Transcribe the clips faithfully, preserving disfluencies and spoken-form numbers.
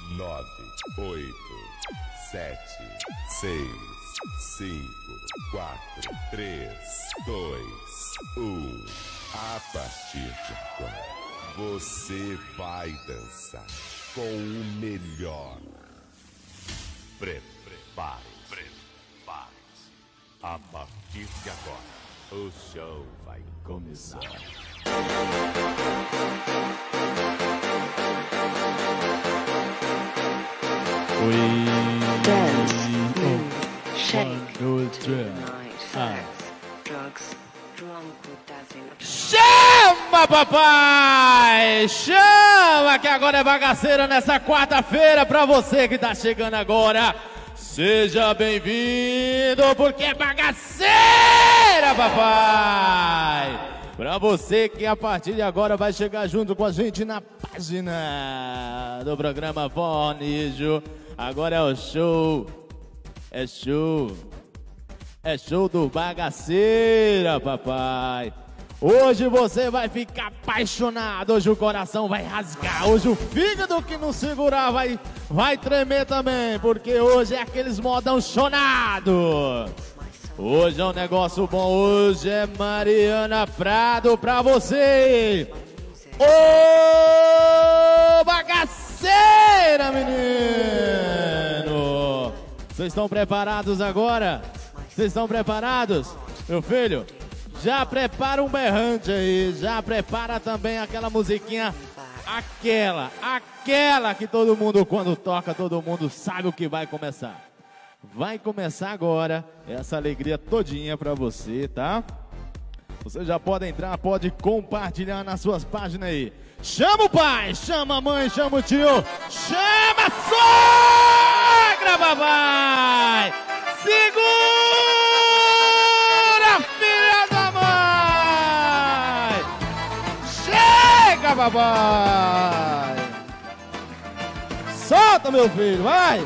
nove, oito, sete, seis, cinco, quatro, três, dois, um. A partir de agora, você vai dançar com o melhor. Prepare, prepare-se. A partir de agora, o show vai começar. Dance, move, shake, tonight, sex, drugs, drunk with dancing. Chama, papai! Chama, que agora é bagaceira nessa quarta-feira pra você que tá chegando agora. Seja bem-vindo, porque é bagaceira, papai! Pra você que a partir de agora vai chegar junto com a gente na página do programa Fornijo. Agora é o show, é show, é show do bagaceira, papai. Hoje você vai ficar apaixonado, hoje o coração vai rasgar, hoje o fígado que não segurar vai, vai tremer também, porque hoje é aqueles modão chonado. Hoje é um negócio bom, hoje é Mariana Prado pra você. Ô bagaceira, menino! Vocês estão preparados agora? Vocês estão preparados? Meu filho, já prepara um berrante aí, já prepara também aquela musiquinha, aquela, aquela que todo mundo quando toca, todo mundo sabe o que vai começar. Vai começar agora essa alegria todinha pra você, tá? Você já pode entrar, pode compartilhar nas suas páginas aí. Chama o pai, chama a mãe, chama o tio, chama a sogra, papai! Segura, filha da mãe! Chega, papai! Solta, meu filho, vai!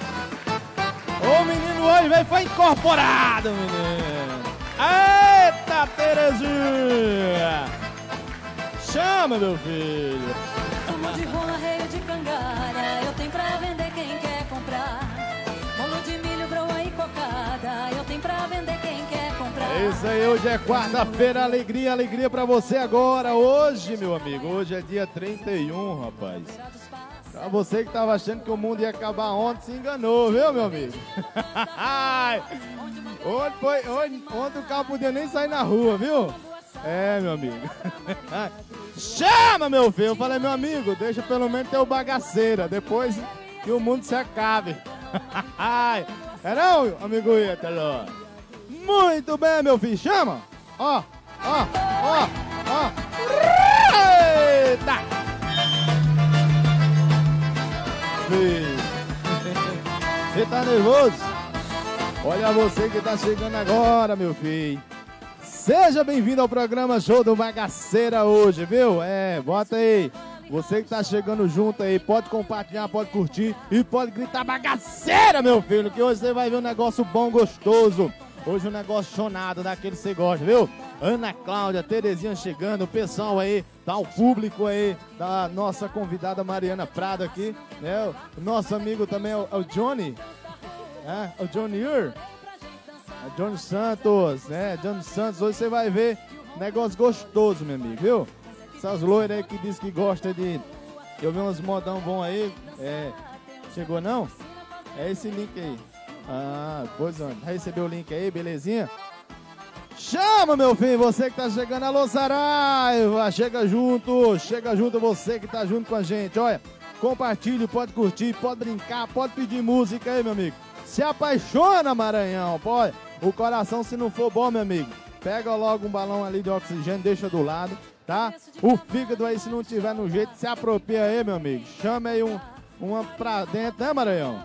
O menino hoje veio, foi incorporado, menino. Eita, Terezinha. Chama, meu filho. Fumo de rola, reio de cangara. Eu tenho pra vender quem quer comprar. Bolo de milho, broa e cocada. Eu tenho pra vender quem quer comprar. É isso aí, hoje é quarta-feira. Alegria, alegria pra você agora. Hoje, meu amigo, hoje é dia trinta e um, rapaz. Pra você que tava achando que o mundo ia acabar ontem, se enganou, viu, meu amigo? Ontem, foi, ontem, ontem o carro podia nem sair na rua, viu? É, meu amigo. Chama, meu filho. Eu falei, meu amigo, deixa pelo menos ter o bagaceira, depois que o mundo se acabe. É não, amigo Ítalo? Muito bem, meu filho. Chama. Ó, ó, ó, ó. Eita! Você tá nervoso? Olha você que tá chegando agora, meu filho. Seja bem-vindo ao programa Show do Bagaceira hoje, viu? É, bota aí. Você que tá chegando junto aí, pode compartilhar, pode curtir e pode gritar bagaceira, meu filho, que hoje você vai ver um negócio bom, gostoso. Hoje um negócio chonado, daquele que você gosta, viu? Ana Cláudia, Terezinha chegando, o pessoal aí, tá o público aí, da nossa convidada Mariana Prado aqui, né? O nosso amigo também é o, é o Johnny, é, o Johnny Ur, é Johnny Santos, né? Johnny Santos, hoje você vai ver negócio gostoso, meu amigo, viu? Essas loiras aí que diz que gosta de... Eu vi uns modão bom aí, é... Chegou não? É esse link aí. Ah, pois onde? Recebeu o link aí, belezinha? Chama, meu filho, você que tá chegando. Alô, Saraiva, chega junto, chega junto você que tá junto com a gente. Olha, compartilhe, pode curtir, pode brincar, pode pedir música aí, meu amigo. Se apaixona, Maranhão, pode. O coração, se não for bom, meu amigo, pega logo um balão ali de oxigênio, deixa do lado, tá? O fígado aí, se não tiver no jeito, se apropria aí, meu amigo. Chama aí um, uma pra dentro, né, Maranhão?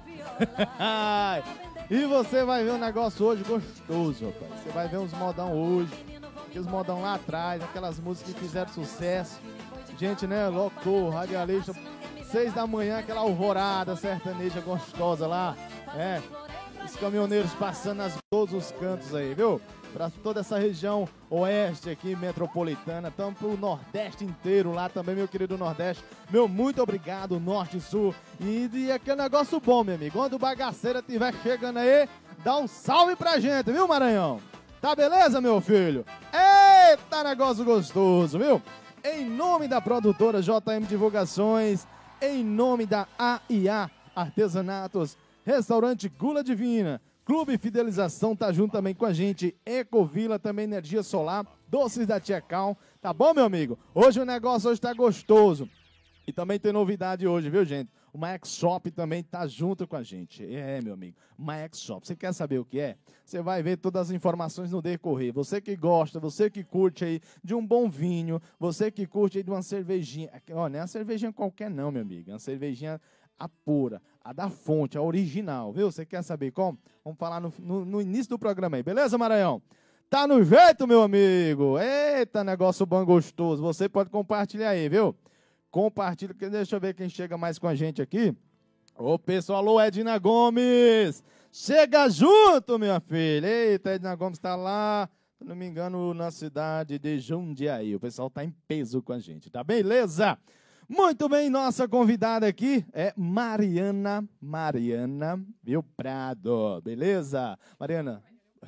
E você vai ver um negócio hoje gostoso, rapaz. Você vai ver uns modão hoje, aqueles modão lá atrás, aquelas músicas que fizeram sucesso. Gente, né, louco, radialista, seis da manhã, aquela alvorada sertaneja gostosa lá, é. Os caminhoneiros passando nas todos os cantos aí, viu? Para toda essa região oeste aqui, metropolitana, estamos pro Nordeste inteiro lá também, meu querido Nordeste. Meu muito obrigado, Norte e Sul. E, e aquele negócio bom, meu amigo. Quando o Bagaceira estiver chegando aí, dá um salve pra gente, viu, Maranhão? Tá beleza, meu filho? Eita, negócio gostoso, viu? Em nome da produtora J M Divulgações, em nome da A e A Artesanatos, Restaurante Gula Divina, Clube Fidelização tá junto também com a gente, Ecovila, também energia solar, Doces da Tia Cal, tá bom, meu amigo? Hoje o negócio hoje tá gostoso. E também tem novidade hoje, viu, gente? O Max Shop também tá junto com a gente. É, meu amigo, Max Shop. Você quer saber o que é? Você vai ver todas as informações no decorrer. Você que gosta, você que curte aí de um bom vinho, você que curte aí de uma cervejinha. Ó, não é uma cervejinha qualquer não, meu amigo. É uma cervejinha a pura, a da fonte, a original, viu? Você quer saber como? Vamos falar no, no, no início do programa aí, beleza, Maranhão? Tá no jeito, meu amigo? Eita, negócio bom, gostoso. Você pode compartilhar aí, viu? Compartilha, deixa eu ver quem chega mais com a gente aqui. Ô, pessoal, alô, Edna Gomes. Chega junto, minha filha. Eita, Edna Gomes tá lá, se não me engano, na cidade de Jundiaí. O pessoal tá em peso com a gente, tá beleza? Muito bem, nossa convidada aqui é Mariana, Mariana, viu, Prado, beleza? Mariana,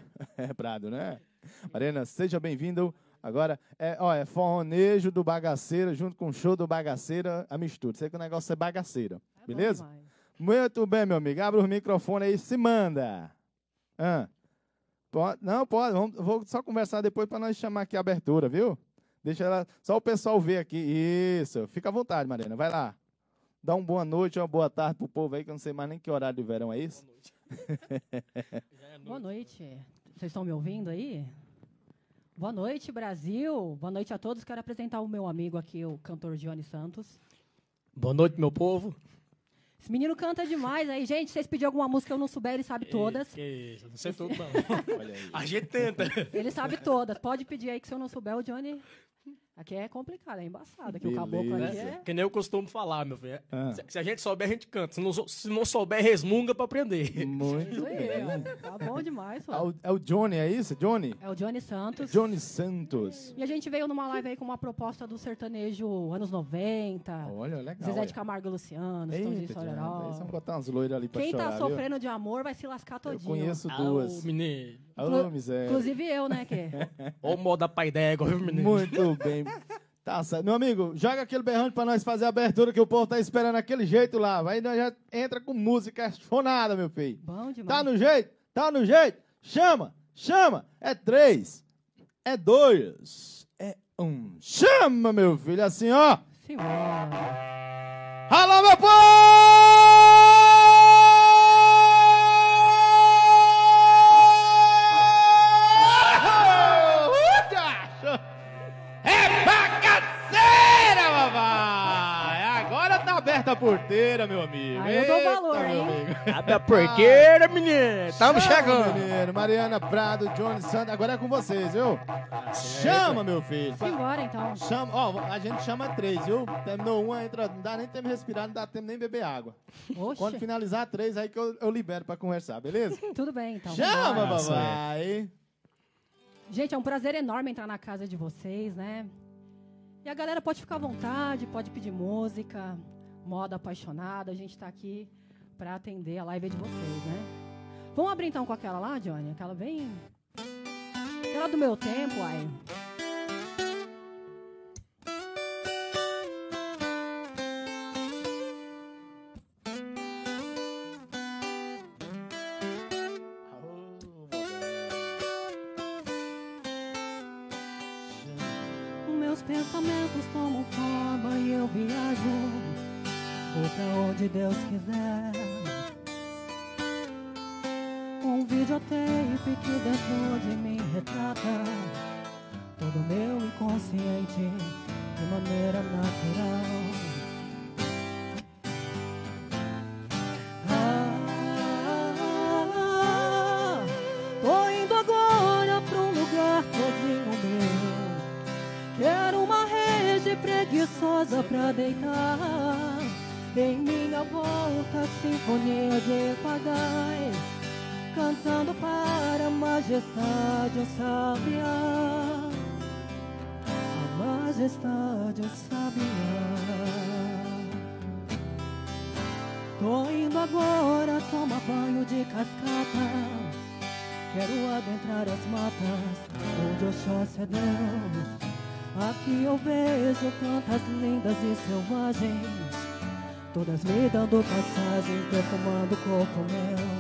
é Prado, né? Mariana, seja bem-vindo. Agora, é, ó, é forronejo do Bagaceira, junto com o show do Bagaceira, a mistura. Sei que o negócio é bagaceira, é beleza? Muito bem, meu amigo. Abre o microfone aí, se manda. Ah, pode, não, pode. Vamos, vou só conversar depois para nós chamar aqui a abertura, viu? Deixa ela, só o pessoal ver aqui. Isso. Fica à vontade, Mariana. Vai lá. Dá uma boa noite, uma boa tarde pro povo aí, que eu não sei mais nem que horário de verão é isso. Boa noite. Boa noite. Vocês estão me ouvindo aí? Boa noite, Brasil. Boa noite a todos. Quero apresentar o meu amigo aqui, o cantor Johnny Santos. Boa noite, meu povo. Esse menino canta demais aí. Gente, vocês pediram alguma música que eu não souber, ele sabe todas. Que isso, não sei tudo, não. Olha aí. A gente tenta. Ele sabe todas. Pode pedir aí que se eu não souber, o Johnny... Aqui é complicado, é embaçado. Aqui Beleza. O caboclo aqui é... Que nem eu costumo falar, meu filho. Ah. Se, se a gente souber, a gente canta. Se não, se não souber, resmunga pra aprender. Muito Isso aí, bem. ó. Tá bom demais, É ó. o, é o Johnny, é isso? Johnny? É o Johnny Santos. Johnny Santos. E a gente veio numa live aí com uma proposta do sertanejo anos noventa. Olha, legal. Zezé olha. de Camargo e Luciano, Eita, Estãozinho diabo, aí Sororó. vamos botar umas loiras ali pra Quem chorar, tá viu? sofrendo de amor vai se lascar Eu todinho. conheço Ah, duas. ô, menino. Ô, miséria. Inclusive eu, né, que... Ô, moda pai d'égua, viu, menino? Muito bem. Tá certo. Meu amigo, joga aquele berrante pra nós fazer a abertura que o povo tá esperando aquele jeito lá. Aí nós já entra com música chonada, meu filho. Bom demais. Tá no jeito? Tá no jeito? Chama, chama. É três, é dois, é um. Chama, meu filho, assim, ó. Simbora. Alô, meu povo! É bagaceira, papai! Agora tá aberta a porteira, meu amigo. Aí eu dou Eita, valor, meu hein? amigo. Abre a porqueira, menino. Tamo Chama, chegando. menino. Mariana Prado, Johnny Santos. Agora é com vocês, viu? Chama, meu filho. Simbora, então. Chama, ó, a gente chama três, viu? Terminou uma, entra, não dá nem tempo de respirar, não dá tempo nem beber água. Oxe. Quando finalizar três, aí que eu, eu libero pra conversar, beleza? Tudo bem, então. Chama, Vambora. papai. Gente, é um prazer enorme entrar na casa de vocês, né? E a galera pode ficar à vontade, pode pedir música, moda apaixonada. A gente tá aqui pra atender a live de vocês, né? Vamos abrir então com aquela lá, Johnny? Aquela bem... Aquela do meu tempo, ai. Meus pensamentos tomam forma e eu viajo, vou pra onde Deus quiser. Um videotape que dentro de mim retrata todo meu inconsciente de maneira natural. Ah, tô indo agora pra um lugar todinho meu. Quero uma rede preguiçosa pra deitar. Em minha volta, sinfonia de pagais. cantando para a majestade, o sabiá. A majestade, o sabiá. Tô indo agora tomar banho de cascata. Quero adentrar as matas onde Oxóssi é Deus. Aqui eu vejo plantas lindas e selvagens, todas me dando passagem, perfumando o corpo meu.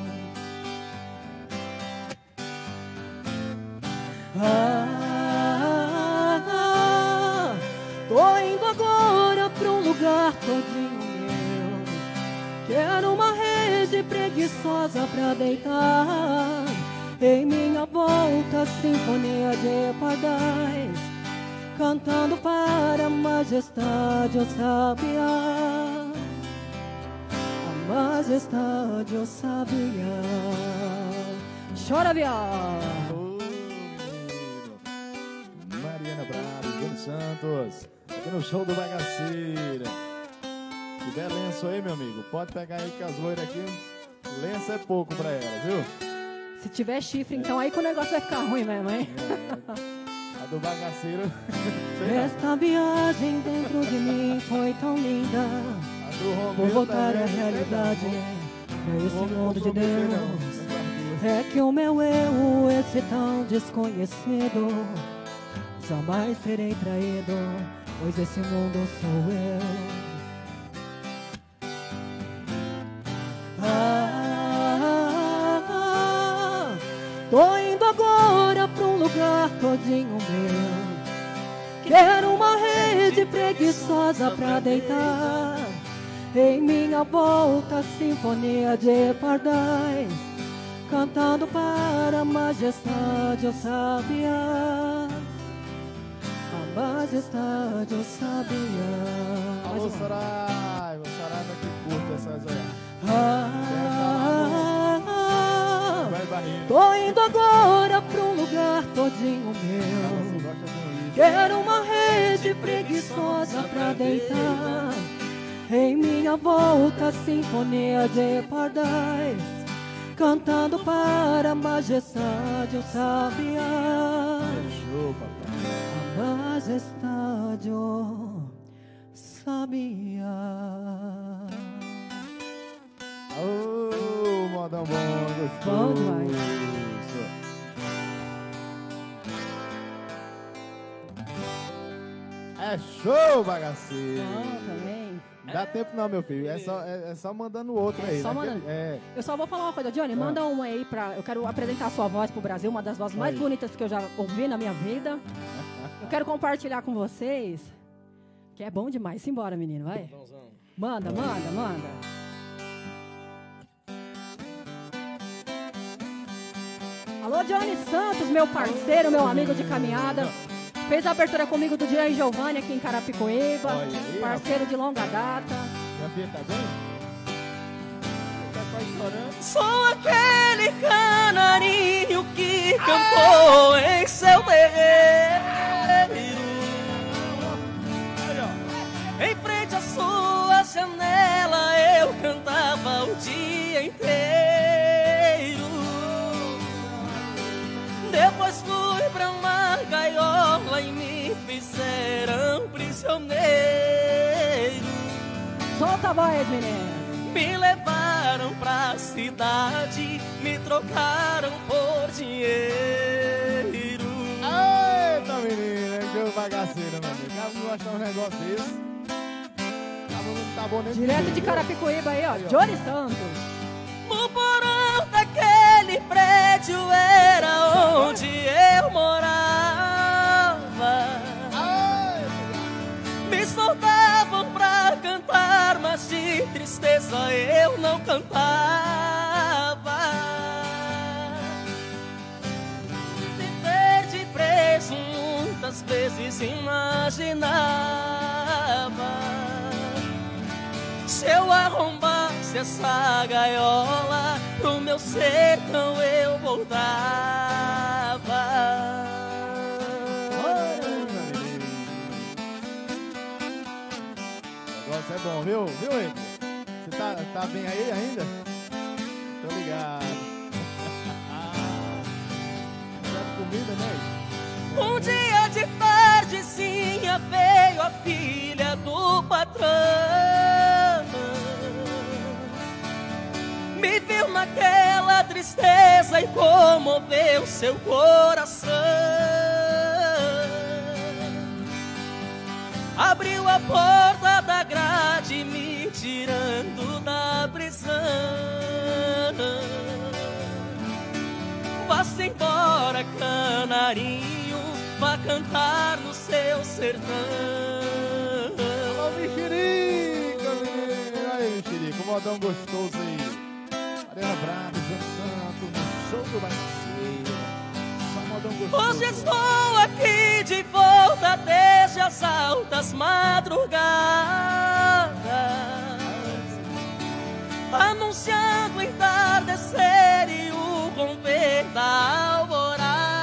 Ah, ah, tô indo agora pra um lugar todinho meu. Quero uma rede preguiçosa pra deitar. Em minha volta, sinfonia de pardais, cantando para a majestade, o sabiá. A majestade, o sabiá. Chora, viado. Ô, menino. Mariana Bravo, Júnior Santos, aqui no show do Bagaceira. Se tiver lenço aí, meu amigo, pode pegar aí que as loiras aqui, lenço é pouco pra elas, viu? Se tiver chifre, então aí que o negócio vai ficar ruim mesmo, hein? É, a do Bagaceiro. Esta viagem dentro de mim foi tão linda. A do Romeu Vou voltar também, à realidade, pra esse Romeu mundo de não prometeu, Deus. não. É que o meu eu, esse tão desconhecido, jamais serei traído, pois esse mundo sou eu. Ah, ah, tô indo agora pra um lugar todinho meu. Quero uma rede preguiçosa pra deitar. Em minha volta, sinfonia de pardais, cantando para a majestade, o sabiá. A majestade, o sabiá. Mais Alô, uma. Saraiva, Saraiva que curta essas aí. Ah, ah, Vai barriga. tô indo agora pra um lugar todinho Você meu. gosta de um lixo. Quero uma rede preguiçosa pra deitar. Em minha volta, sinfonia de pardais, cantando para a majestade, o sabiá. Fechou, papai. A majestade, o sabiá. Ô, modão bom, gostoso. Bom demais. É show, bagaceiro. Não, também. Não dá tempo não, meu filho. É só, é, é só mandando outro É aí. só naquele- mandando. É. Eu só vou falar uma coisa, Johnny, manda uma aí pra... Eu quero apresentar a sua voz pro Brasil, uma das vozes mais Aí. bonitas que eu já ouvi na minha vida. Eu quero compartilhar com vocês, que é bom demais. Simbora, menino, vai. Manda, manda, manda. Alô, Johnny Santos, meu parceiro, meu amigo de caminhada. Fez a abertura comigo do Dia Giovanni aqui em Carapicuíba. Olha aí, Parceiro de longa data. Minha filha tá bem? Tá quase chorando. Sou aquele canarinho que cantou em seu terreiro. Em frente à sua janela eu cantava o dia inteiro. Depois fui pra uma gaiola e me fizeram prisioneiro. Solta a voz, menino. Me levaram pra cidade, me trocaram por dinheiro. Eita, menina, que bagaceiro, meu amigo. Acaba de gostar um negócio desse. Acaba não tá bom nem Direto de jeito. Carapicuíba aí, ó. Aí, ó. Johnny Santos. No porão daquele prédio era onde eu morava. Me soltavam pra cantar, mas de tristeza eu não cantava. Viver de preso muitas vezes imaginava. Se eu arrombasse essa gaiola, pro meu sertão eu voltava. O negócio é bom, viu? Viu, Henrique? Você tá, tá bem aí ainda? Tô ligado. vida, né? Um dia de tardezinha veio a filha do patrão. Me viu naquela tristeza e comoveu seu coração. Abriu a porta da grade, me tirando da prisão. Vá-se embora, canarinho, vá cantar no seu sertão. Alô, mexerica, menino. Aí, mexerica, um modão gostoso aí. Mariana Braga, João Santos, no show do Bagaceira. Só modão gostoso. Hoje estou aqui de volta desde as altas madrugadas, anunciando o entardecer e o romper da alvorada.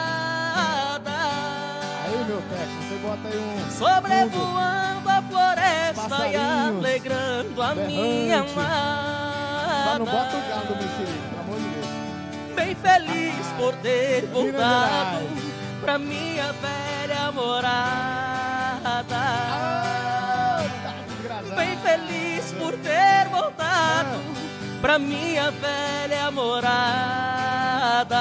Aí, meu técnico, você bota aí um... Sobrevoando a floresta e Passarinhos, alegrando a berrante. minha Só amada. não bota o galo do mexerica, pelo amor de Deus. Bem feliz por ter Minas voltado Gerais. pra minha velha morada. Ah, tá desgraçado. Bem feliz por ter voltado pra minha velha morada.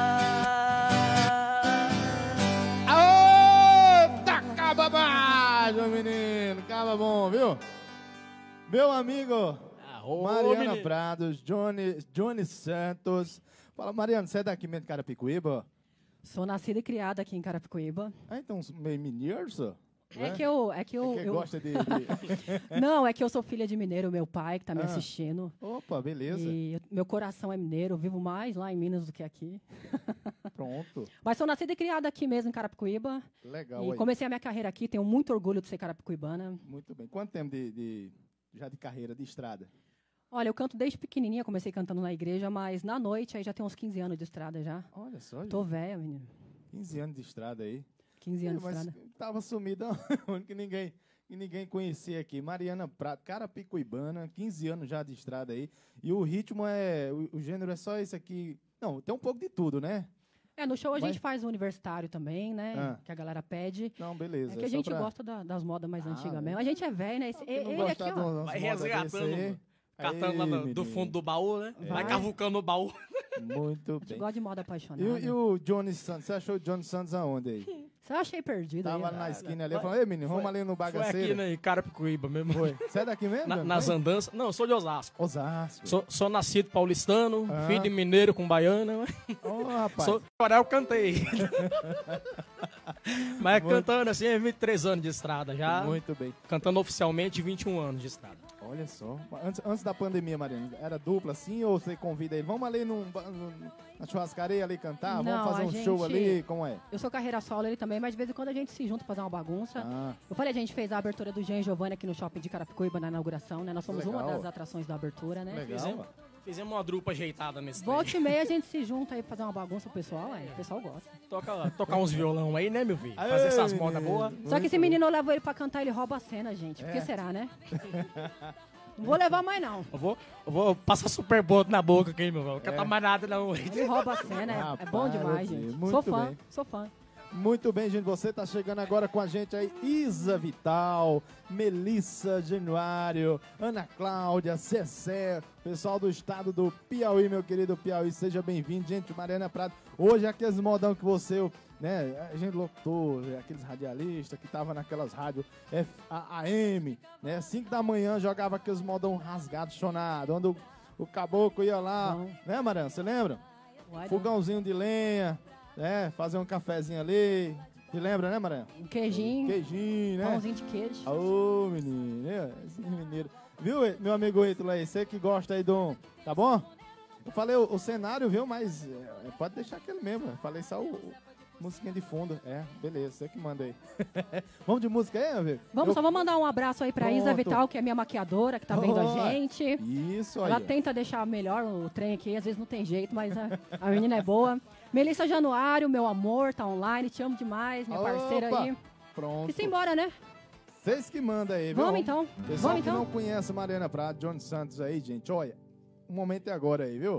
Aô, tá acaba mais, meu menino. Acaba bom, viu? Meu amigo Arô, Mariana menino. Prados, Johnny, Johnny Santos. Fala, Mariana, você é daqui mesmo de Carapicuíba? Sou nascida e criada aqui em Carapicuíba. Ah, então meio mineiro, só? É que eu... É que eu, É que eu- gosta de... de- Não, é que eu sou filha de mineiro, meu pai que tá me Ah. assistindo. Opa, beleza. E eu- meu coração é mineiro, eu vivo mais lá em Minas do que aqui. Pronto. Mas sou nascida e criada aqui mesmo em Carapicuíba. Legal E aí. comecei a minha carreira aqui, tenho muito orgulho de ser carapicuibana. Muito bem. Quanto tempo de, de- já de carreira, de estrada? Olha, eu canto desde pequenininha, comecei cantando na igreja, mas na noite aí já tem uns quinze anos de estrada já. Olha só, Tô gente, velha, menino. quinze anos de estrada aí. quinze anos É, mas de estrada. tava sumida, que ninguém, que ninguém conhecia aqui. Mariana Prato, Carapicuibana, quinze anos já de estrada aí. E o ritmo é, o, o gênero é só esse aqui. Não, tem um pouco de tudo, né? É, no show a Vai- gente faz o universitário também, né? Ah. Que a galera pede. Não, beleza. É que a só gente pra- gosta da- das modas mais Ah, antigas é. mesmo. A gente é velho, né? Esse, Quem não ele aqui, gostar de ó. umas Vai modas resgatando, desse aí, catando aí, lá no- do menino. fundo do baú, né? Vai Vai. cavucando no baú. Muito A gente bem. gosta de moda E, apaixonada. o- e o Johnny Santos? Você achou o Johnny Santos aonde aí? Você achei perdido Tava aí. na esquina ali, Foi- falou, ei menino, vamos foi- ali no Foi aqui, bagaceiro. né, em Carapicuíba mesmo. Foi. Você é daqui mesmo? Na- Johnny? nas Foi? andanças. Não, eu sou de Osasco. Osasco. Sou, sou nascido paulistano, Ah. filho de mineiro com baiana. Ô, rapaz. Sou Corel, cantei. Mas Muito- cantando assim, é vinte e três anos de estrada já. Muito bem. Cantando oficialmente, vinte e um anos de estrada. Olha só. Antes, antes da pandemia, Mariana, era dupla assim ou você convida ele? Vamos ali num, ba- num- na churrascaria ali cantar? Não, Vamos fazer a um gente- show ali? Como é? Eu sou carreira solo, ele também, mas de vez em quando a gente se junta pra fazer uma bagunça. Ah, Eu falei, a gente fez a abertura do Jean e Giovanni aqui no shopping de Carapicuíba na inauguração, né? Nós somos Legal. uma das atrações da abertura, né? legal. Fizemos, fizemos uma drupa ajeitada nesse Volta e meia a gente se junta aí pra fazer uma bagunça pro pessoal, aí. O pessoal gosta. Toca, tocar uns violão aí, né, meu filho? Aê, Fazer essas menino. modas boas. Só que esse menino eu levo ele pra cantar, ele rouba a cena, gente. Por que É. será, né? Não vou levar mais, não. Eu vou, eu vou passar super boto na boca aqui, meu velho. Não É. quero tomar nada, não. Ele rouba a cena, é- é, Rapaz, bom demais, eu gente. sei. Muito Sou fã, bem. sou fã. Muito bem, gente. Você tá chegando agora com a gente aí. Isa Vital, Melissa Januário, Ana Cláudia, Cessé, pessoal do estado do Piauí, meu querido Piauí. Seja bem-vindo, gente. Mariana Prado. Hoje, aqueles modão que você, né, a gente locutor, aqueles radialistas que tava naquelas rádios F A M, né, cinco da manhã jogava aqueles modão rasgados, chonados, onde o, o caboclo ia lá, Bom. né, Mariana? Você lembra? Uai, Fogãozinho de lenha, né? Fazer um cafezinho ali. Te lembra, né, Mariana? Um queijinho, Queijinho, né? pãozinho de queijo. Ô, menino, né? Esse mineiro. Viu, meu amigo Ítalo aí? Você que gosta aí do... Tá bom? Eu falei o, o cenário, viu? Mas é, pode deixar aquele mesmo. Eu falei só o, o musiquinha de fundo. É, beleza, você que manda aí. Vamos de música aí, meu amigo? Vamos, Eu- só vou mandar um abraço aí pra Isa Pronto. Vital, que é minha maquiadora, que tá vendo a Boa. gente. Isso aí. Ela tenta deixar melhor o trem aqui, às vezes não tem jeito, mas a, a menina é boa. Melissa Januário, meu amor, tá online, te amo demais, minha parceira Opa, aí. Pronto. E se embora, né? Vocês que mandam aí, viu? Vamos então, Pessoal vamos que então. não conhece Mariana Prado, Johnny Santos aí, gente, olha, o momento é agora aí, viu?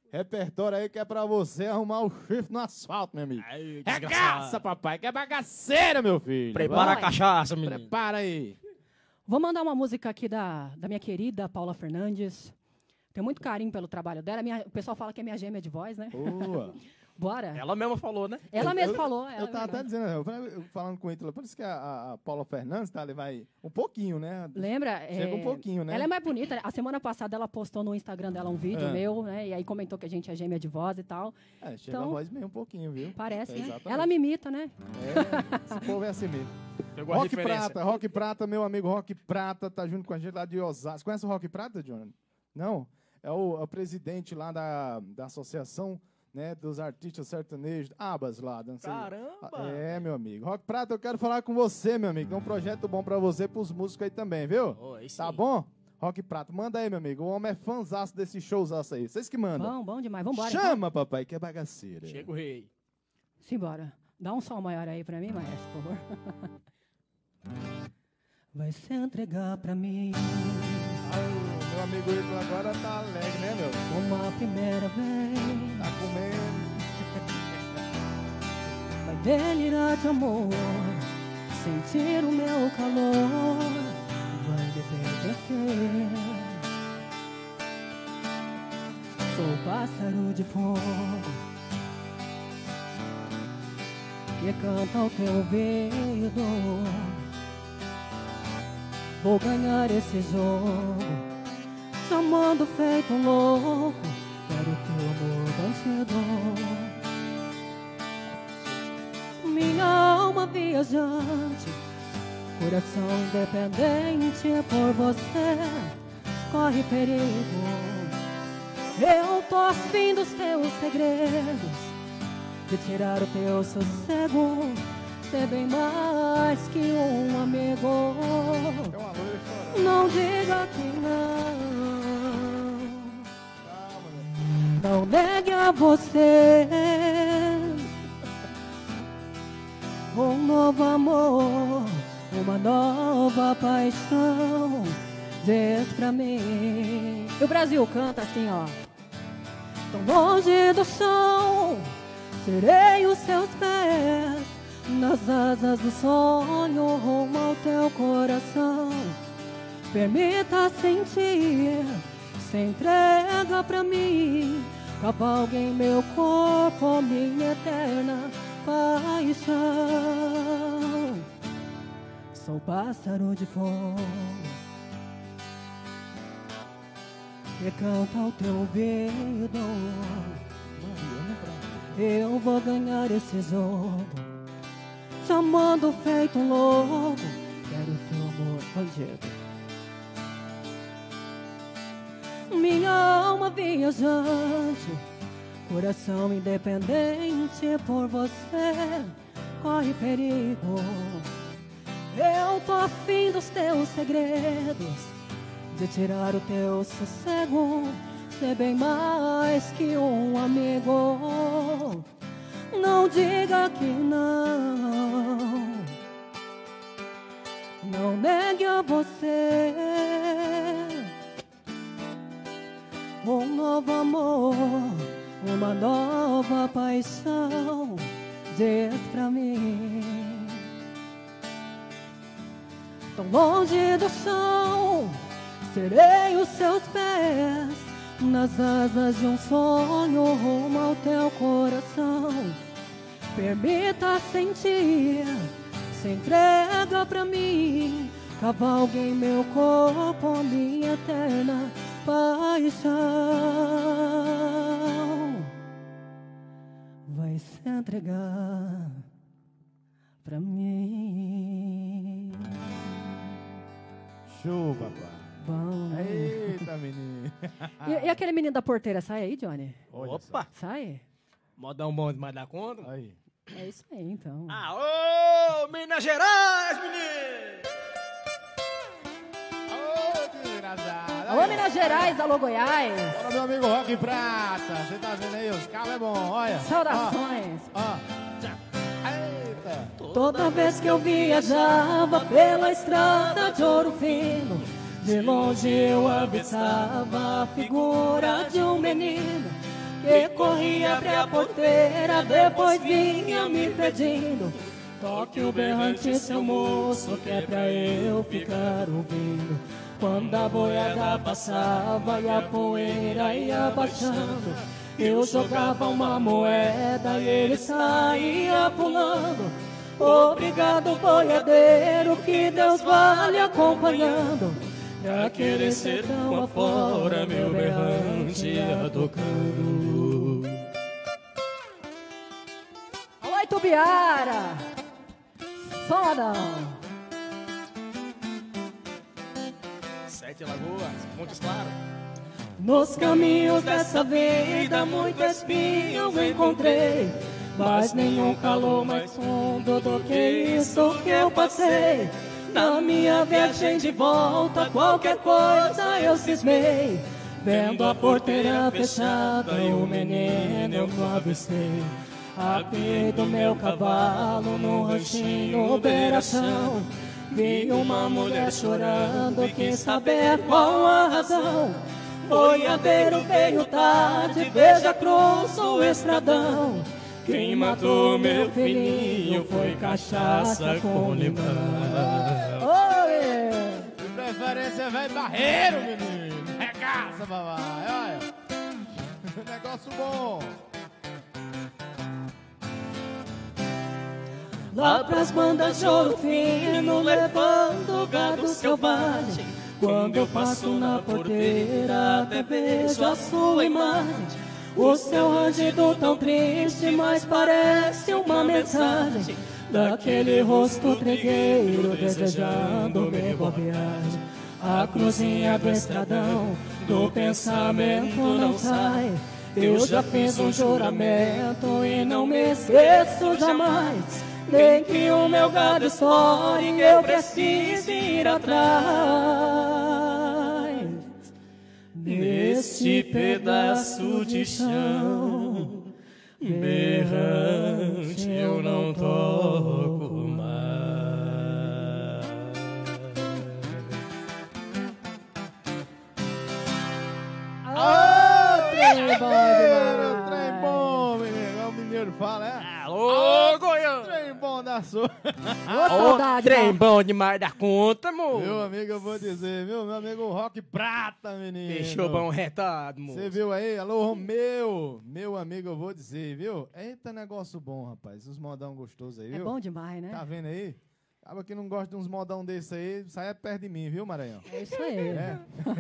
Repertório aí que é pra você arrumar o chifre no asfalto, meu amigo. Ai, Regaça, papai, que é bagaceira, meu filho. Prepara a Vai. cachaça, menino. Prepara aí. Vou mandar uma música aqui da, da minha querida Paula Fernandes. Tenho muito carinho pelo trabalho dela. Minha, o pessoal fala que é minha gêmea de voz, né? Boa. Bora. Ela mesma falou, né? Ela Eu- mesma eu- falou. Eu ela tava mesma. até dizendo, eu falei- eu falando com ele, por isso que a, a- a Paula Fernandes, tá, ele vai um pouquinho, né? Lembra? Chega um pouquinho, né? Ela é mais bonita. A semana passada ela postou no Instagram dela um vídeo É. meu, né? E aí comentou que a gente é gêmea de voz e tal. É, chega Então- a voz meio um pouquinho, viu? Parece, É, né? exatamente. Ela me imita, né? É, esse povo é assim mesmo. Pegou a Rock referência. Prata, Rock Prata, meu amigo Rock Prata, tá junto com a gente lá de Osasco. Conhece o Rock Prata, Johnny? Não? É o, é o presidente lá da, da associação, né, dos artistas sertanejos, Abas lá. Não sei. Caramba! É, meu amigo. Rock Prata, eu quero falar com você, meu amigo. Tem um projeto bom pra você, pros músicos aí também, viu? Oh, aí sim. Tá bom? Rock Prata, manda aí, meu amigo. O homem é fãzaço desse showzaço aí. Vocês que mandam. Bom, bom demais. Vambora. Chama, papai, que é bagaceira. Chega o rei. Então. Simbora. Dá um som maior aí pra mim, maestro, por favor. Vai se entregar pra mim Ai, o meu amigo Igor agora tá alegre, né, meu? uma primeira vez. Tá comendo. Vai delirar de amor, sentir o meu calor, vai lhe pertencer. Sou pássaro de fogo que canta ao teu ouvido. Vou ganhar esse jogo, chamando feito um louco. Quero teu amor bandido. Minha alma viajante, coração independente por você, corre perigo. Eu tô afim dos teus segredos, de tirar o teu sossego, ser bem mais que um amigo. É uma loira chorando. Não diga que não, Calma, meu. não negue a você um novo amor, uma nova paixão. Diz pra mim. E o Brasil canta assim, ó. Tão longe do chão, serei os seus pés, nas asas do sonho, rumo ao teu coração. Permita sentir, se entrega pra mim, cavalgue em meu corpo, minha eterna paixão. Sou pássaro de fogo que canta ao teu ouvido. Eu vou ganhar esse jogo, chamando feito um louco. Quero teu amor bandido. Minha alma viajante, coração independente por você, corre perigo. Eu tô afim dos teus segredos, de tirar o teu sossego, ser bem mais que um amigo. Não diga que não, não negue a você um novo amor, uma nova paixão. Diz pra mim. Tão longe do chão, serei os seus pés, nas asas de um sonho, rumo ao teu coração. Permita sentir, se entrega pra mim, cavalgue em meu corpo, minha eterna paixão. Vai se entregar pra mim. Show, papai. Bom, né? Eita, menino. E, e aquele menino da porteira, sai aí, Johnny? Olha Opa! Sai? Modão bom demais da conta. Aí. É isso aí, então. Aô, Minas Gerais, menino! Ô, que engraçado. Alô, Minas Gerais, alô, Goiás. Olha, meu amigo Rock Prata. Você tá vendo aí? Os carros é bom, olha. Saudações. Ó, ó. Tchá. Eita. Toda vez que eu viajava pela estrada de ouro fino, de longe eu avistava a figura de um menino que corria abrir a porteira, depois vinha me pedindo: toque o berrante, seu moço, que é pra eu ficar ouvindo. Quando a boiada passava e a poeira ia baixando, eu jogava uma moeda e ele saía pulando. Obrigado, boiadeiro, que Deus vai lhe acompanhando. Naquele sertão afora, meu berrante ia tocando. Alô, Itubiara! Sodão! Sete Lagoas, Montes Claros. Nos caminhos dessa vida, muito espinho eu encontrei, mas nenhum calor mais fundo do que isso que eu passei. Na minha viagem de volta, qualquer coisa eu cismei, vendo a porteira fechada e o menino eu não avistei. Apiei do meu cavalo no ranchinho beira-chão, vi uma mulher chorando, quis saber qual a razão. Boiadeiro veio tarde, veja cruzou o estradão. Quem matou meu filhinho foi cachaça com limão. Oi! De preferência, velho barreiro, menino. Regaça, papai. Olha. Negócio bom. Lá pras bandas de ouro fino, levando gado selvagem. Quando eu passo na porteira, até vejo a sua imagem. O seu rangido tão triste, mas parece uma mensagem daquele rosto trigueiro desejando-me boa viagem. A cruzinha do estradão do pensamento não sai. Eu já fiz um juramento e não me esqueço jamais. Nem que o meu gado estoure, eu preciso ir atrás. Neste pedaço de chão, berrante eu não toco mais. Ô, trem bom, trem bom, menino. O mineiro fala, é? Alô, Goiânia! Trem bom da sua. Ô, saudade! Trem da- bom demais da conta, mo. Meu amigo, eu vou dizer, viu? Meu amigo Rock Prata, menino. Deixou bom retado, mo. Você viu aí? Alô, Romeu. Meu amigo, eu vou dizer, viu? Eita, negócio bom, rapaz. Os modão gostosos aí, É viu? bom demais, né? Tá vendo aí? Acaba que não gosta de uns modão desse aí, sai perto de mim, viu, Maranhão? É isso aí. É.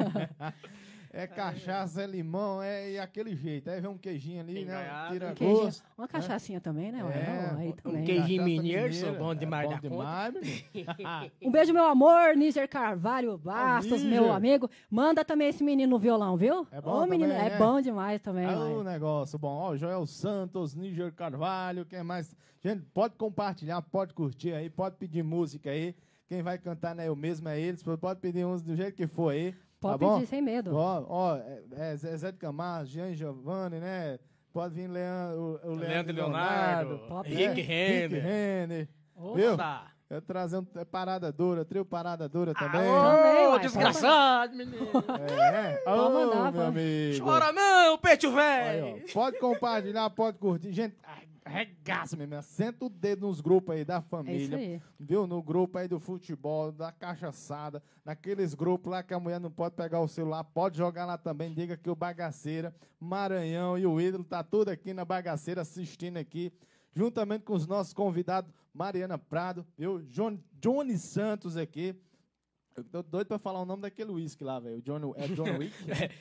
É cachaça, é limão, é e aquele jeito. Aí vem um queijinho ali, né? Engaiado. Tira Um queijinho, gosto. uma cachaçinha também, né? É, Ué? Aí um também. queijinho Cachaça mineiro, sou mineira. bom demais é da bom demais, menino. Um beijo, meu amor, Níger Carvalho Bastos, Níger. meu amigo. Manda também esse menino no violão, viu? É bom Ô, menino, também, é né? bom demais também. É um uai. negócio bom. Ó, Joel Santos, Níger Carvalho, quem mais? Gente, pode compartilhar, pode curtir aí, pode pedir música aí. Quem vai cantar não é eu mesmo, é eles. Pode pedir uns do jeito que for aí. Pode tá bom? pedir sem medo. Ó, ó, é, é Zezé de Camargo, Jean Giovanni, né? Pode vir Leandro, o, o Leandro Leandro Leonardo, Leonardo, Pode Rick né? Rick Renner. Renner. Ô, Viu? Tá. Eu trazendo é, parada dura, trio parada dura também. Também, Ô, uai, desgraçado, menino. É, Pode Ô, mandar, meu pode. amigo. Chora não, peito Aí, velho. ó, pode compartilhar, pode curtir. Gente, arregaça mesmo. Senta o dedo nos grupos aí da É isso família. aí. Viu? No grupo aí do futebol, da cachaçada, naqueles grupos lá que a mulher não pode pegar o celular, pode jogar lá também. Diga que o Bagaceira, Maranhão e o Ídolo tá tudo aqui na Bagaceira assistindo aqui, juntamente com os nossos convidados, Mariana Prado, viu? John, Johnny Santos aqui. Eu tô doido pra falar o nome daquele uísque lá, velho. John, é John Wick?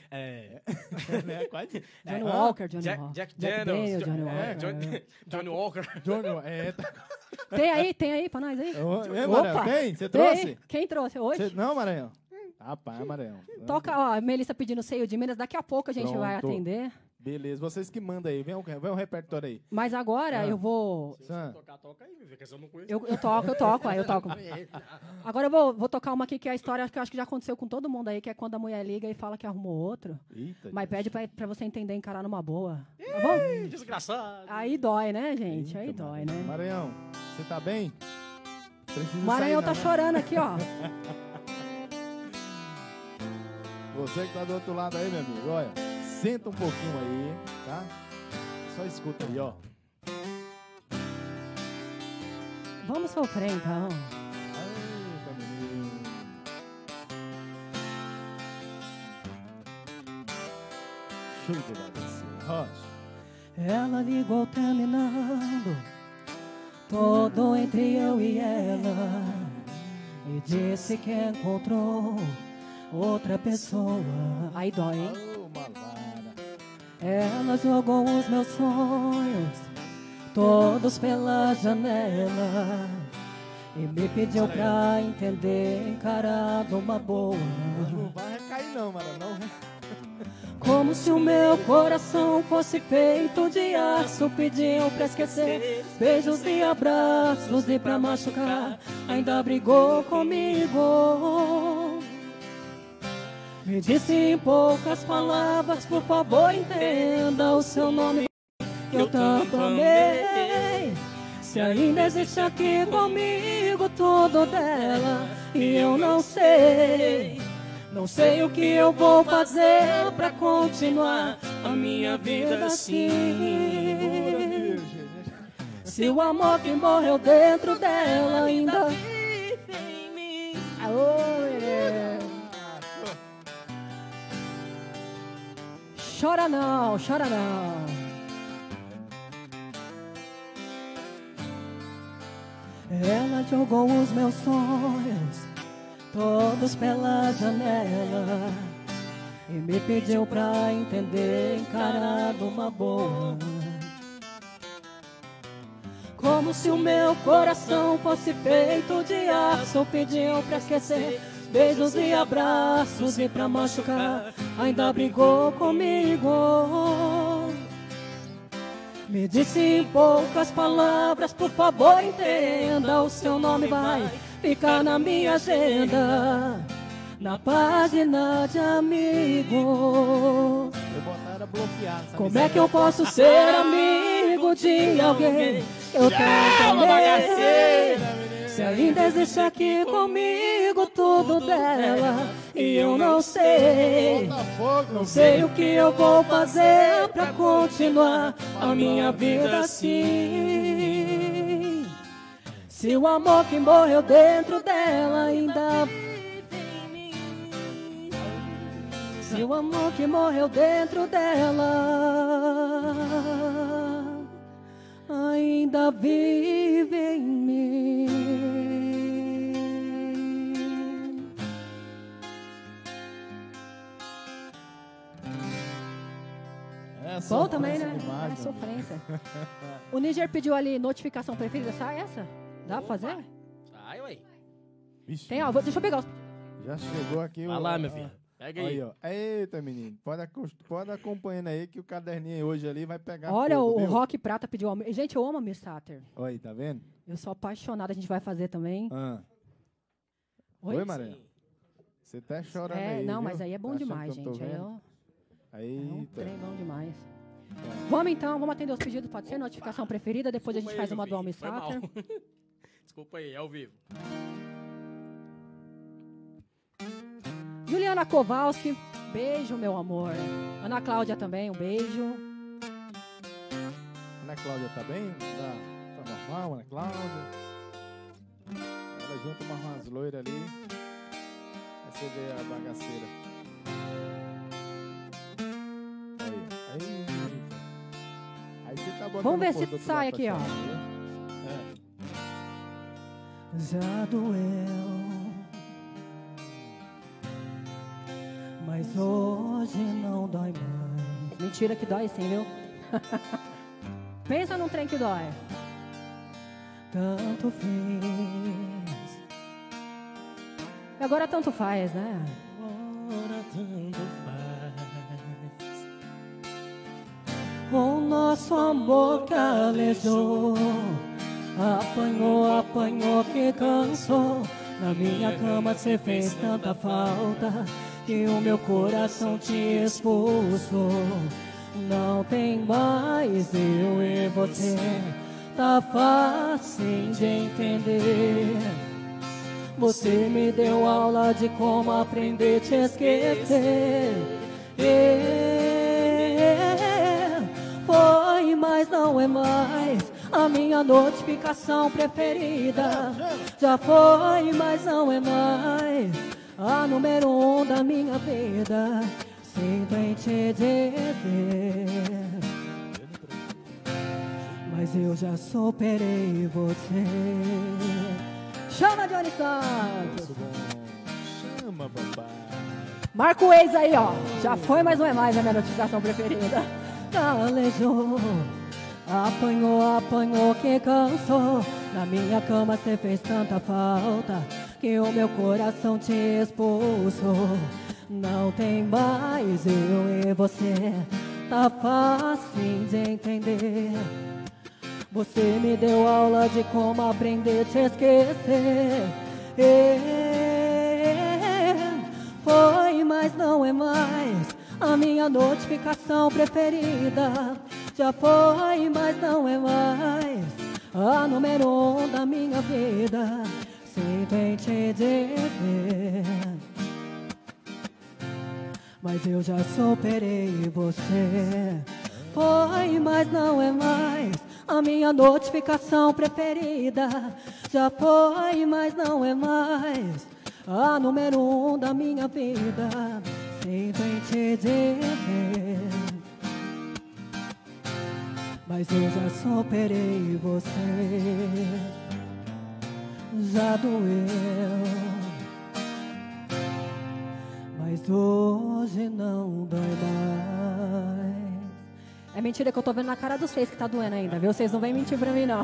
É. né? Quase. Johnny É, Walker, Johnny Jack, Walker. Jack Jack Daniels. Daniels, Johnny Jo- é, Walker. Johnny, Johnny Walker. John, é, tá. Tem aí, tem aí pra nós aí? Ô, é, Maranhão, tem? Você Tem trouxe? aí. Quem trouxe hoje? Cê- não, Maranhão? Rapaz, Maranhão. Toca, ó, a Melissa pedindo Seio de Minas. Daqui a pouco a gente vai Pronto. atender. Beleza, vocês que mandam aí. Vem um, vem um repertório aí. Mas agora Ah. eu vou... Sam, Tocar, toca aí, porque eu não conheço. Eu, eu toco, eu toco, aí eu toco. Agora eu vou, vou tocar uma aqui que é a história que eu acho que já aconteceu com todo mundo aí, que é quando a mulher liga e fala que arrumou outro. eita. Mas pede pra, pra você entender e encarar numa boa. Tá bom? Ih, desgraçado. Aí dói, né, gente? Aí Eita, dói, Maranhão. né? Maranhão, você tá bem? Precisa O Maranhão sair, tá não, né? chorando aqui, ó. Você que tá do outro lado aí, meu amigo, olha. senta um pouquinho aí, tá? Só escuta aí, ó. Vamos sofrer, então. Eita, menino. Show de bagaceira. Rocha. Ela ligou terminando todo entre eu e ela e disse que encontrou outra pessoa. Aí dói, hein? Ô, malvada. Ela jogou os meus sonhos todos pela janela e me pediu pra entender, encarar uma boa. Não vai recair não, mano, não. Como se o meu coração fosse feito de aço. Pediu pra esquecer beijos e abraços e pra machucar ainda brigou comigo. Me disse em poucas palavras, por favor entenda o seu nome que eu tanto amei. Se ainda existe aqui comigo tudo dela e eu não sei. Não sei o que eu vou fazer pra continuar a minha vida assim. Se o amor que morreu dentro dela ainda vive em mim. Alô, Lelê. Chora não, chora não. Ela jogou os meus sonhos todos pela janela e me pediu pra entender, encarar uma boa. Como se o meu coração fosse feito de aço. Pediu pra esquecer beijos e abraços e pra machucar ainda brigou comigo. Me disse em poucas palavras, por favor entenda, o seu nome vai ficar na minha agenda, na página de amigo. Eu botar era bloqueado. Como é que eu posso ser amigo de alguém que eu tanto amei? Se ainda existe aqui comigo tudo dela e eu não sei. Não sei o que eu vou fazer pra continuar a minha vida assim. Se o amor que morreu dentro dela ainda vive em mim. Se o amor que morreu dentro dela ainda vive em mim. É Bom também, né? sofrência demais, É mano. sofrência. O Níger pediu ali notificação preferida. Sai essa? Dá pra fazer? Sai, ué. Vixe, Tem, ó. vou- Deixa eu pegar os... já chegou aqui o... Vai lá, meu ó, filho. Pega aí. Aí, ó. Eita, menino. Pode, acos- pode acompanhando aí que o caderninho hoje ali vai pegar Olha, fogo, o viu? Rock Prata pediu... Almir. Gente, eu amo Almir Sater. Olha aí, tá vendo? Eu sou apaixonada. A gente vai fazer também. Ah. Oi? Oi, Maria. Você tá chorando É, aí, não, viu? mas aí é bom Tá achando demais, que eu não tô gente. Aí vendo? eu... É um Eita. trem bom demais. Vamos então, vamos atender os pedidos, pode ser? Notificação preferida, depois a gente Desculpa faz aí, uma do meu Almir filho. Foi mal. Sater. Desculpa aí, é ao vivo. Juliana Kowalski, beijo, meu amor. Ana Cláudia também, um beijo. Ana Cláudia tá bem? Tá, tá normal, Ana Cláudia? Ela junta umas, umas loiras ali. Aí você vê a bagaceira. Aí, aí. Aí você tá botando Vamos ver o se povo do outro sai lado pra aqui, ó. chorar, viu? É. Já doeu, mas hoje não dói mais. Mentira que dói sim, viu? Pensa num trem que dói. Tanto fez, E agora tanto faz, né? agora tanto faz. O nosso amor calejou, apanhou, apanhou que cansou. Na minha cama cê fez tanta falta que o meu coração te expulsou. Não tem mais eu e você, tá fácil de entender. Você me deu aula de como aprender a te esquecer. não é mais a minha notificação preferida. Já foi, mas não é mais a número um da minha vida. Sinto em te dizer, mas eu já superei você. Chama, Johnny Santos. Chama, papai. Marca o ex aí, ó. Já foi, mas não é mais a minha notificação preferida. Calejou, apanhou, apanhou que cansou. Na minha cama cê fez tanta falta que o meu coração te expulsou. Não tem mais eu e você, tá fácil de entender. Você me deu aula de como aprender a te esquecer. Foi, mas não é mais a minha notificação preferida. Já foi, mas não é mais a número um da minha vida. Sinto em te dizer, mas eu já superei você. Foi, mas não é mais a minha notificação preferida. Já foi, mas não é mais a número um da minha vida. Sinto em te dizer, mas eu já superei você. Já doeu, mas hoje não dói mais. É mentira que eu tô vendo na cara dos seis que tá doendo ainda, viu? Vocês não vêm mentir pra mim, não.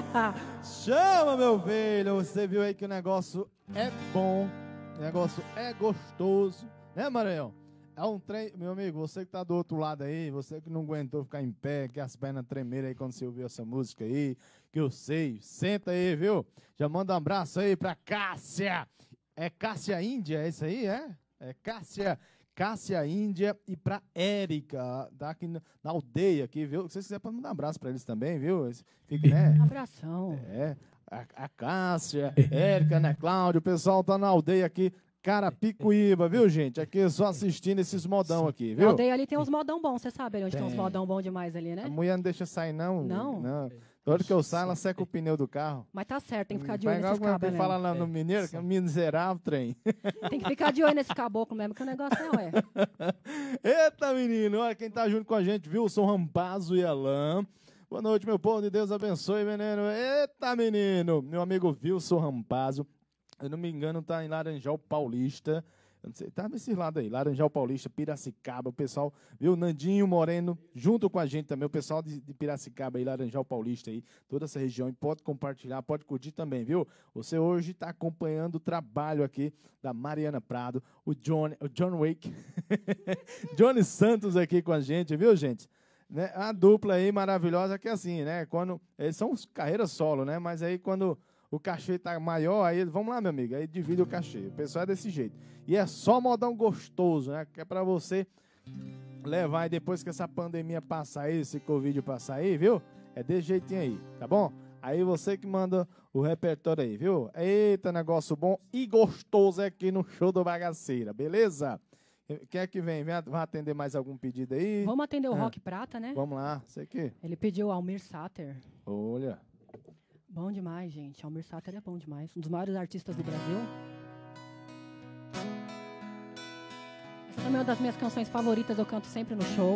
Chama, meu filho. Você viu aí que o negócio é bom, o negócio é gostoso, né, Maranhão? É um trem, meu amigo, você que tá do outro lado aí, você que não aguentou ficar em pé, que as pernas tremeram aí quando você ouviu essa música aí, que eu sei, senta aí, viu? Já manda um abraço aí pra Cássia. É Cássia Índia, é isso aí, é? É Cássia, Cássia Índia e pra Érica, tá aqui na, na aldeia aqui, viu? Se você quiser, pode mandar um abraço pra eles também, viu? Fica, né? Abração. É, a, a Cássia, Érica, né, Cláudio, o pessoal tá na aldeia aqui, Carapicuíba, viu, gente? Aqui só assistindo esses modão aqui, viu? Na aldeia ali tem uns modão bons, você sabe ali onde tem, Tem. uns modão bom demais ali, né? A mulher não deixa sair, não. Não? Não. Toda que eu saio, ela seca o pneu do carro. Mas tá certo, tem que ficar de Vai olho igual nesses quando cabos tem fala mesmo. lá no mineiro, que é miserável trem. Tem que ficar de olho nesse caboclo mesmo, que o negócio é, ué. Eita, menino, olha quem tá junto com a gente, Wilson Rampazzo e Alain. Boa noite, meu povo, de Deus abençoe, menino. Eita, menino, meu amigo Wilson Rampazzo, eu não me engano, tá em Laranjal Paulista. Eu não sei, tá nesse lado aí, Laranjal Paulista, Piracicaba, o pessoal, viu, Nandinho Moreno, junto com a gente também, o pessoal de, de Piracicaba e Laranjal Paulista aí, toda essa região, e pode compartilhar, pode curtir também, viu? Você hoje está acompanhando o trabalho aqui da Mariana Prado, o John, o John Wake, Johnny Santos aqui com a gente, viu, gente? Né? A dupla aí maravilhosa que é assim, né? Quando, eles são carreiras solo, né? Mas aí quando o cachê tá maior, aí vamos lá, meu amigo, aí divide o cachê. O pessoal é desse jeito. E é só modão gostoso, né? Que é pra você levar e depois que essa pandemia passar aí, esse Covid passar aí, viu? É desse jeitinho aí, tá bom? Aí você que manda o repertório aí, viu? Eita, negócio bom e gostoso aqui no show do Bagaceira, beleza? Quem é que vem? Vem vai atender mais algum pedido aí? Vamos atender o Ah. Rock Prata, né? Vamos lá, sei que. Ele pediu o Almir Sater. Olha. Bom demais, gente. Almir Sater é bom demais. Um dos maiores artistas do Brasil. Essa também é uma das minhas canções favoritas. Eu canto sempre no show.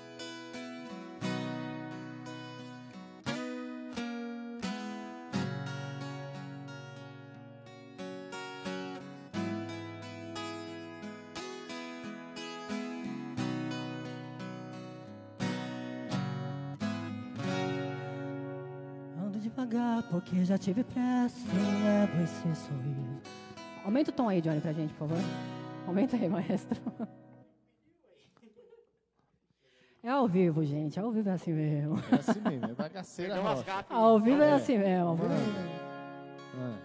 Ando devagar porque já tive pressa e levo esse sorriso. Aumenta o tom aí, Johnny, pra gente, por favor. Aumenta aí, maestro. É ao vivo, gente. Ao vivo é assim mesmo. É assim mesmo, é Bagaceira rocha. Ao vivo é É. assim mesmo. Ao vivo é assim mesmo.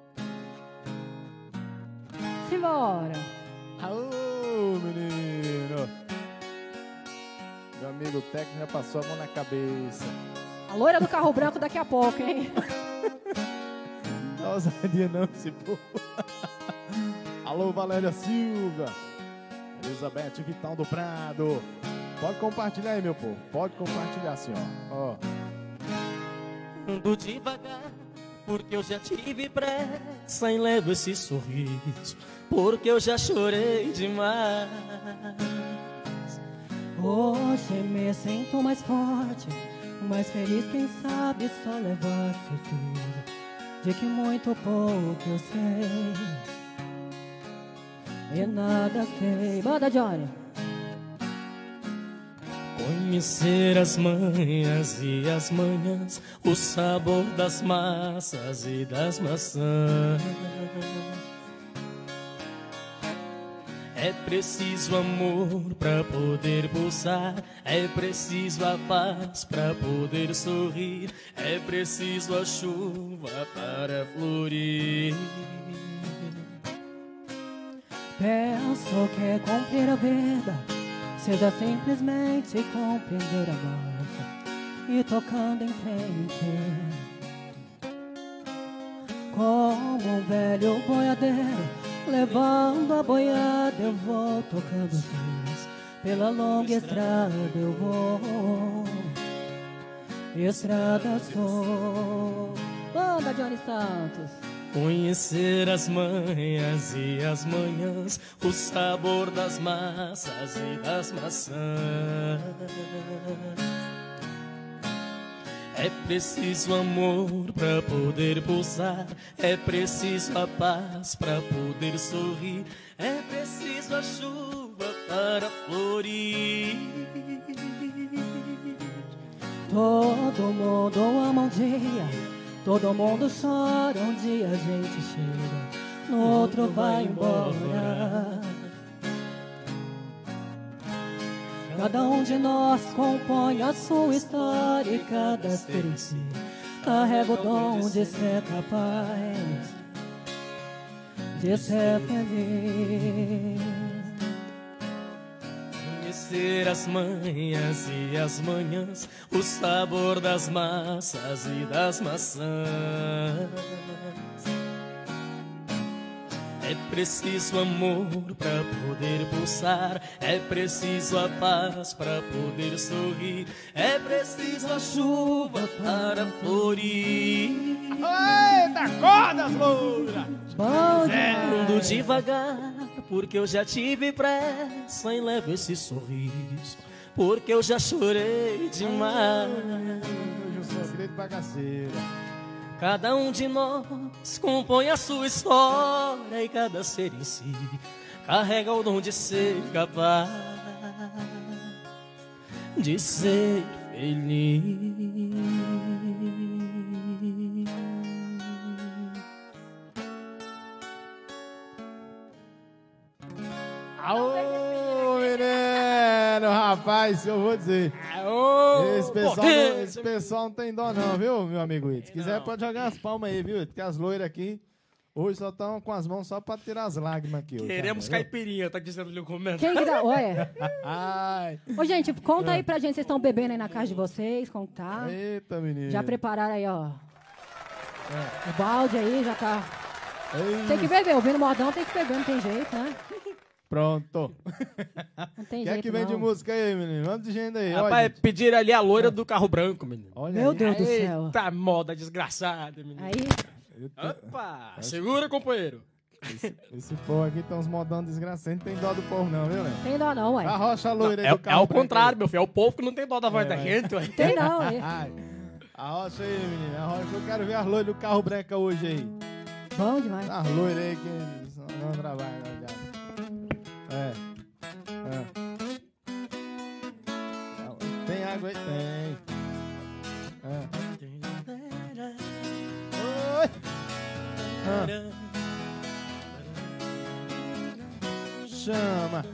Simbora. Alô, menino. Meu amigo técnico já passou a mão na cabeça. A loira do carro branco daqui a pouco, hein? Não dá ousadia não, esse povo. Alô, Valéria Silva. Elizabeth Vital do Prado. Pode compartilhar aí, meu povo. Pode compartilhar assim, ó. Ó. ando devagar, porque eu já tive pressa em levar esse sorriso, porque eu já chorei demais. Hoje me sinto mais forte, mais feliz, quem sabe só levar certeza de que muito pouco eu sei e nada sei. Banda Johnny. Conhecer as manhas e as manhãs, o sabor das massas e das maçãs. É preciso amor pra poder pulsar, é preciso a paz pra poder sorrir, é preciso a chuva para florir. Penso que cumprir a vida seja simplesmente compreender a marcha e tocando em frente, como um velho boiadeiro, levando a boiada eu vou tocando os dias, pela longa estrada eu vou, estrada sou. Banda Johnny Santos. Conhecer as manhas e as manhãs, o sabor das massas e das maçãs. É preciso amor pra poder pulsar, é preciso a paz pra poder sorrir, é preciso a chuva para florir. Todo mundo ama um dia, todo mundo chora, um dia a gente chega, no outro vai embora. Cada um de nós compõe a sua história e cada ser em si carrega o dom de ser capaz de ser feliz. Conhecer as manhas e as manhãs, o sabor das massas e das maçãs. É preciso amor pra poder pulsar, é preciso a paz pra poder sorrir, é preciso a chuva para florir. Eita, cordas, loura! Ando devagar, porque eu já tive pressa em levar esse sorriso, porque eu já chorei demais. Eu sou grito bagaceira. Cada um de nós compõe a sua história e cada ser em si carrega o dom de ser capaz de ser feliz. Aô, menino, rapaz, eu vou dizer. Esse pessoal, não, esse pessoal não tem dó não, viu, meu amigo Ito? Se quiser pode jogar as palmas aí, viu, Ito? Que as loiras aqui hoje só estão com as mãos só pra tirar as lágrimas aqui. Hoje, Queremos tá, caipirinha, tá dizendo ali o comentário. Quem que dá? Olha. Ai. Ô, gente, conta aí pra gente, vocês estão bebendo aí na casa de vocês, como tá? Eita, menino. Já prepararam aí, ó. É. O balde aí, já tá... Ei. Tem que beber, ouvindo modão tem que beber, não tem jeito, né? Pronto. Não tem Quer jeito, que vem não. de música aí, menino? Vamos de gente aí. Rapaz, Olha, pedir ali a loira do carro branco, menino. olha Meu aí. Deus do céu. Eita moda desgraçada, menino. Aí, Opa, segura, companheiro. Esse, esse povo aqui tem uns modão desgraçados. Não tem dó do povo não, viu, né? tem dó não, ué. A rocha loira aí É, do é carro ao branco contrário, aí. meu filho. É o povo que não tem dó da voz É, da ué. gente, ué. Tem não, ué. Ai, a rocha aí, menina. A rocha, eu quero ver as loiras do carro branco hoje aí. Bom demais. As loiras aí que não trabalham, não, já. É. é. Tem água aí? Tem. É. Oi. Ah. Chama.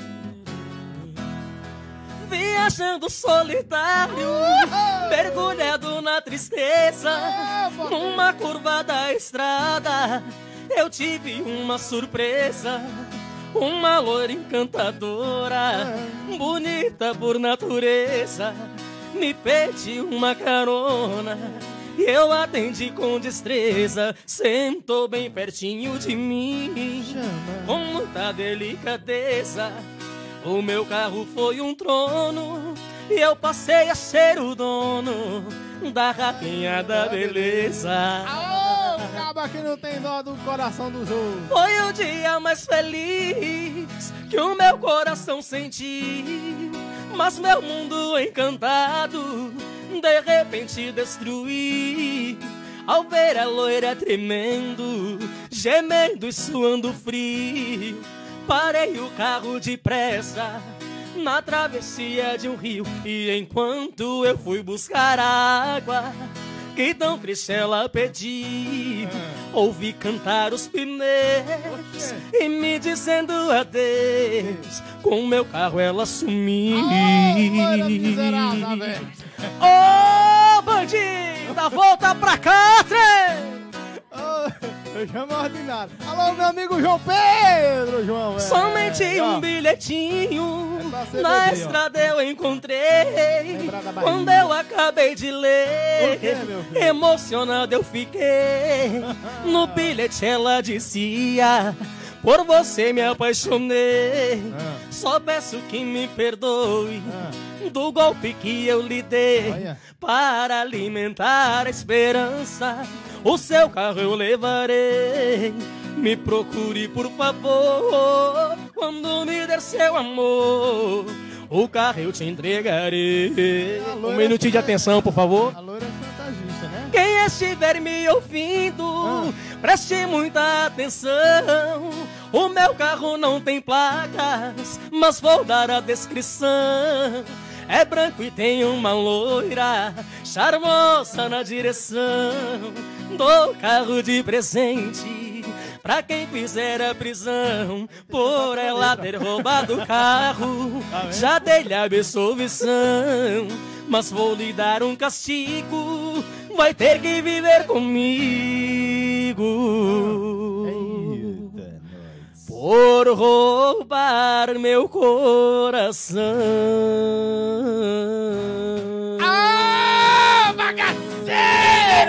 Viajando solitário, mergulhado na tristeza, numa curva da estrada, eu tive uma surpresa. Uma loira encantadora, bonita por natureza, me pediu uma carona e eu atendi com destreza. Sentou bem pertinho de mim, com muita delicadeza. O meu carro foi um trono e E eu passei a ser o dono da rainha da beleza. Aô, acaba que não tem dó do coração dos outros. Foi o dia mais feliz que o meu coração sentiu, mas meu mundo encantado de repente destruí, ao ver a loira tremendo, gemendo e suando frio. Parei o carro depressa na travessia de um rio, e enquanto eu fui buscar água que tão triste ela pediu, ouvi cantar os pneus e me dizendo adeus. Com meu carro ela sumiu. Oh, Ô, bandida, volta pra cá, trem! Eu chamo ordinário. Alô, meu amigo João Pedro, João. É, Somente é, um ó. bilhetinho É pra você na beber, estrada eu encontrei. Lembrar da Bahia. Quando eu acabei de ler, O quê, meu filho? emocionado eu fiquei. No bilhete ela dizia: por você me apaixonei. Ah. Só peço que me perdoe Ah. do golpe que eu lhe dei. Olha. Para alimentar a esperança, o seu carro eu levarei. Me procure, por favor, quando me der seu amor, o carro eu te entregarei. A Um loira minutinho de é- atenção, por favor. A loira é chantagista, né? Quem estiver me ouvindo, Ah. preste muita atenção. O meu carro não tem placas, mas vou dar a descrição. É branco e tem uma loira charmosa na direção. Dou carro de presente pra quem fizer a prisão por ela ter roubado o carro. Já dei-lhe a absolvição, mas vou lhe dar um castigo. Vai ter que viver comigo Eita, nós. por roubar meu coração. Ah, bagaceira,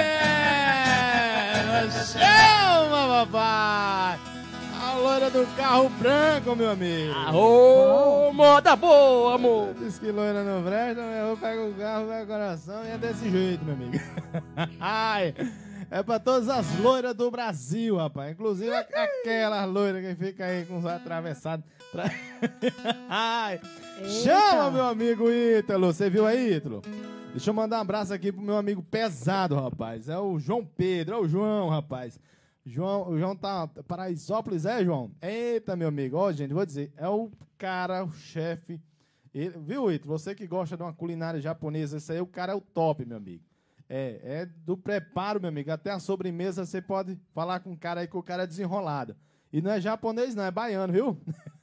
menino! Chama, papai! A loira do carro branco, meu amigo. Ô, moda boa, amor. Diz que loira não presta, mas eu pego o carro, pego o coração e é desse jeito, meu amigo. Ai, é pra todas as loiras do Brasil, rapaz. Inclusive aquelas loiras que ficam aí com os atravessados. Pra... Ai, chama, meu amigo Ítalo. Você viu aí, Ítalo? Deixa eu mandar um abraço aqui pro meu amigo pesado, rapaz. É o João Pedro, é o João, rapaz. João, o João tá Paraisópolis, é, João? Eita, meu amigo. Ó, gente, vou dizer, é o cara, o chefe. Ele- Viu, Ítalo? Você que gosta de uma culinária japonesa, esse aí, o cara é o top, meu amigo. É, é do preparo, meu amigo. Até a sobremesa você pode falar com o cara aí que o cara é desenrolado. E não é japonês, não, é baiano, viu?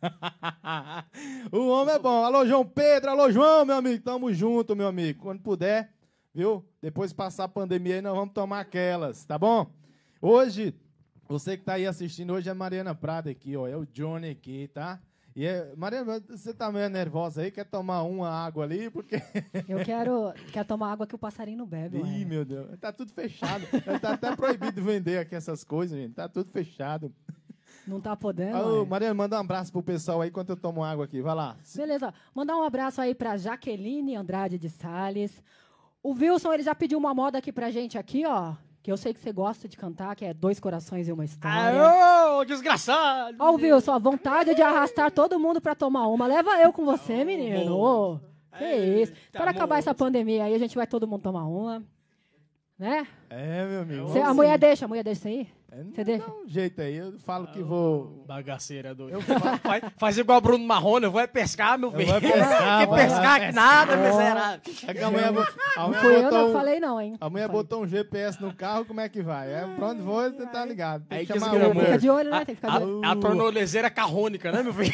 O homem é bom. Alô, João Pedro, alô, João, meu amigo. Tamo junto, meu amigo. Quando puder, viu? Depois de passar a pandemia aí, nós vamos tomar aquelas, tá bom? Hoje, você que tá aí assistindo, hoje é a Mariana Prada aqui, ó. É o Johnny aqui, tá? E é, Mariana, você tá meio nervosa aí? Quer tomar uma água ali? Porque... Eu quero, quero tomar água que o passarinho não bebe. Ih, ué. meu Deus. Tá tudo fechado. Tá até proibido vender aqui essas coisas, gente. Tá tudo fechado. Não tá podendo? Ô, ué. Mariana, manda um abraço pro pessoal aí enquanto eu tomo água aqui. Vai lá. Beleza, mandar um abraço aí pra Jaqueline Andrade de Salles. O Wilson, ele já pediu uma moda aqui pra gente aqui, ó. Que eu sei que você gosta de cantar, que é Dois Corações e Uma História. Ô, desgraçado. Ó, o Wilson, a vontade de arrastar todo mundo pra tomar uma. Leva eu com você, menino. Ô, que isso. Para acabar essa pandemia aí, a gente vai todo mundo tomar uma. Né? É, meu amigo. Cê- a vamos mulher sim. deixa, a mulher deixa isso aí? É, Você deixa? dá um jeito aí. Eu falo que vou... Bagaceira doido. Faz, faz igual o Bruno Marrone, eu vou é pescar, meu Eu filho. vou pescar, Que vou pescar que nada, Ó. miserável. É que a mulher, bo- a Não mulher fui eu, botou não um- falei não, hein? A mulher Falei. botou um G P S no carro, como é que vai? É, pra onde vou, você tá ligado. Tem Aí que diz chamar que o não Uber. Fica de olho, né? Tem que ficar de olho. A, a tornozeleira carrônica, né, meu filho?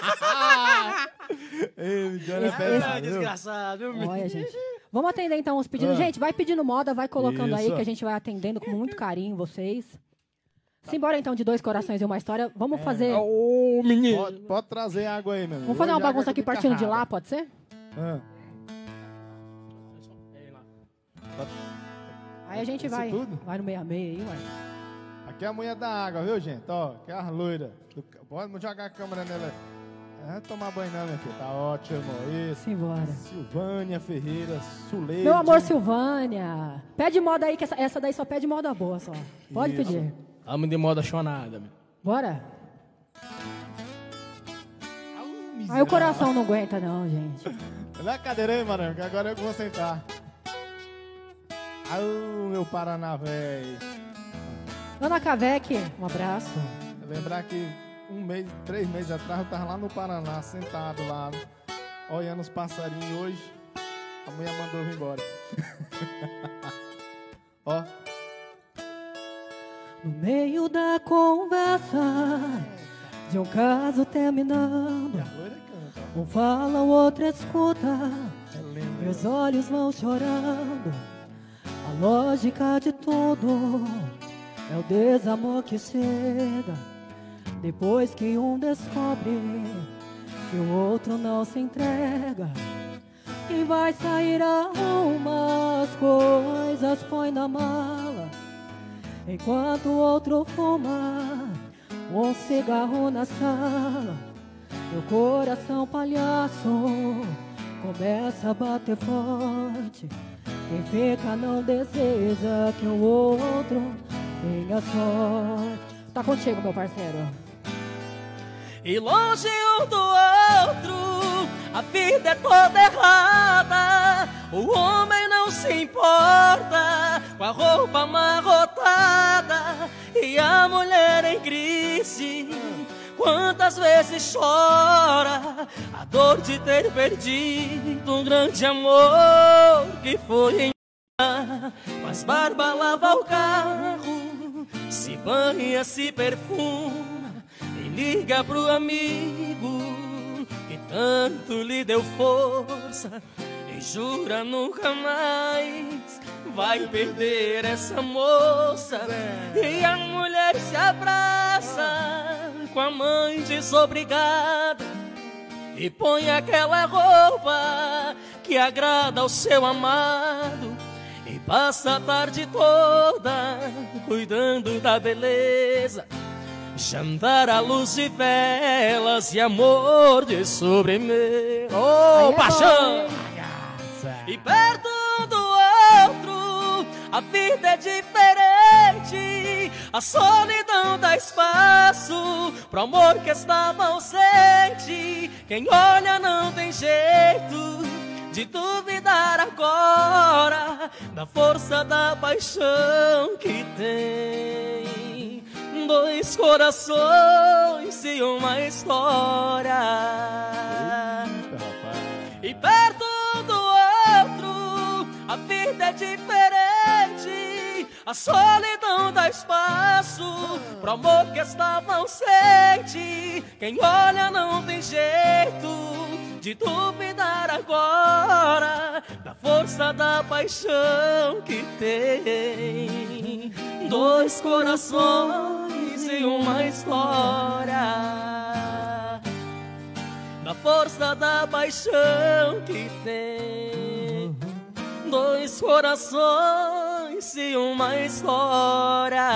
Ei, o Johnny é Ah, pesado, viu? desgraçado, viu, meu? Olha, gente. Vamos atender então os pedidos. Ah. Gente, vai pedindo moda, vai colocando aí Isso. que a gente vai atendendo com muito carinho vocês. Simbora então de Dois Corações e Uma História. Vamos fazer. Ô, menino. Pode, pode trazer água aí, meu amigo. Vamos fazer uma Hoje a água bagunça aqui fica partindo de rara. lá, pode ser? Ah, Aí a gente Isso vai. tudo? Vai no meio a meio aí, ué. aqui é a mulher da água, viu, gente? Ó, aqui é a loira. Do ca- Pode jogar a câmera nela. É tomar banho não, minha filha. Tá ótimo. Isso. Simbora. Silvânia Ferreira, Suleide. Meu amor, Silvânia. Pede moda aí, que essa, essa daí só pede moda boa, só. Pode Isso. pedir. Amo de moda chonada. Bora. Miserável. Aí o coração não aguenta não, gente. Dá a cadeira aí, Maranhão, que agora eu vou sentar. Au, meu Paraná, velho. Ana Cavec, um abraço. Lembrar que um mês, três meses atrás eu tava lá no Paraná, sentado lá, olhando os passarinhos. Hoje a mulher mandou eu vir embora. Ó. No meio da conversa de um caso terminando, E a loira canta, ó. um fala, o outro escuta, É lindo. meus olhos vão chorando. A lógica de tudo é o desamor que chega depois que um descobre que o outro não se entrega. Quem vai sair arruma as coisas, põe na mala, enquanto o outro fuma um cigarro na sala. Meu coração palhaço começa a bater forte. Quem fica não deseja que o outro tenha sorte. Tá contigo, meu parceiro. E longe um do outro, a vida é toda errada. O homem não se importa com a roupa amarrotada, e a mulher em crise quantas vezes chora a dor de ter perdido um grande amor que foi embora. Mas barba, lava o carro, se banha, se perfuma e liga pro amigo que tanto lhe deu força e jura nunca mais vai perder essa moça. E a mulher se abraça com a mãe desobrigada e põe aquela roupa que agrada ao seu amado, e passa a tarde toda cuidando da beleza. Jantar à luz de velas e amor de sobremesa. Oh, é paixão! bom, E perto um do outro, a vida é diferente. A solidão dá espaço pro amor que estava ausente. Quem olha não tem jeito de duvidar agora da força da paixão que tem. Dois corações e uma história. Eita, rapaz. E perto um do outro, a vida é diferente. A solidão dá espaço pro amor que estava ausente. Quem olha não tem jeito de duvidar agora da força da paixão que tem. Dois corações e uma história, da força da paixão que tem. Dois corações e uma história.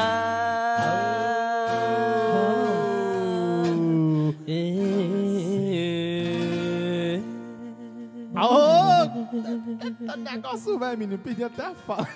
Aô! Eita negócio, velho, menino. Perdi até a fala.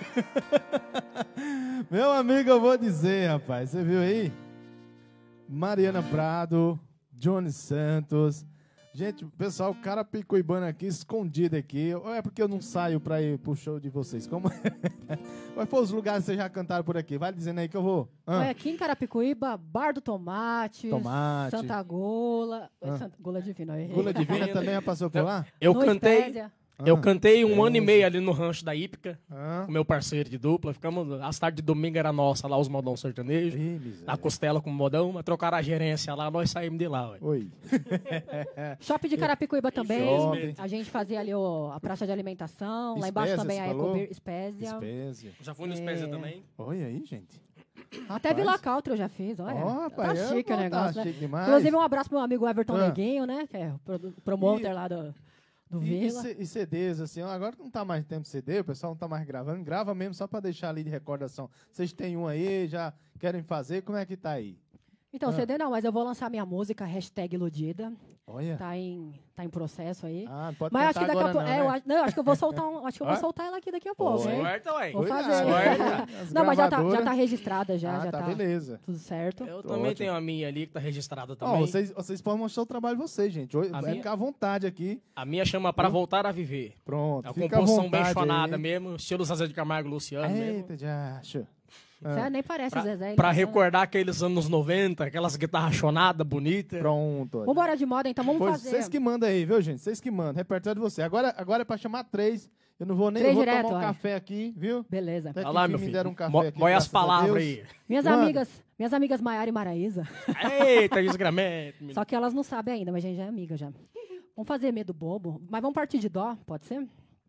Meu amigo, eu vou dizer, rapaz. Você viu aí? Mariana Prado, Johnny Santos. Gente, pessoal, o cara picuibano aqui, escondido aqui. Ou é porque eu não saio pra ir pro show de vocês? Como é? Quais foram os lugares que vocês já cantaram por aqui? Vai dizendo aí que eu vou. Ah. Olha, aqui em Carapicuíba, Bar do Tomate, Tomate. Santa Gola. Ah. Santa, Gula Divina, eu errei. Gula Divina também já passou por lá? Eu No cantei, Espésia. eu Ah. cantei um ano e meio ali no rancho da Ípica, Ah. com meu parceiro de dupla. Ficamos, as tardes de domingo era nossa lá, os modão sertanejos. Ih, miséria. A costela com o modão, mas trocaram a gerência lá, nós saímos de lá. Ué. Oi. Shopping de Carapicuíba também. Shopping. A gente fazia ali o, a praça de alimentação. Lá embaixo Espésia, também você a falou? Ecobeer Espésia. Espésia. Já fui no É. Espésia também. Olha aí, gente. Até Rapaz. Vila Country eu já fiz, olha. Ó, rapaz, tá é, chique o tá negócio, né? chique demais. Inclusive, um abraço pro meu amigo Everton Ah. Neguinho, né? Que é o pro- promoter E- lá do, do E, e, Vila. C- e C Ds, assim, ó, agora não tá mais tempo C D, o pessoal não tá mais gravando, grava mesmo só pra deixar ali de recordação. Vocês têm um aí, já querem fazer, como é que tá aí? Então, Ah. C D não, mas eu vou lançar minha música, hashtag Iludida. Olha. Tá em, tá em processo aí. Ah, não pode Mas acho cantar que daqui a agora pouco. não, É, eu né? acho, não, eu acho que eu vou soltar um, acho que eu vou Ó. soltar ela aqui daqui a pouco, hein? Certo, ué. Vou Cuidado, fazer. as Não, mas já tá, já gravadoras. tá registrada já, Ah, já tá, tá, beleza. tudo certo. Eu Tô também ótimo. tenho a minha ali que tá registrada Ó, também. vocês, vocês podem mostrar o trabalho de vocês, gente. Hoje, A vai minha- ficar à vontade aqui. A minha chama Pra Voltar a Viver. Pronto, É uma fica à composição bem vontade chonada aí. mesmo, estilo Zezé de Camargo e Luciano mesmo. Eita, já acho. Você nem parece Pra, o Zezé. ele pra tá- recordar aqueles anos noventa, aquelas guitarras chonadas, bonitas. Pronto. olha. Vambora de moda, então vamos Pois, fazer. vocês que mandam aí, viu, gente? Vocês que mandam. Repertório de você. Agora, agora é pra chamar três. Eu não vou nem Três eu vou direto, tomar um olha. café aqui, viu? Beleza. Até que Olha lá, enfim meu me filho. deram um café Mo- aqui. Põe as graças a palavras Deus. aí. Minhas Manda. amigas, minhas amigas Maiara e Maraísa. Eita, desgramento. menino. Só que elas não sabem ainda, mas a gente já é amiga já. Vamos fazer medo bobo, mas vamos partir de dó, pode ser?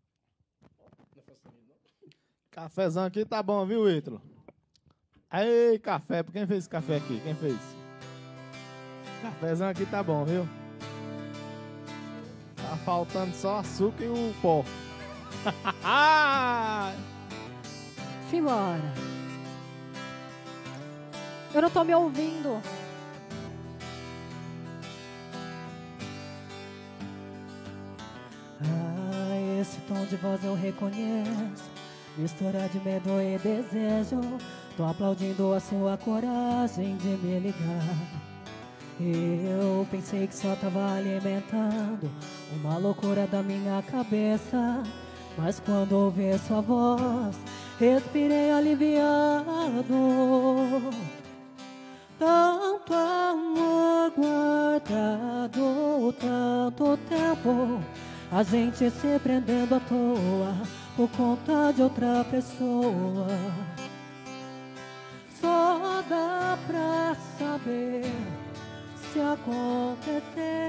Cafezão aqui tá bom, viu, Ítalo? Ei, café. Quem fez esse café aqui? Quem fez? Cafezão aqui tá bom, viu? Tá faltando só açúcar e o pó. Simbora. Eu não tô me ouvindo. Ah, esse tom de voz eu reconheço, mistura de medo e desejo. Tô aplaudindo a sua coragem de me ligar. Eu pensei que só tava alimentando uma loucura da minha cabeça, mas quando ouvi sua voz, respirei aliviado. Tanto amor guardado, tanto tempo, a gente se prendendo à toa por conta de outra pessoa. Só dá pra saber se acontecer.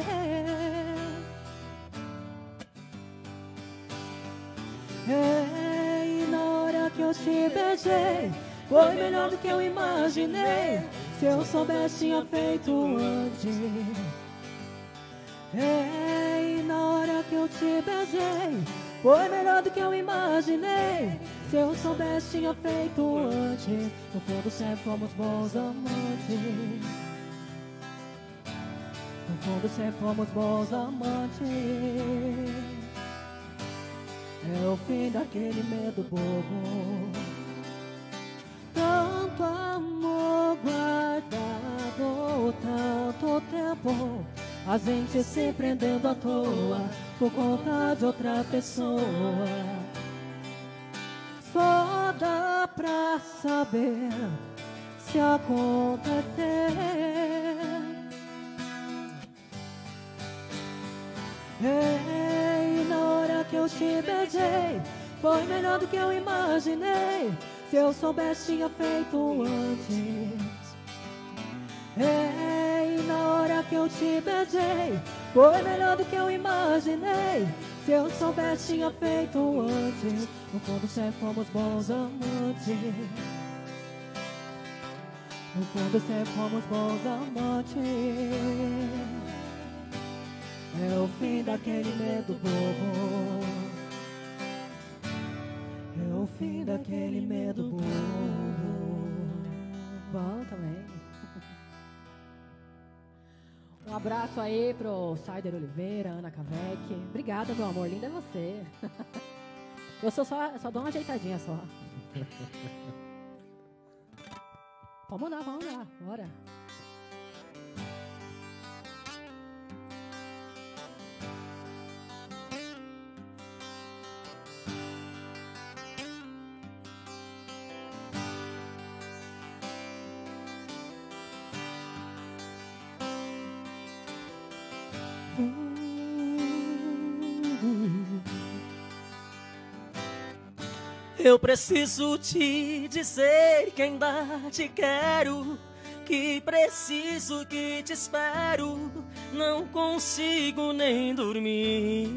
E na hora que eu te beijei, foi melhor do que eu imaginei. Se eu soubesse, tinha feito antes. E na hora que eu te beijei, foi melhor do que eu imaginei. Se eu soubesse, tinha feito antes. No fundo sempre fomos bons amantes. No fundo sempre fomos bons amantes. É o fim daquele medo bobo. Tanto amor guardado, tanto tempo, a gente se prendendo à toa por conta de outra pessoa. Só dá pra saber se acontecer. E na hora que eu te beijei, foi melhor do que eu imaginei. Se eu soubesse, tinha feito antes. E na hora que eu te beijei, foi melhor do que eu imaginei. Se eu soubesse, tinha feito antes. No fundo sempre fomos bons amantes. No fundo sempre fomos bons amantes. É o fim daquele medo bobo. É o fim daquele medo bobo. Bom também. Um abraço aí pro Saider Oliveira, Ana Cavec. Obrigada, meu amor. Linda é você. Eu sou só, só dou uma ajeitadinha só. Vamos lá, vamos lá. Bora. Eu preciso te dizer que ainda te quero, que preciso, que te espero, não consigo nem dormir.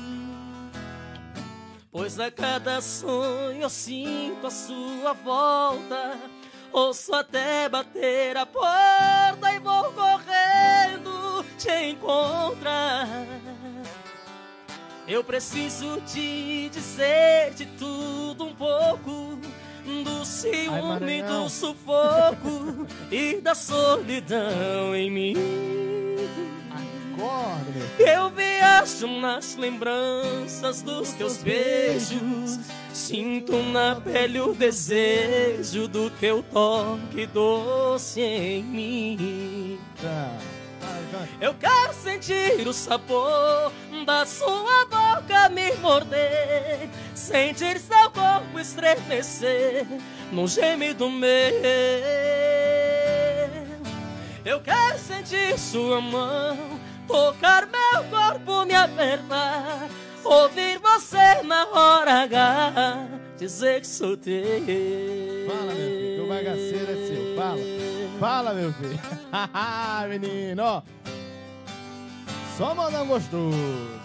Pois a cada sonho eu sinto a sua volta, ouço até bater a porta e vou correndo te encontrar. Eu preciso te dizer de tudo um pouco, do do ciúme, Ai, do sufoco e da solidão em mim. Acorda, meu. Eu viajo nas lembranças dos teus beijos, sinto na pele o desejo do teu toque doce em mim. Tá. Vai, vai. Eu quero sentir o sabor da sua boca me morder, sentir seu corpo estremecer num gemido meu. Eu quero sentir sua mão tocar meu corpo, me apertar, ouvir você na hora H dizer que sou teu. Fala, meu filho, que o bagaceiro é seu. Fala. Fala, meu filho. Menino, ó. Só mandar um gostoso.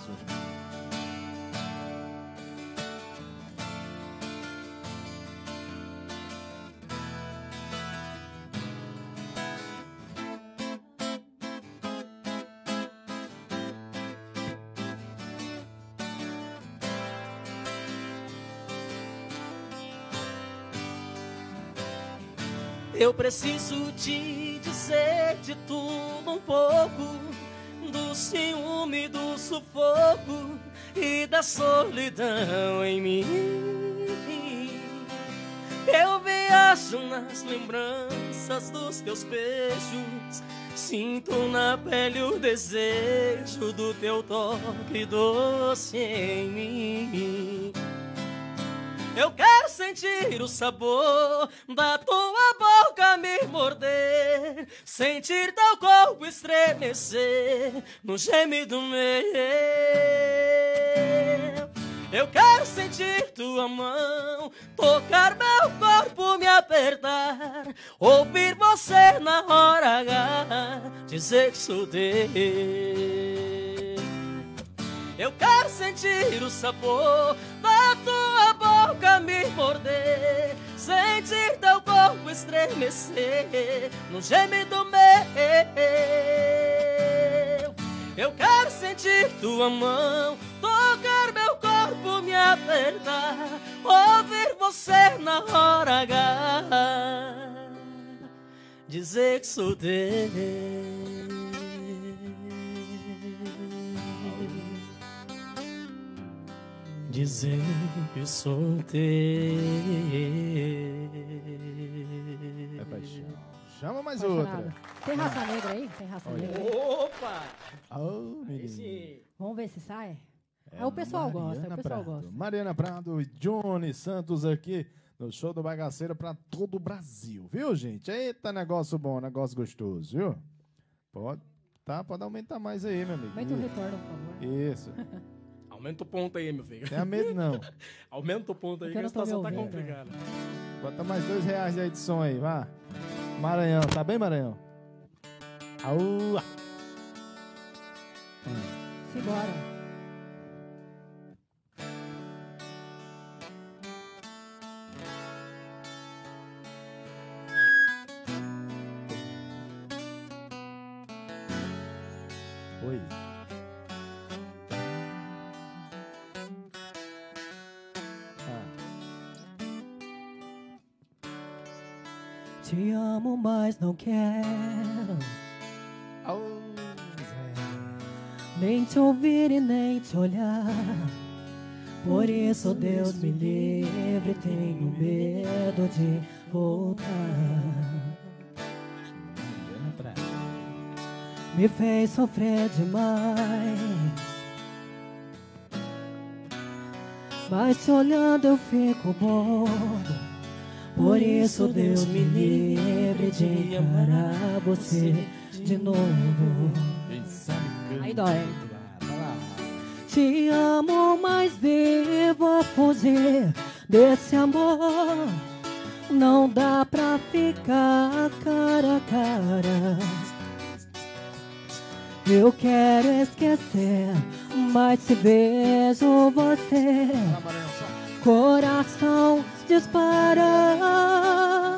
Eu preciso te dizer de tudo um pouco, do ciúme, do sufoco e da solidão em mim. Eu viajo nas lembranças dos teus beijos, sinto na pele o desejo do teu toque doce em mim. Eu quero sentir o sabor da tua boca me morder, sentir teu corpo estremecer no gemido meu. Eu quero sentir tua mão tocar meu corpo, me apertar, ouvir você na hora H dizer que sou teu. Eu quero sentir o sabor da tua boca me morder, sentir teu corpo estremecer no gemido meu. Eu quero sentir tua mão tocar meu corpo, me apertar, ouvir você na hora H dizer que sou teu. Dizer que sou teu. É paixão. Chama mais Apaixonado. outra. Tem raça negra aí? Tem raça Olha. negra? Opa! Ô, menino. Esse... Vamos ver se sai? É Ah, o pessoal Mariana gosta, o pessoal Prado. gosta. Mariana Prado e Johnny Santos aqui no show do Bagaceiro pra todo o Brasil, viu, gente? Eita, negócio bom, negócio gostoso, viu? Pode, tá, pode aumentar mais aí, meu amigo. Aumenta o retorno, por favor. Isso. Aumenta o ponto aí, meu filho. Tenha medo, não. Aumenta o ponto aí, Porque que a eu não tô situação tá me ouvindo. complicada. Bota mais dois reais aí de som aí, vá. Maranhão, tá bem, Maranhão? Aú! Simbora. Oi. Te amo, mas não quero Aú, Zé. nem te ouvir e nem te olhar. Por isso, Deus me livre, tenho medo de voltar. Me fez sofrer demais, mas te olhando eu fico bobo. Por isso, Deus me livre de encarar você de novo. Aí dói. Te amo, mas vivo fugir desse amor. Não dá pra ficar cara a cara. Eu quero esquecer, mas se vejo você, coração dispara.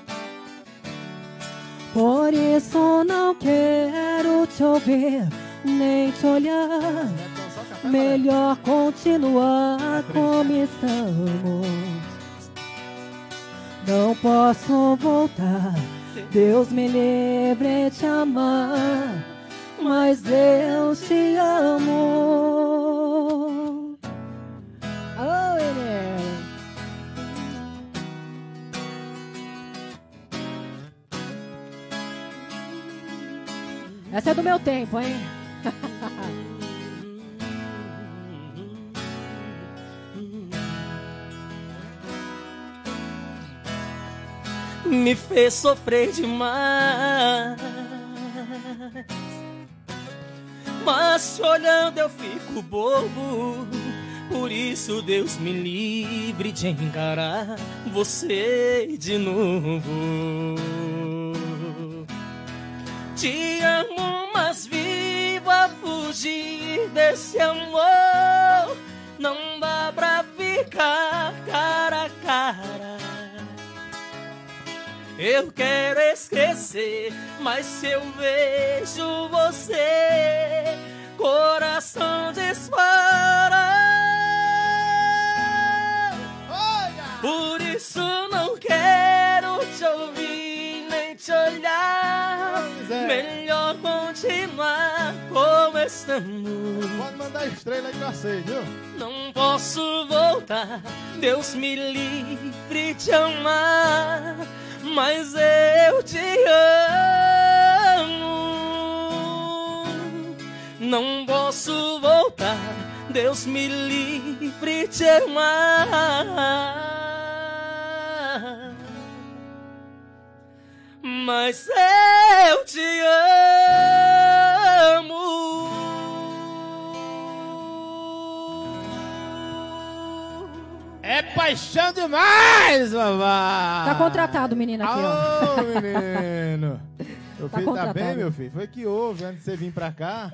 Por isso não quero te ouvir, nem te olhar. Melhor continuar como estamos. não posso voltar. Deus me livre de te amar, mas eu te amo. Alô, menino. Essa é do meu tempo, hein? Me fez sofrer demais, mas te olhando eu fico bobo. Por isso Deus me livre de encarar você de novo. Te amo, mas vivo a fugir desse amor. Não dá pra ficar cara a cara. Eu quero esquecer, mas se eu vejo você, coração dispara. Por isso não quero te ouvir nem te olhar. Melhor continuar como estamos. Pode mandar estrela aí pra vocês, viu? Não posso voltar, Deus me livre de amar, mas eu te amo. Não posso voltar, Deus me livre de amar, mas eu te amo. É paixão demais, babá! Tá contratado o menino aqui, ó. Ô, menino! Meu Tá filho tá contratado. bem, meu filho? Foi que houve antes de você vir pra cá?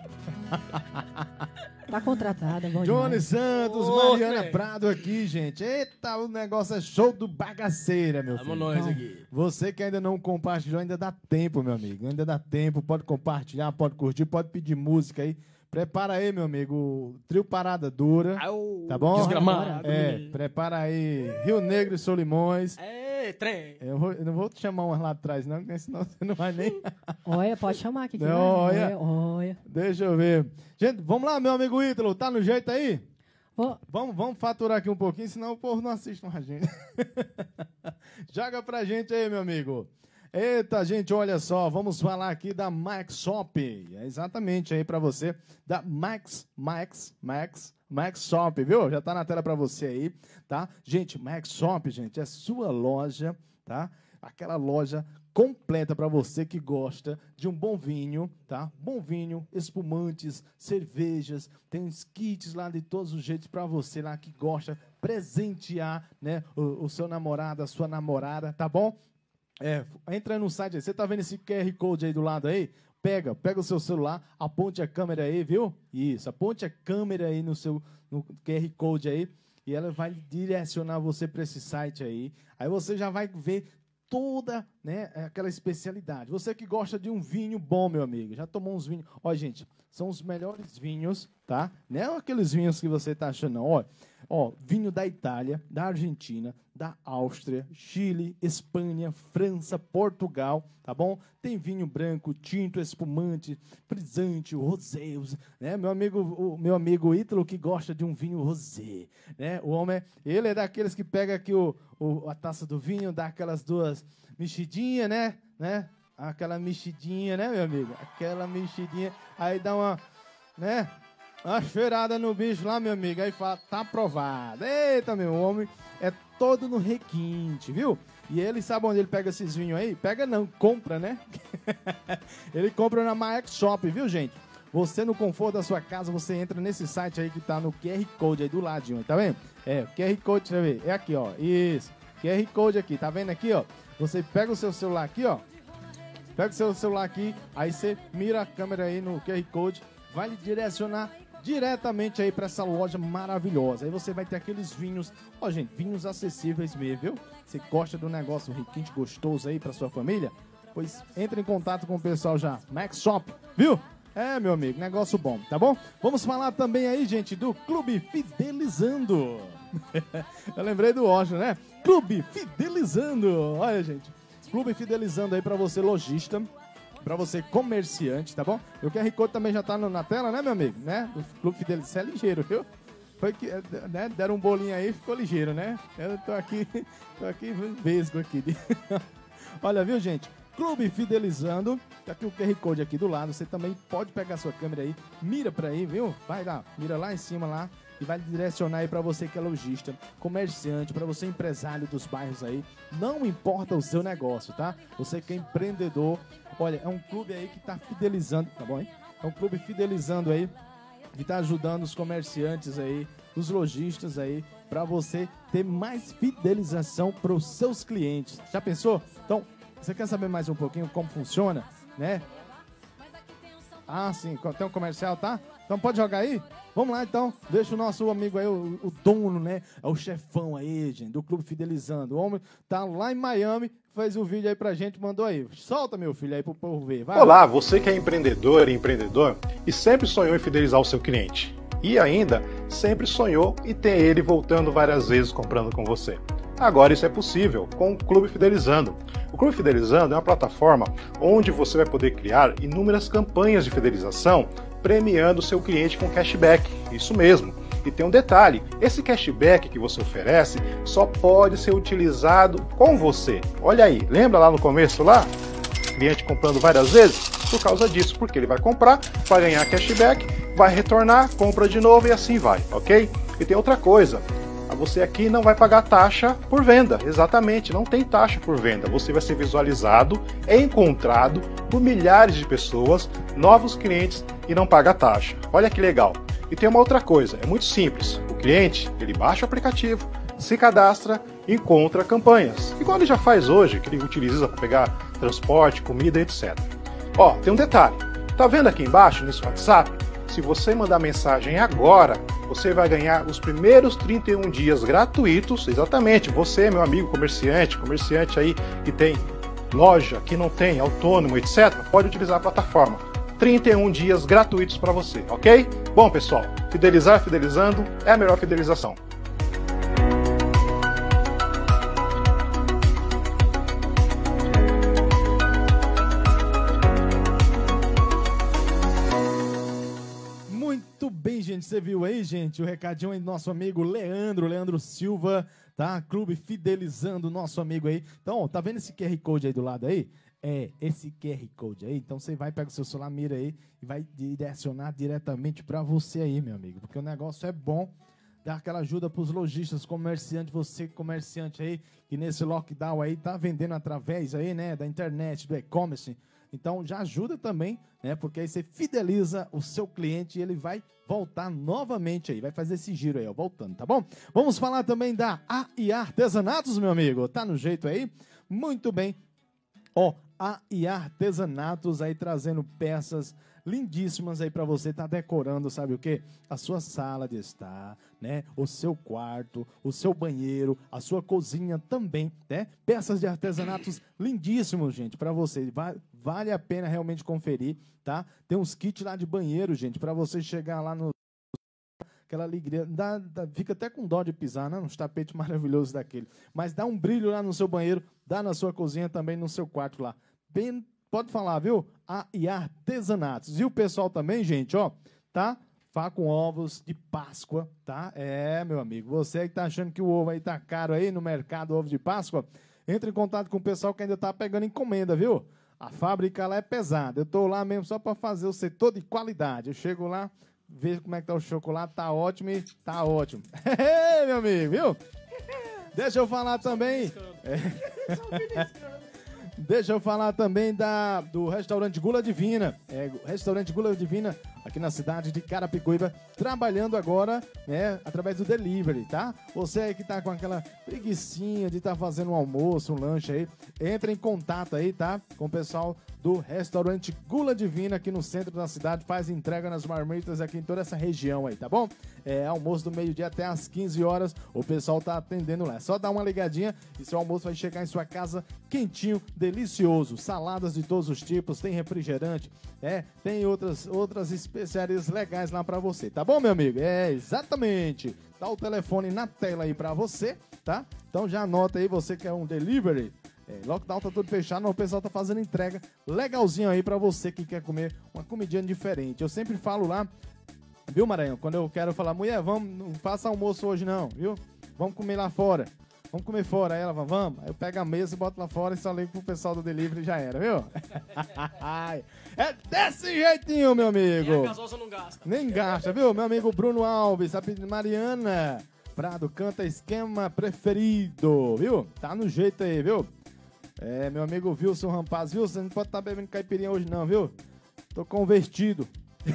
Tá contratado, é bom Johnny demais. Santos, Ô, Mariana velho. Prado aqui, gente. Eita, o negócio é show do bagaceira, meu Vamos filho. nós aqui. Você que ainda não compartilhou, ainda dá tempo, meu amigo. Ainda dá tempo, pode compartilhar, pode curtir, pode pedir música aí. Prepara aí, meu amigo, o trio Parada Dura, Au, tá bom? Desgramado. É, prepara aí Rio Negro e Solimões. É, trem. Eu, vou- eu não vou te chamar umas lá atrás, não, porque senão você não vai nem... Olha, pode chamar aqui. que Não, vai. olha. olha. Deixa eu ver. Gente, vamos lá, meu amigo Ítalo, tá no jeito aí? Ó, Vamos, vamos faturar aqui um pouquinho, senão o povo não assiste mais a gente. Joga pra gente aí, meu amigo. Eita, gente, olha só, vamos falar aqui da Max Shop. É exatamente aí pra você, da Max, Max, Max, Max Shop, viu? Já tá na tela pra você aí, tá? Gente, Max Shop, gente, é sua loja, tá? Aquela loja completa para você que gosta de um bom vinho, tá? Bom vinho, espumantes, cervejas, tem uns kits lá de todos os jeitos para você lá que gosta presentear, né, o, o seu namorado, a sua namorada, tá bom? É, entra no site aí, você tá vendo esse Q R Code aí do lado aí? Pega, pega o seu celular, aponte a câmera aí, viu? Isso, aponte a câmera aí no seu no Q R Code aí e ela vai direcionar você para esse site aí. Aí você já vai ver toda, né, aquela especialidade. Você que gosta de um vinho bom, meu amigo, já tomou uns vinhos. Ó, gente, são os melhores vinhos, tá? Não é aqueles vinhos que você tá achando, não. Ó, ó, vinho da Itália, da Argentina, da Áustria, Chile, Espanha, França, Portugal, tá bom? Tem vinho branco, tinto, espumante, frisante, rosé, né? Meu amigo, o meu amigo Ítalo que gosta de um vinho rosé, né? O homem, ele é daqueles que pega aqui o, o, a taça do vinho, dá aquelas duas mexidinhas, né? né? Aquela mexidinha, né, meu amigo? Aquela mexidinha, aí dá uma, né? Uma cheirada no bicho lá, meu amigo, aí fala, tá aprovado. Eita, meu homem, é todo no requinte, viu? E ele sabe onde ele pega esses vinhos aí? Pega não, compra, né? Ele compra na Max Shop, viu, gente? Você, no conforto da sua casa, você entra nesse site aí que tá no Q R Code aí do ladinho, tá vendo? É, Q R Code, deixa eu ver, é aqui, ó, isso, Q R Code aqui, tá vendo aqui, ó? Você pega o seu celular aqui, ó, pega o seu celular aqui, aí você mira a câmera aí no Q R Code, vai lhe direcionar diretamente aí para essa loja maravilhosa. Aí você vai ter aqueles vinhos, ó, gente, vinhos acessíveis mesmo, viu? Você gosta do negócio requinte gostoso aí para sua família? Pois entre em contato com o pessoal já, Max Shop, viu? É, meu amigo, negócio bom, tá bom? Vamos falar também aí, gente, do Clube Fidelizando. Eu lembrei do Washington, né? Clube Fidelizando. Olha, gente. Clube Fidelizando aí pra você lojista, pra você comerciante, tá bom? E o Q R Code também já tá no, na tela, né, meu amigo? Né? O Clube Fidelizando. Você é ligeiro, viu? Foi que, né? Deram um bolinho aí e ficou ligeiro, né? Eu tô aqui, tô aqui vesgo aqui. Olha, viu, gente? Clube Fidelizando, tá aqui o Q R Code aqui do lado, você também pode pegar sua câmera aí, mira pra aí, viu? Vai lá, mira lá em cima lá e vai direcionar aí pra você que é lojista, comerciante, pra você empresário dos bairros aí, não importa o seu negócio, tá? Você que é empreendedor, olha, é um clube aí que tá fidelizando, tá bom, hein? É um clube fidelizando aí, que tá ajudando os comerciantes aí, os lojistas aí, pra você ter mais fidelização pros seus clientes. Já pensou? Então, você quer saber mais um pouquinho como funciona, né? Ah, sim, tem um comercial, tá? Então pode jogar aí? Vamos lá, então. Deixa o nosso amigo aí, o, o dono, né? É o chefão aí, gente, do Clube Fidelizando. O homem tá lá em Miami, fez um vídeo aí pra gente, mandou aí. Solta, meu filho, aí pro povo ver. Vai. Olá, você que é empreendedor e empreendedor e sempre sonhou em fidelizar o seu cliente. E ainda sempre sonhou em ter ele voltando várias vezes comprando com você. Agora isso é possível com o Clube Fidelizando. O Clube Fidelizando é uma plataforma onde você vai poder criar inúmeras campanhas de fidelização premiando o seu cliente com cashback. Isso mesmo. E tem um detalhe, esse cashback que você oferece só pode ser utilizado com você. Olha aí, lembra lá no começo lá? O cliente comprando várias vezes? Por causa disso, porque ele vai comprar, vai ganhar cashback, vai retornar, compra de novo e assim vai, ok? E tem outra coisa. Você aqui não vai pagar taxa por venda, exatamente, não tem taxa por venda. Você vai ser visualizado, encontrado por milhares de pessoas, novos clientes e não paga taxa. Olha que legal. E tem uma outra coisa, é muito simples. O cliente, ele baixa o aplicativo, se cadastra, encontra campanhas. Igual ele já faz hoje, que ele utiliza para pegar transporte, comida, etcétera. Ó, tem um detalhe. Tá vendo aqui embaixo, nesse WhatsApp? Se você mandar mensagem agora, você vai ganhar os primeiros trinta e um dias gratuitos. Exatamente, você, meu amigo comerciante, comerciante aí que tem loja, que não tem, autônomo, etcétera, pode utilizar a plataforma. trinta e um dias gratuitos para você, ok? Bom, pessoal, fidelizar fidelizando é a melhor fidelização. Gente, você viu aí, gente, o recadinho aí do nosso amigo Leandro, Leandro Silva, tá? Clube Fidelizando o nosso amigo aí. Então, tá vendo esse Q R Code aí do lado aí? É, esse Q R Code aí. Então, você vai, pega o seu celular, mira aí e vai direcionar diretamente pra você aí, meu amigo. Porque o negócio é bom, dá aquela ajuda pros lojistas, comerciantes, você comerciante aí, que nesse lockdown aí tá vendendo através aí, né, da internet, do e-commerce. Então, já ajuda também, né? Porque aí você fideliza o seu cliente e ele vai voltar novamente aí. Vai fazer esse giro aí, ó, voltando, tá bom? Vamos falar também da A e A Artesanatos, meu amigo. Tá no jeito aí? Muito bem. Ó, A e A Artesanatos aí trazendo peças lindíssimas aí para você estar tá decorando, sabe o quê? A sua sala de estar, né? O seu quarto, o seu banheiro, a sua cozinha também, né? Peças de artesanatos lindíssimos, gente, para você. Vai, vale a pena realmente conferir, tá? Tem uns kits lá de banheiro, gente, para você chegar lá no aquela alegria, dá, dá, fica até com dó de pisar, né? Uns tapetes maravilhosos daquele. Mas dá um brilho lá no seu banheiro, dá na sua cozinha também, no seu quarto lá. Bem, pode falar, viu? A e A Artesanatos. E o pessoal também, gente, ó, tá? Fá com ovos de Páscoa, tá? É, meu amigo, você que tá achando que o ovo aí tá caro aí no mercado, ovo de Páscoa, entre em contato com o pessoal que ainda tá pegando encomenda, viu? A fábrica lá é pesada. Eu tô lá mesmo só para fazer o setor de qualidade. Eu chego lá, vejo como é que tá o chocolate, tá ótimo e tá ótimo. Meu amigo, viu? Deixa eu falar também. É. Deixa eu falar também da, do restaurante Gula Divina. É, restaurante Gula Divina, aqui na cidade de Carapicuíba, trabalhando agora, né, através do delivery, tá? Você aí que tá com aquela preguicinha de estar tá fazendo um almoço, um lanche aí, entra em contato aí, tá? Com o pessoal do restaurante Gula Divina, aqui no centro da cidade, faz entrega nas marmitas aqui em toda essa região aí, tá bom? É almoço do meio-dia até às quinze horas, o pessoal tá atendendo lá. É só dar uma ligadinha e seu almoço vai chegar em sua casa quentinho, delicioso. Saladas de todos os tipos, tem refrigerante, é, tem outras, outras especiarias legais lá pra você, tá bom, meu amigo? É, exatamente. Tá o telefone na tela aí pra você, tá? Então já anota aí, você que é um delivery. É, lockdown tá tudo fechado, mas o pessoal tá fazendo entrega legalzinho aí pra você que quer comer uma comidinha diferente. Eu sempre falo lá, viu, Maranhão? Quando eu quero falar, mulher, vamos, não faça almoço hoje não, viu? Vamos comer lá fora. Vamos comer fora. Aí ela fala, vamos. Aí eu pego a mesa e boto lá fora e só ligo pro pessoal do delivery e já era, viu? É desse jeitinho, meu amigo. E a gasosa não gasta. Nem gasta, viu? Meu amigo Bruno Alves, a pedida Mariana Prado, canta esquema preferido, viu? Tá no jeito aí, viu? É, meu amigo Wilson Rampaz, viu? Você não pode estar tá bebendo caipirinha hoje não, viu? Tô convertido.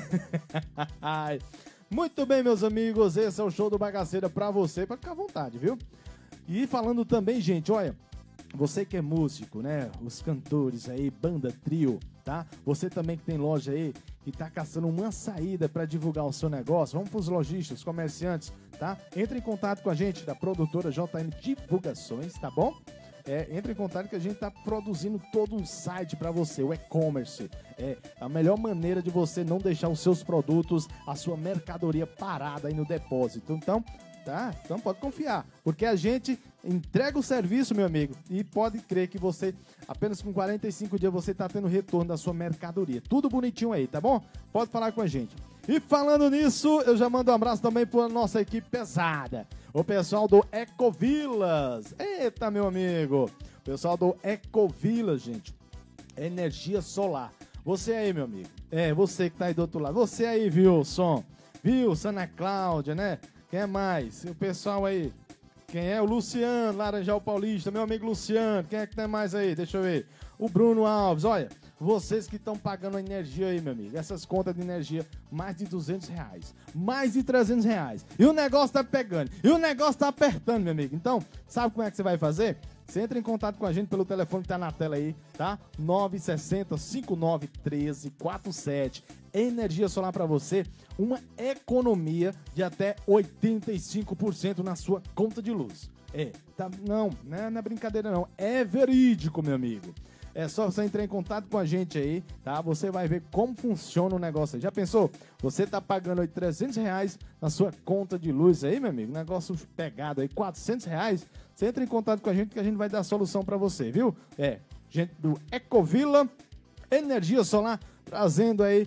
Muito bem, meus amigos, esse é o show do Bagaceira pra você, pra ficar à vontade, viu? E falando também, gente, olha, você que é músico, né? Os cantores aí, banda, trio, tá? Você também que tem loja aí, que tá caçando uma saída para divulgar o seu negócio, vamos pros lojistas, comerciantes, tá? Entre em contato com a gente da produtora J M Divulgações, tá bom? É, entre em contato que a gente tá produzindo todo um site para você, o e-commerce. É a melhor maneira de você não deixar os seus produtos, a sua mercadoria parada aí no depósito. Então, tá? Então pode confiar, porque a gente entrega o serviço, meu amigo, e pode crer que você, apenas com quarenta e cinco dias, você tá tendo retorno da sua mercadoria. Tudo bonitinho aí, tá bom? Pode falar com a gente. E falando nisso, eu já mando um abraço também para nossa equipe pesada. O pessoal do Ecovilas. Eita, meu amigo. Pessoal do Ecovilas, gente. Energia solar. Você aí, meu amigo. É, você que tá aí do outro lado. Você aí, Wilson. Wilson, Ana Cláudia, né? Quem é mais? O pessoal aí. Quem é? O Luciano, Laranjal Paulista. Meu amigo Luciano. Quem é que tem mais aí? Deixa eu ver. O Bruno Alves. Olha, vocês que estão pagando a energia aí, meu amigo. Essas contas de energia, mais de duzentos reais. Mais de trezentos reais. E o negócio tá pegando. E o negócio tá apertando, meu amigo. Então, sabe como é que você vai fazer? Você entra em contato com a gente pelo telefone que tá na tela aí, tá? nove seis zero, cinco nove um três, quatro sete. Energia solar para você, uma economia de até oitenta e cinco por cento na sua conta de luz. É, tá, não, não é brincadeira não, é verídico, meu amigo. É só você entrar em contato com a gente aí, tá? Você vai ver como funciona o negócio aí. Já pensou? Você tá pagando aí trezentos reais na sua conta de luz aí, meu amigo? Negócio pegado aí, quatrocentos reais. Você entra em contato com a gente que a gente vai dar a solução pra você, viu? É, gente do Ecovila, energia solar, trazendo aí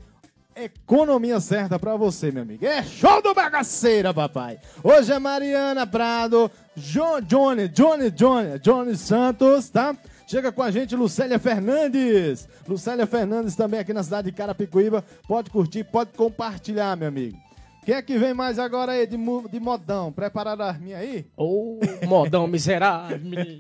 economia certa pra você, meu amigo. É show do Bagaceira, papai. Hoje é Mariana Prado, jo Johnny, Johnny, Johnny, Johnny Santos, tá? Chega com a gente Lucélia Fernandes. Lucélia Fernandes também aqui na cidade de Carapicuíba. Pode curtir, pode compartilhar, meu amigo. Quem é que vem mais agora aí de, de modão? Prepararam a minha aí? Ô, oh, modão miserável, menino.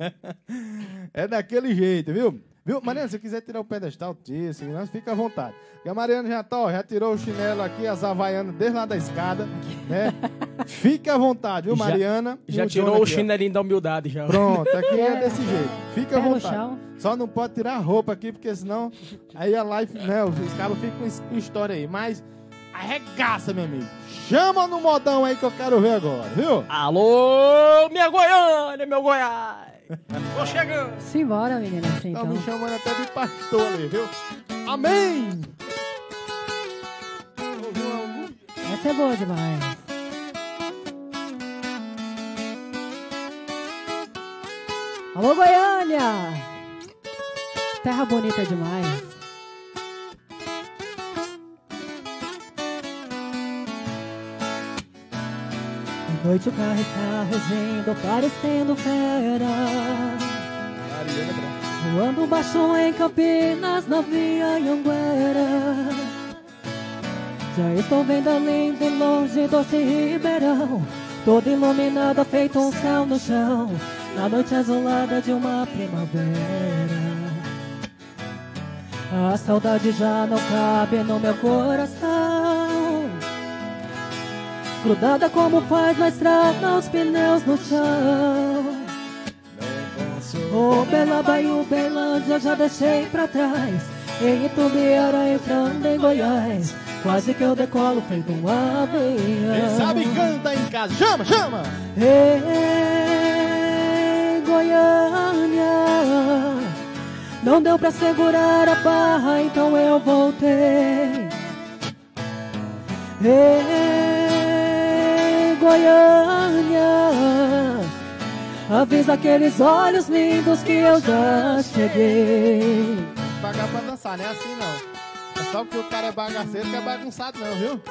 É daquele jeito, viu? Viu? Mariana, se quiser tirar o pedestal, tira, se não, fica à vontade. Porque a Mariana já, tá, ó, já tirou o chinelo aqui, as havaianas desde lá da escada, né? Fica à vontade, viu, Mariana? Já, já tirou o aqui, chinelinho ó. Da humildade, já. Pronto, aqui é, é desse jeito. Fica à vontade. Só não pode tirar a roupa aqui, porque senão aí a live, né, os caras ficam com história aí. Mas arregaça, meu amigo. Chama no modão aí que eu quero ver agora, viu? Alô, minha Goiânia, meu Goiás. Tô chegando. Simbora, menina, assim, tá então. me chamando até de pastor ali, viu? Amém! Essa é boa demais. Alô, Goiânia! Terra bonita demais. À noite o carro está rugindo, parecendo fera. Voando baixo em Campinas, na via Anhanguera. Já estou vendo além de longe doce Ribeirão, toda iluminada, feito um céu no chão, na noite azulada de uma primavera. A saudade já não cabe no meu coração, grudada como faz na estrada os pneus no chão. O Bela Baiu, Belândia já deixei pra trás, em Itumbiara entrando em Goiás, quase que eu decolo feito um avião. Quem sabe canta em casa, chama, chama! Ei, Goiânia, não deu pra segurar a barra, então eu voltei. Ei, Goiânia, avisa aqueles olhos lindos que eu já cheguei. Pagar pra dançar, não é assim não. É só porque o cara é bagaceiro que é bagunçado não, viu?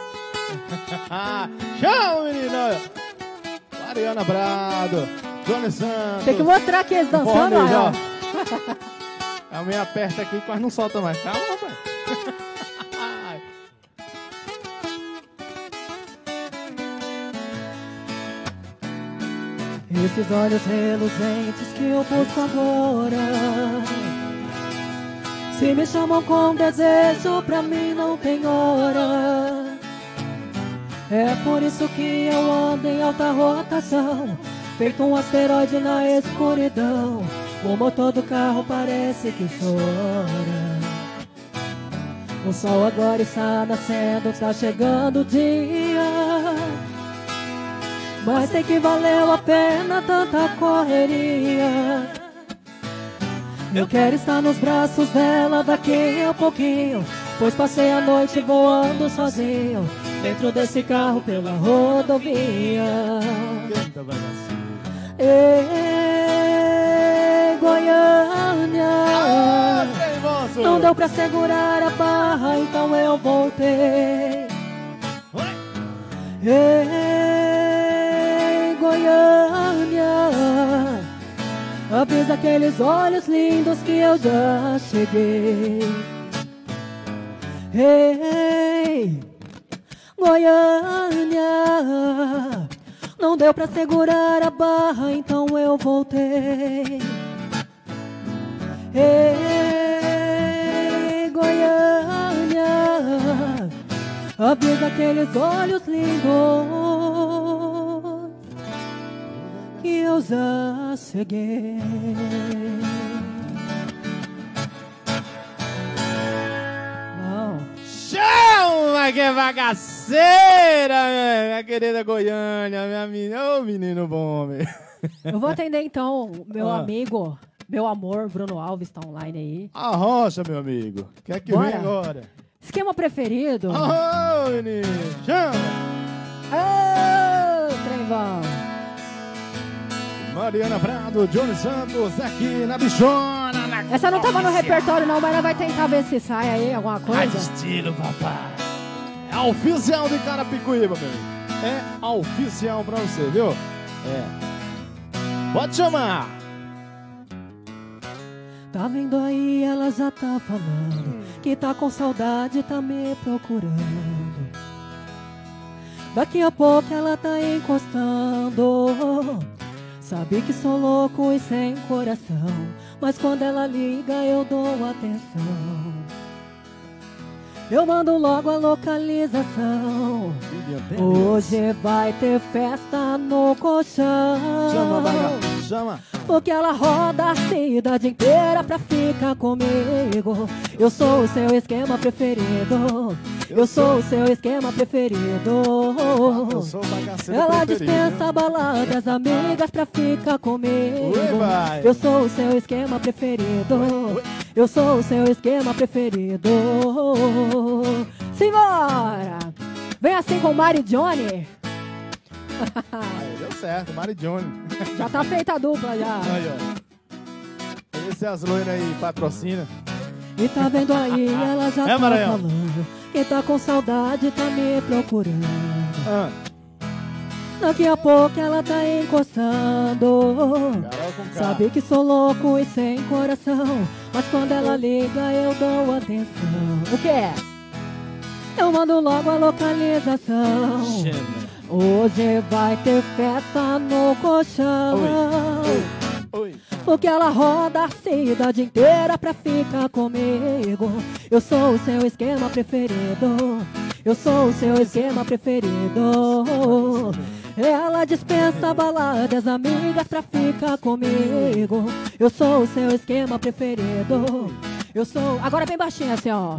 Chama, menina! Mariana Brado, Johnny Santos. Tem que mostrar que eles dançando, Fome, ó. A minha aperta aqui, quase não solta mais. Calma, rapaz. Esses olhos reluzentes que eu busco agora, se me chamam com desejo, pra mim não tem hora. É por isso que eu ando em alta rotação, feito um asteroide na escuridão. O motor do carro parece que chora. O sol agora está nascendo, está chegando o dia, mas sei que valeu a pena tanta correria. Eu quero estar nos braços dela daqui a pouquinho, pois passei a noite voando sozinho dentro desse carro pela rodovia. Ei, Goiânia, não deu pra segurar a barra, então eu voltei. Ei, Goiânia, avisa aqueles olhos lindos que eu já cheguei. Ei, Goiânia, não deu pra segurar a barra, então eu voltei. Ei, Goiânia, avisa aqueles olhos lindos que eu já cheguei. Chama que bagaceira, minha querida Goiânia, minha menina. Ô, menino bom, meu. Eu vou atender então meu Ah. amigo, meu amor, Bruno Alves, tá online aí. Arrocha, meu amigo. Quer que Bora. vem agora? Esquema preferido. Ô, menino. Chama. Ô, trembão. Mariana Prado, Johnny Santos, aqui na bichona. Na Essa não tava no repertório não, mas ela vai tentar ver se sai aí alguma coisa. estilo, papai. É a oficial de Carapicuíba, meu amigo. É a oficial pra você, viu? É. Pode chamar. Tá vendo aí, ela já tá falando que tá com saudade, tá me procurando. Daqui a pouco ela tá encostando. Sabe que sou louco e sem coração, mas quando ela liga eu dou atenção. Eu mando logo a localização. Hoje vai ter festa no colchão. Chama, vaga. Chama. Porque ela roda a cidade inteira pra ficar comigo. Eu sou o seu esquema preferido. Eu sou o seu esquema preferido. Eu sou o bagaceiro Ela preferido. dispensa baladas, amigas pra ficar comigo. Oi, vai. Eu sou o seu esquema preferido. Eu sou o seu esquema preferido. Simbora! Vem assim com Mari Johnny. Aí, deu certo, Mari Johnny. Já tá feita a dupla já. Aí, ó. Esse as loiras aí, patrocina. E tá vendo aí, ela já É, tá Maranhão? falando. Quem tá com saudade tá me procurando. Ah, Daqui a pouco ela tá encostando. Carol com K. Sabe que sou louco e sem coração, mas quando ela liga eu dou atenção. O que é? Eu mando logo a localização. Hoje vai ter festa no colchão. Oi. Porque ela roda a cidade inteira pra ficar comigo. Eu sou o seu esquema preferido. Eu sou o seu esquema preferido. Ela dispensa baladas, amigas pra ficar comigo. Eu sou o seu esquema preferido. Eu sou... Agora bem baixinho assim, ó.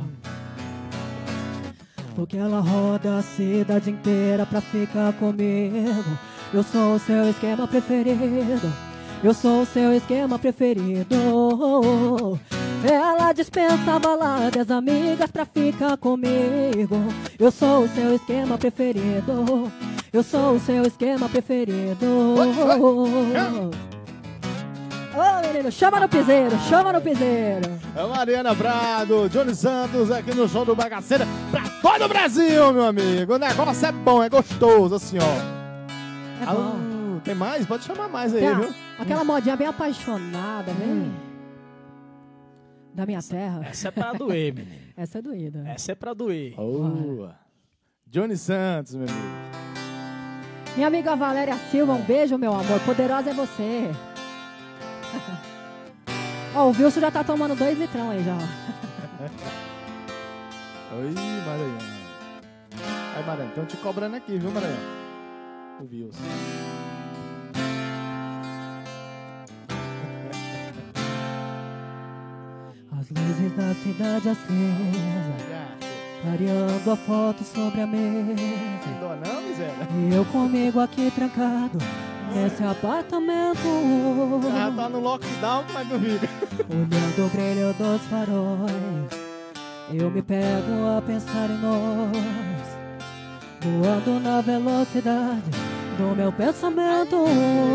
Porque ela roda a cidade inteira pra ficar comigo. Eu sou o seu esquema preferido. Eu sou o seu esquema preferido. Ela dispensa baladas, amigas pra ficar comigo. Eu sou o seu esquema preferido. Eu sou o seu esquema preferido. Ô, oh, menino, chama no piseiro, chama no piseiro. É Mariana Prado, Johnny Santos aqui no show do Bagaceira pra todo o Brasil, meu amigo. O negócio é bom, é gostoso, assim, ó. É Alô, bom. tem mais? Pode chamar mais aí, Tem a- viu? Aquela modinha bem apaixonada, bem... Da minha terra. Essa é pra doer, menino. Essa é doída. Essa é pra doer. Boa. Johnny Santos, meu amigo. Minha amiga Valéria Silva, um beijo, meu amor. Poderosa é você. Ó, o Wilson já tá tomando dois litrão aí já. Oi, Maranhão. Aí, Maranhão, estão te cobrando aqui, viu, Maranhão? O Wilson. As luzes da cidade acesa, clareando a foto sobre a mesa. Sem dó não, miséria? E eu comigo aqui trancado nesse apartamento, Já tá no lockdown, como é que eu fico? olhando o brilho dos faróis. Eu me pego a pensar em nós, voando na velocidade do meu pensamento.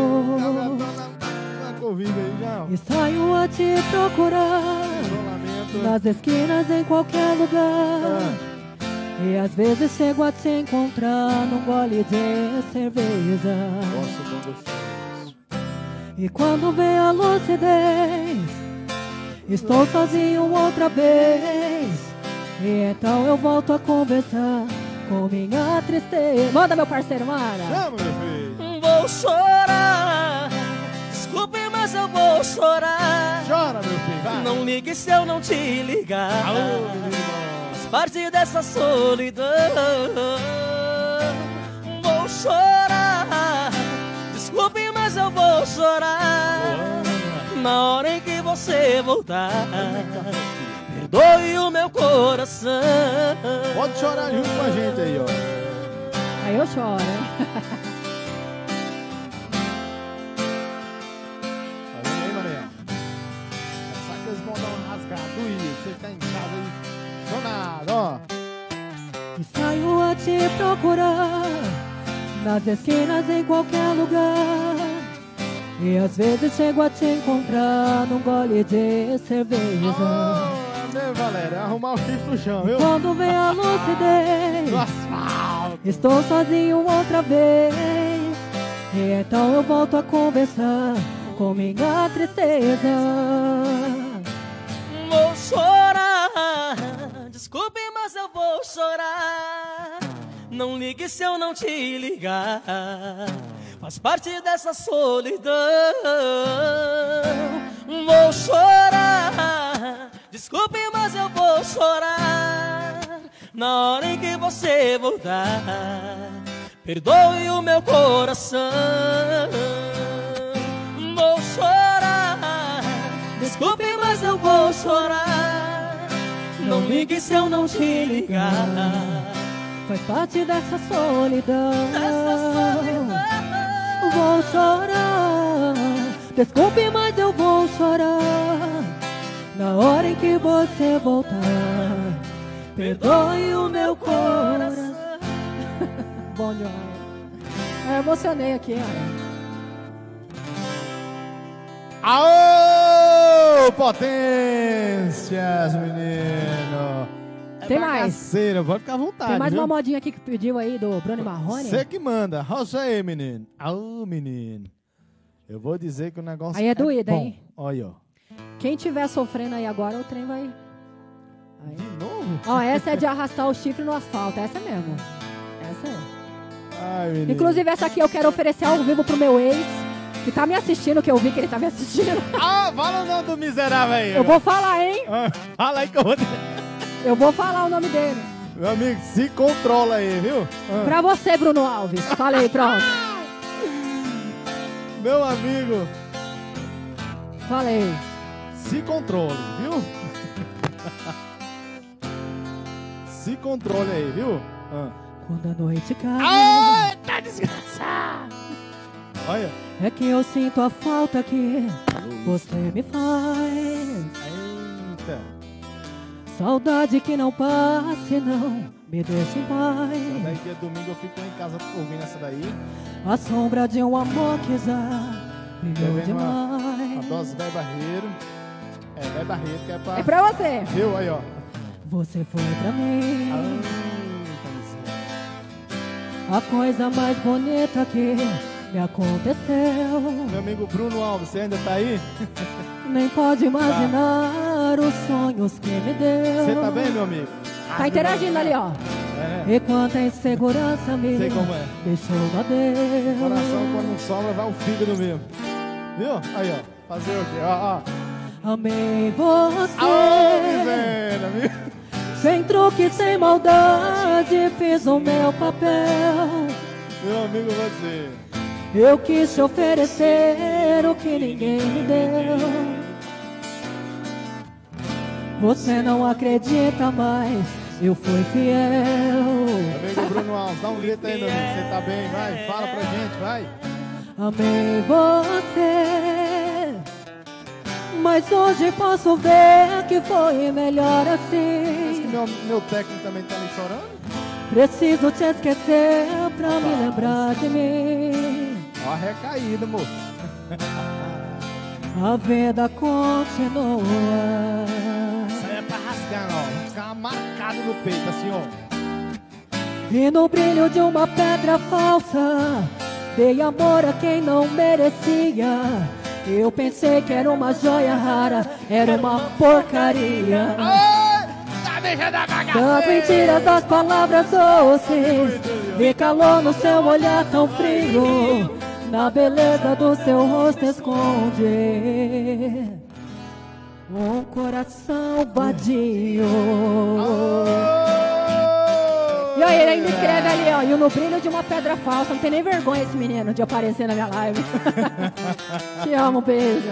Na Covid aí já. E saio a te procurar Isolamento. nas esquinas, em qualquer lugar. E às vezes chego a te encontrar num gole de cerveja. Nossa, tão gostoso. E quando vem a lucidez, estou sozinho outra vez. E então eu volto a conversar com minha tristeza. Manda, meu parceiro, manda. Chama, meu filho. Vou chorar, desculpe, mas eu vou chorar. Chora, meu filho, vai. Não ligue se eu não te ligar. Alô, meu irmão. Faz parte dessa solidão. Vou chorar, desculpe, mas eu vou chorar. Na hora em que você voltar, perdoe o meu coração. Pode chorar junto com a gente aí, ó. Aí eu choro, hein? Tá vendo aí, Maranhão? Sabe que eles vão dar uma rasgada aí. Você tá em casa aí, chonado, ó. E saio a te procurar nas esquinas, em qualquer lugar. E às vezes chego a te encontrar num gole de cerveja. Oh, é mesmo, Valéria. Arrumar o chifre no chão, viu? Quando vem a lucidez, No asfalto. estou sozinho outra vez. E então eu volto a conversar com minha tristeza. Vou chorar, desculpe, mas eu vou chorar. Não ligue se eu não te ligar. Faz parte dessa solidão. Vou chorar, desculpe, mas eu vou chorar. Na hora em que você voltar, perdoe o meu coração. Vou chorar, desculpe, mas eu vou chorar. Não ligue se eu não te ligar. Faz parte dessa solidão. Essa solidão. Vou chorar, desculpe, mas eu vou chorar. Na hora em que você voltar, perdoe o meu coração. Bom demais. Eu emocionei aqui, olha. Aô, potências, menino. Tem mais. Bagaceira, pode ficar à vontade, Tem mais viu? uma modinha aqui que pediu aí do Bruno Marrone. Você que manda. Rocha aí, menino. Aô, menino. Eu vou dizer que o negócio Aí é doído, bom. hein? Olha, ó. Quem tiver sofrendo aí agora, o trem vai... Aí. De novo? Ó, essa é de arrastar o chifre no asfalto. Essa é mesmo. Essa é. Ai, menino. Inclusive, essa aqui eu quero oferecer ao vivo pro meu ex, que tá me assistindo, que eu vi que ele tá me assistindo. Ah, fala o nome do miserável aí. Eu vou falar, hein? Ah, fala aí que eu vou... Eu vou falar o nome dele. Meu amigo, se controla aí, viu? Ah. Pra você, Bruno Alves. Falei, pronto. Meu amigo, Falei. se controle, viu? Se controle aí, viu? Ah. Quando a noite cai, Ai, tá desgraçado! Olha. é que eu sinto a falta que você me faz. Eita. Saudade que não passe, não me deixe em Essa paz. daí dia domingo eu fico em casa ouvindo essa daí. A sombra de um amor que já brilhou Bebendo uma, uma demais. dose Vé Barreiro. É, Vé Barreiro que é pra... É pra você. Viu? Aí, ó. Você foi pra mim Ah, a coisa mais bonita que me aconteceu. meu amigo Bruno Alves, você ainda tá aí? Nem pode imaginar os sonhos que me deu. Você tá bem, meu amigo? Tá interagindo ali, ó. É, né? E quanta insegurança me Sei como é. deixou na Deus. Coração quando não sobra, vai o fígado mesmo. Viu? Aí, ó. Fazer o quê? Ó, ó. Amei você, Ô, miséria, viu? sem truque, sem maldade, fiz o meu papel. Meu amigo, você. Eu quis te oferecer o que ninguém me deu. Você não acredita, mas eu fui fiel. Amigo Bruno Alves, dá um grito aí, meu amigo. Você tá bem? Vai, fala pra gente, vai. Amei você, mas hoje posso ver que foi melhor Parece que assim. meu, meu técnico também tá ali chorando. Preciso te esquecer pra me lembrar de mim. Ó a recaída, moço. A vida continua. Isso aí é pra rasgar, ó. Ficar marcado no peito, assim, ó. E no brilho de uma pedra falsa, dei amor a quem não merecia. Eu pensei que era uma joia rara, era uma porcaria. Das mentiras, das palavras doces, vi calor no seu olhar tão frio, na beleza do seu rosto esconde um coração vadio. E aí, ele ainda escreve ali, ó. E no brilho de uma pedra falsa. Não tem nem vergonha esse menino de aparecer na minha live. Te amo, beijo.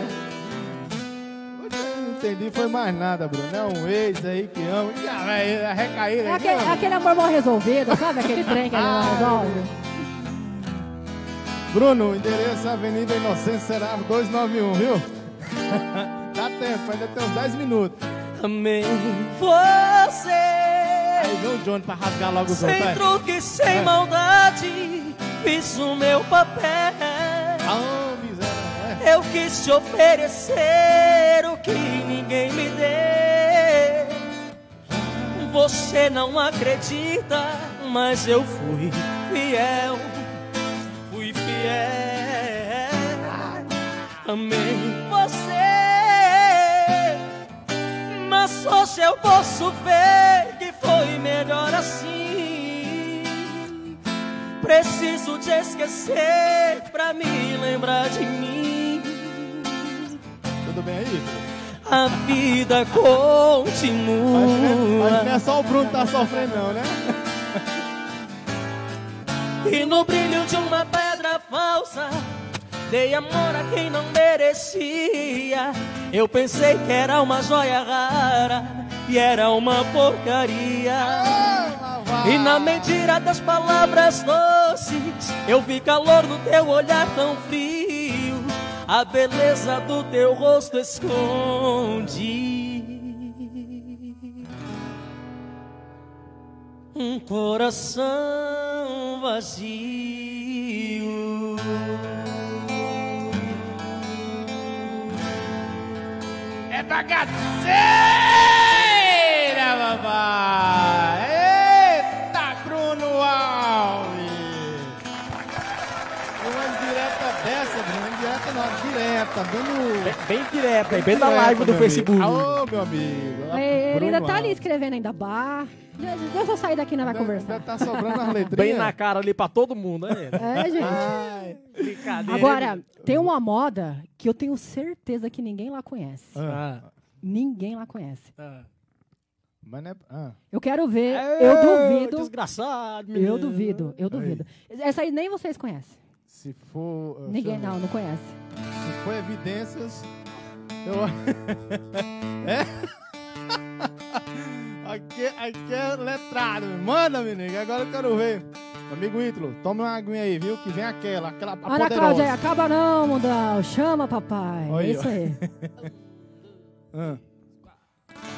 Não entendi, foi mais nada, Bruno. É um ex aí que ama. Ih, a véia, a recaída É aqui, aquele, ó. aquele amor mal resolvido, sabe? Aquele trem que ele não resolve. Bruno, endereço Avenida Inocêncio Seravo dois nove um, viu? Dá tempo, ainda tem uns dez minutos. Amei você, Aí vem o Johnny pra rasgar logo os outros. sem vai. truque, sem É. maldade, fiz o meu papel. Ah, miséria. Eu quis te oferecer o que ninguém me deu. Você não acredita, mas eu fui fiel. Fui fiel. Amei você, mas hoje eu posso ver que foi melhor assim. Preciso te esquecer pra me lembrar de mim. Tudo bem aí? A vida Acho que não é- acho que não continua. é só o Bruno que tá sofrendo, não, né? E no brilho de uma pedra falsa, dei amor a quem não merecia. Eu pensei que era uma joia rara e era uma porcaria. E na mentira das palavras doces, eu vi calor no teu olhar tão frio. A beleza do teu rosto esconde um coração vazio. É bagaceira, papai! Eita, Bruno Alves! Uma indireta dessa, Bruno, indireta não, direta, dando... Bem, bem direto aí, bem da direta, live do meu Facebook. amigo. Alô, meu amigo. Ele, ele Bruno ainda tá ali Alves. escrevendo ainda bar. Deixa eu sair daqui, não vai Ainda- conversar. ainda tá sobrando as letrinhas. Bem na cara ali pra todo mundo, né? É, gente. Ai. Brincadeira. Agora, tem uma moda que eu tenho certeza que ninguém lá conhece. Ah, Ninguém lá conhece. ah. Mas não é... Ah. Eu quero ver, É, eu duvido. Desgraçado, menino. Eu duvido, eu duvido. Essa aí nem vocês conhecem. Se for... uh, Ninguém deixa eu não, não conhece. ver. Se for evidências... Eu... é? Aqui, aqui é letrado. Manda, menino, agora eu quero ver. Amigo Ítalo, toma uma aguinha aí, viu? Que vem aquela, aquela a Ana poderosa. Cláudia, acaba não, mundão. Chama, papai. Olha É aí, isso ó. aí. Ah.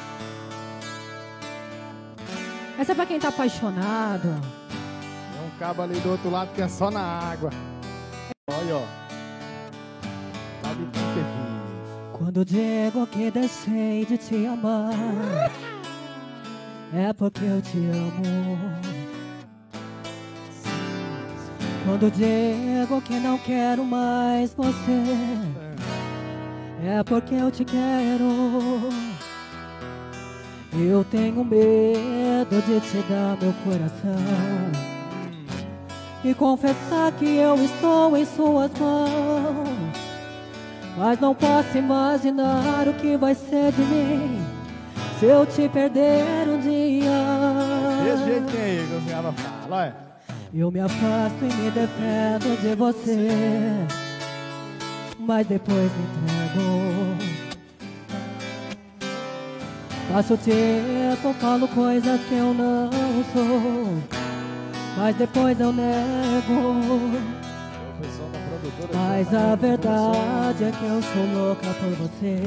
Essa é pra quem tá apaixonado. Tem um cabo ali do outro lado que é só na água. Olha, ó. Sabe quem teve? Quando digo que deixei de te amar, é porque eu te amo. Quando digo que não quero mais você, é porque eu te quero. Eu tenho medo de te dar meu coração e confessar que eu estou em suas mãos. Mas não posso imaginar o que vai ser de mim se eu te perder um dia. Desse jeito que é que os caras falam, olha. Eu me afasto e me defendo de você, mas depois me entrego. Passo tempo, falo coisas que eu não sou, mas depois eu nego. Mas a verdade é que eu sou louca por você.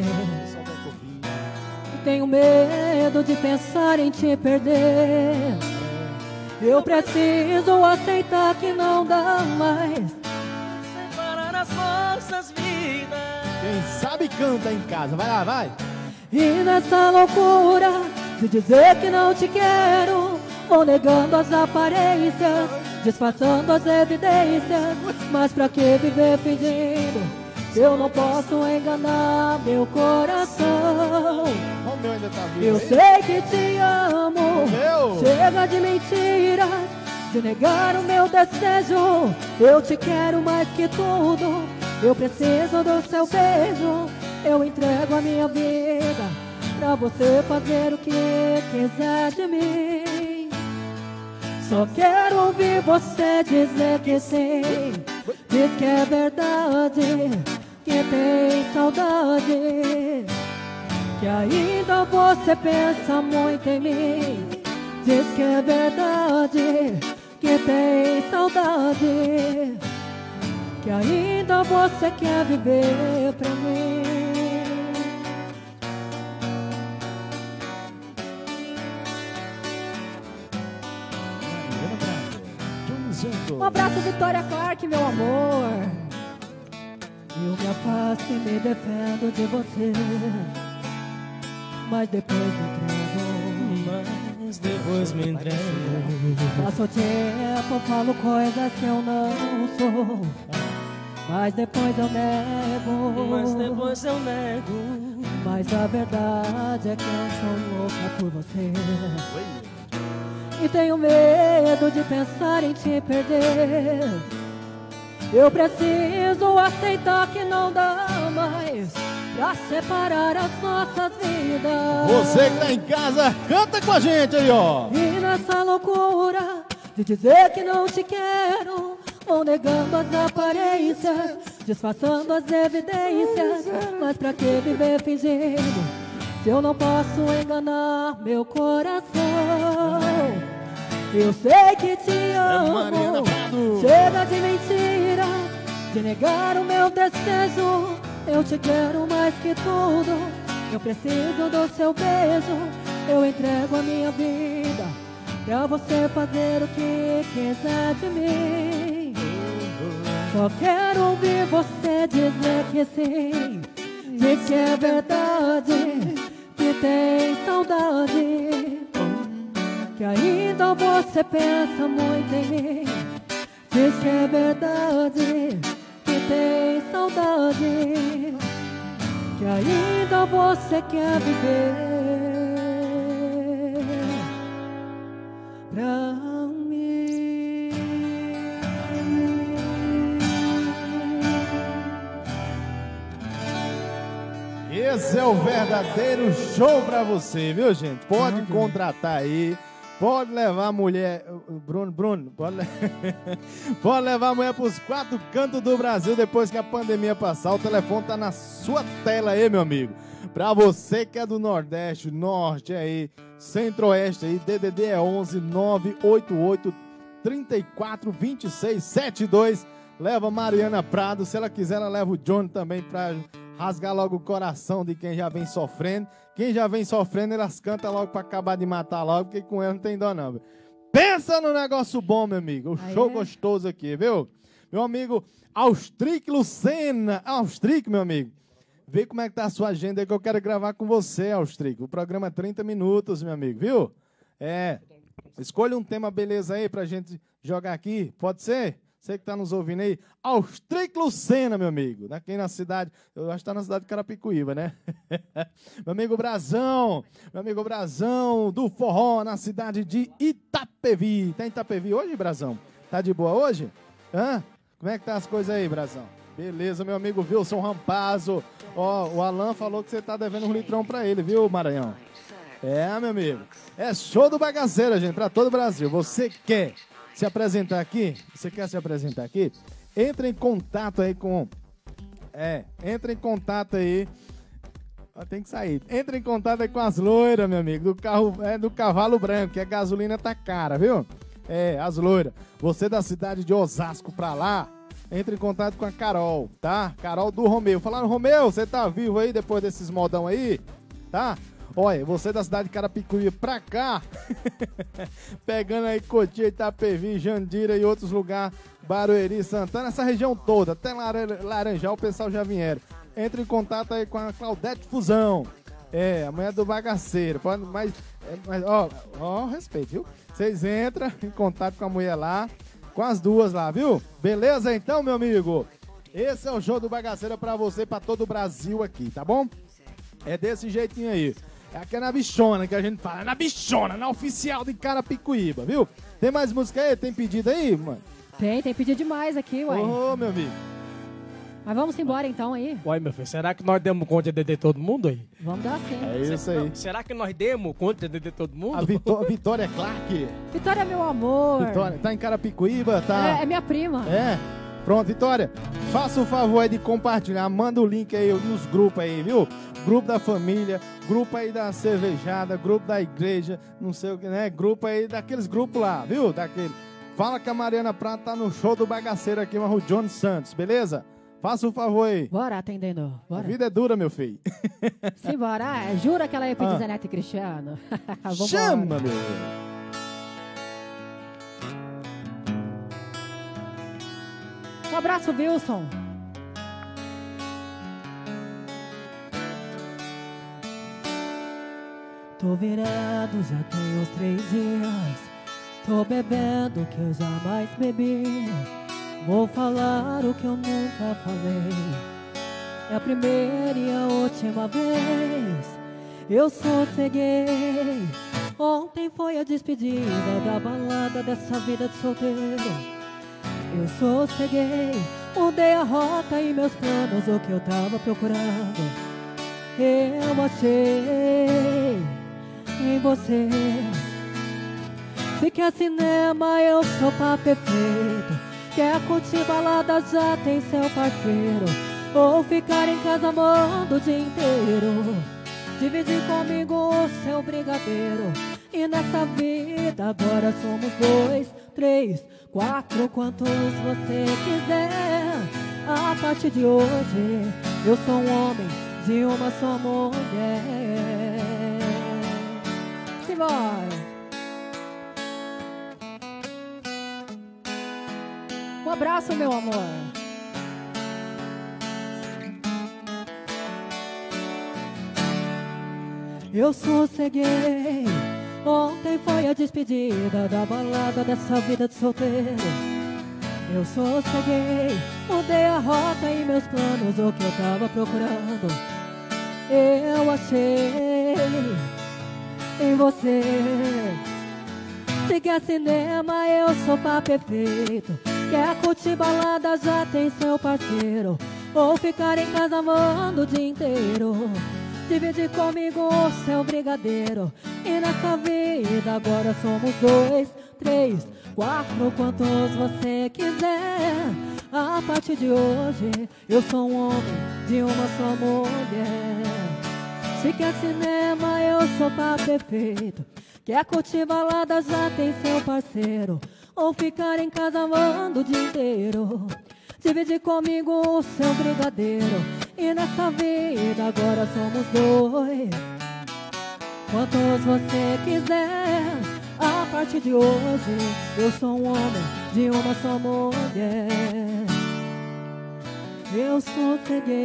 Tenho medo de pensar em te perder. Eu preciso aceitar que não dá mais separar as nossas vidas. Quem sabe canta em casa, vai lá, vai. E nessa loucura de dizer que não te quero, vou negando as aparências, disfarçando as evidências. Mas pra que viver fingindo se eu não posso enganar meu coração? O meu ainda tá vivo. Eu sei que te amo. Meu. Chega de mentiras, de negar o meu desejo. Eu te quero mais que tudo. Eu preciso do seu beijo. Eu entrego a minha vida pra você fazer o que quiser de mim. Só quero ouvir você dizer que sim. Diz que é verdade, que tem saudade, que ainda você pensa muito em mim. Diz que é verdade, que tem saudade, que ainda você quer viver pra mim. Um abraço, Vitória Clark, meu amor. Eu me afasto e me defendo de você, mas depois me entrego. Mas depois me entrego. Passo tempo, falo coisas que eu não sou, mas depois eu nego. Mas depois eu nego. Mas a verdade é que eu sou louca por você. E tenho medo de pensar em te perder. Eu preciso aceitar que não dá mais pra separar as nossas vidas. Você que tá em casa, canta com a gente aí, ó. E nessa loucura de dizer que não te quero, vou negando as aparências, disfarçando as evidências. Mas pra que viver fingindo se eu não posso enganar meu coração? Eu sei que te amo. Chega de mentiras, de negar o meu desejo. Eu te quero mais que tudo. Eu preciso do seu beijo. Eu entrego a minha vida pra você fazer o que quiser de mim. Só quero ouvir você dizer que sim. Diz que é verdade, que tem saudade, que ainda você pensa muito em mim. Diz que é verdade, que tem saudade, que ainda você quer viver pra mim. Esse é o verdadeiro show pra você, viu, gente? Pode contratar aí. Pode levar a mulher, Bruno, Bruno, pode, le... pode levar a mulher para os quatro cantos do Brasil depois que a pandemia passar. O telefone tá na sua tela aí, meu amigo. Para você que é do Nordeste, Norte aí, Centro-Oeste aí, D D D é onze nove oito oito, três quatro, dois seis, sete dois. Leva a Mariana Prado, se ela quiser ela leva o Johnny também para rasgar logo o coração de quem já vem sofrendo. Quem já vem sofrendo, elas cantam logo pra acabar de matar logo, porque com elas não tem dó não. Pensa no negócio bom, meu amigo. O Aí show é. gostoso aqui, viu? Meu amigo Austric Lucena. Austric, meu amigo. Vê como é que tá a sua agenda aí que eu quero gravar com você, Austric. O programa é trinta minutos, meu amigo, viu? É. Escolha um tema beleza aí pra gente jogar aqui. Pode ser? Você que tá nos ouvindo aí. Austric Lucena, meu amigo. Aqui na cidade. Eu acho que tá na cidade de Carapicuíba, né? Meu amigo Brazão. Meu amigo Brazão do forró na cidade de Itapevi. Tá em Itapevi hoje, Brazão? Tá de boa hoje? Hã? Como é que tá as coisas aí, Brazão? Beleza, meu amigo Wilson Rampazzo. Ó, o Alan falou que você tá devendo um litrão pra ele, viu, Maranhão? É, meu amigo. É show do Bagaceira, gente, pra todo o Brasil. Você quer se apresentar aqui? Você quer se apresentar aqui? Entre em contato aí com... É, entre em contato aí... Ó, tem que sair. Entre em contato aí com as loiras, meu amigo, do carro, é, do cavalo branco, que a gasolina tá cara, viu? É, as loiras. Você da cidade de Osasco pra lá, entre em contato com a Carol, tá? Carol do Romeu. Falaram, Romeu, você tá vivo aí depois desses modão aí? Tá? Olha, você da cidade de Carapicuíba pra cá, pegando aí Cotia, Itapevi, Jandira e outros lugares, Barueri, Santana, essa região toda, até Laranjal, o pessoal já vieram. Entre em contato aí com a Claudete Fusão. É, a mulher do Bagaceiro. Pode, mas, é, mas, ó, ó, respeito, viu? Vocês entram em contato com a mulher lá, com as duas lá, viu? Beleza então, meu amigo? Esse é o show do Bagaceira pra você, pra todo o Brasil aqui, tá bom? É desse jeitinho aí. É aqui na bichona que a gente fala, na bichona, na oficial de Carapicuíba, viu? Tem mais música aí? Tem pedido aí, mano? Tem, tem pedido demais aqui, uai. Ô, meu amigo. Mas vamos embora então aí. Uai, meu filho, será que nós demos conta de D D todo mundo aí? Vamos dar sim. É isso aí. Não, será que nós demos conta de D D todo mundo? A Vitó- Vitória Clark. Vitória, meu amor. Vitória, tá em Carapicuíba, tá? É, é minha prima. É? Pronto, Vitória, faça o favor aí de compartilhar, manda o link aí nos grupos aí, viu? Grupo da família, grupo aí da cervejada, grupo da igreja, não sei o que, né? Grupo aí daqueles grupos lá, viu? Daquele. Fala que a Mariana Prata tá no show do Bagaceiro aqui, mas o John Santos, beleza? Faça o favor aí. Bora, atendendo. A Bora. vida é dura, meu filho. Simbora. Ah, jura que ela ia pedir Ah. Zé Neto e Cristiano? Vambora. Chama, meu. Um abraço, Wilson. Tô virado, já tem uns três dias. Tô bebendo o que eu jamais bebi. Vou falar o que eu nunca falei. É a primeira e a última vez. Eu sosseguei. Ontem foi a despedida da balada dessa vida de solteiro. Eu sosseguei, mudei a rota e meus planos, o que eu tava procurando eu achei em você. Se quer cinema, eu sou pra perfeito. Quer curtir balada, já tem seu parceiro. Ou ficar em casa amando o dia inteiro. Dividir comigo o seu brigadeiro. E nessa vida agora somos dois, três, quatro, quantos você quiser. A partir de hoje eu sou um homem de uma só mulher. Simbora! Um abraço, meu amor. Eu sosseguei. Ontem foi a despedida da balada dessa vida de solteiro. Eu sosseguei, mudei a rota e meus planos, o que eu tava procurando eu achei em você. Se quer cinema, eu sou pra perfeito. Quer curtir balada, já tem seu parceiro. Ou ficar em casa amando o dia inteiro. Dividir comigo o seu brigadeiro. E nessa vida agora somos dois, três, quatro, quantos você quiser. A partir de hoje eu sou um homem de uma só mulher. Se quer cinema, eu sou pra perfeito. Quer curtir balada, já tem seu parceiro. Ou ficar em casa amando o dia inteiro. Dividir comigo o seu brigadeiro. E nessa vida agora somos dois. Quantos você quiser. A partir de hoje eu sou um homem de uma só mulher. Eu sosseguei.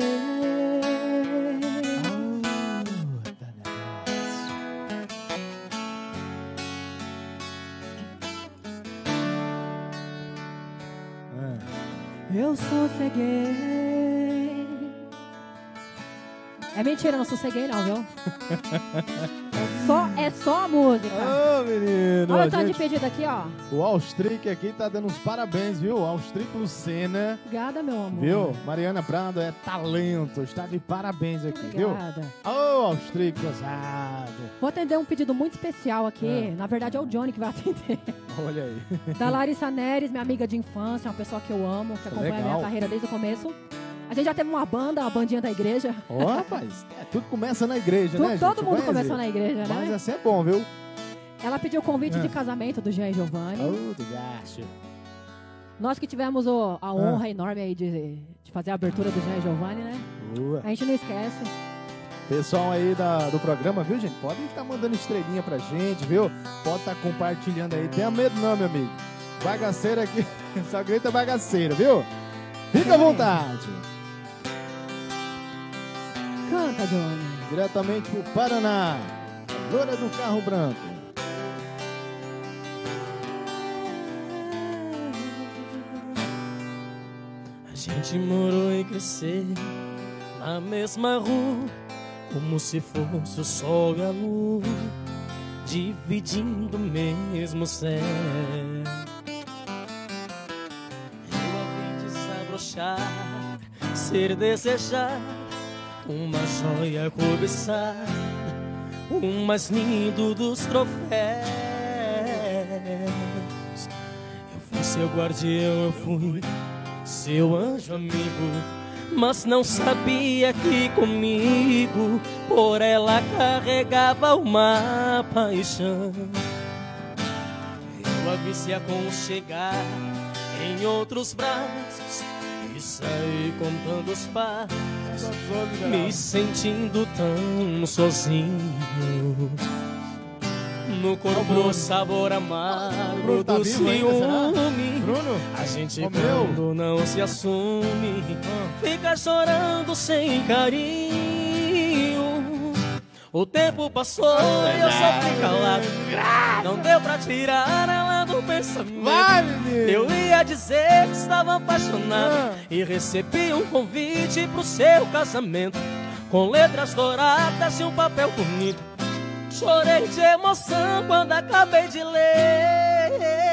Eu sosseguei. É mentira, não sosseguei não, viu? É só, é só a música. Ô, menino. Olha a o tanto de gente- pedido aqui, ó. O Austric aqui tá dando uns parabéns, viu? Austric Lucena. Obrigada, meu amor. Viu? Mariana Prado é talento. Está de parabéns aqui, Obrigada. viu? Ô, Austric gozado. Vou atender um pedido muito especial aqui. É. Na verdade, é o Johnny que vai atender. Olha aí. Da Larissa Neres, minha amiga de infância, uma pessoa que eu amo, que acompanha a Legal. minha carreira desde o começo. A gente já teve uma banda, a bandinha da igreja. Ó, rapaz, é, tudo começa na igreja, Tu- né, gente? todo mundo Conhece? começou na igreja, né? Mas assim é bom, viu? Ela pediu o convite É. de casamento do Jean e Giovanni. Ô, do gasto. Nós que tivemos o- a honra enorme aí de, de fazer a abertura do Jean e Giovanni, né? Boa. A gente não esquece. Pessoal aí da, do programa, viu, gente? Pode estar mandando estrelinha pra gente, viu? Pode estar compartilhando aí. Tenha medo não, meu amigo. Bagaceira aqui. Só grita bagaceira, viu? Fica à vontade. Canta, Johnny. Diretamente pro Paraná. Loura do Carro Branco. A gente morou e cresceu na mesma rua, como se fosse o sol e a lua, dividindo o mesmo céu. Eu a vi desabrochar, ser desejado, uma joia cobiçar, o mais lindo dos troféus. Eu fui seu guardião, eu fui seu anjo amigo, mas não sabia que comigo por ela carregava uma paixão. Eu a vi se aconchegar em outros braços e saí contando os passos, me sentindo tão sozinho. No corpo o sabor amargo Bruno, tá do vivo ainda, será? ciúme. Bruno? A gente Ô, meu. quando não se assume, fica chorando sem carinho. O tempo passou e eu só fui calado. Não deu pra tirar ela do pensamento. Vai, menino! Eu ia dizer que estava apaixonado e recebi um convite pro seu casamento, com letras douradas e um papel bonito. Chorei de emoção quando acabei de ler.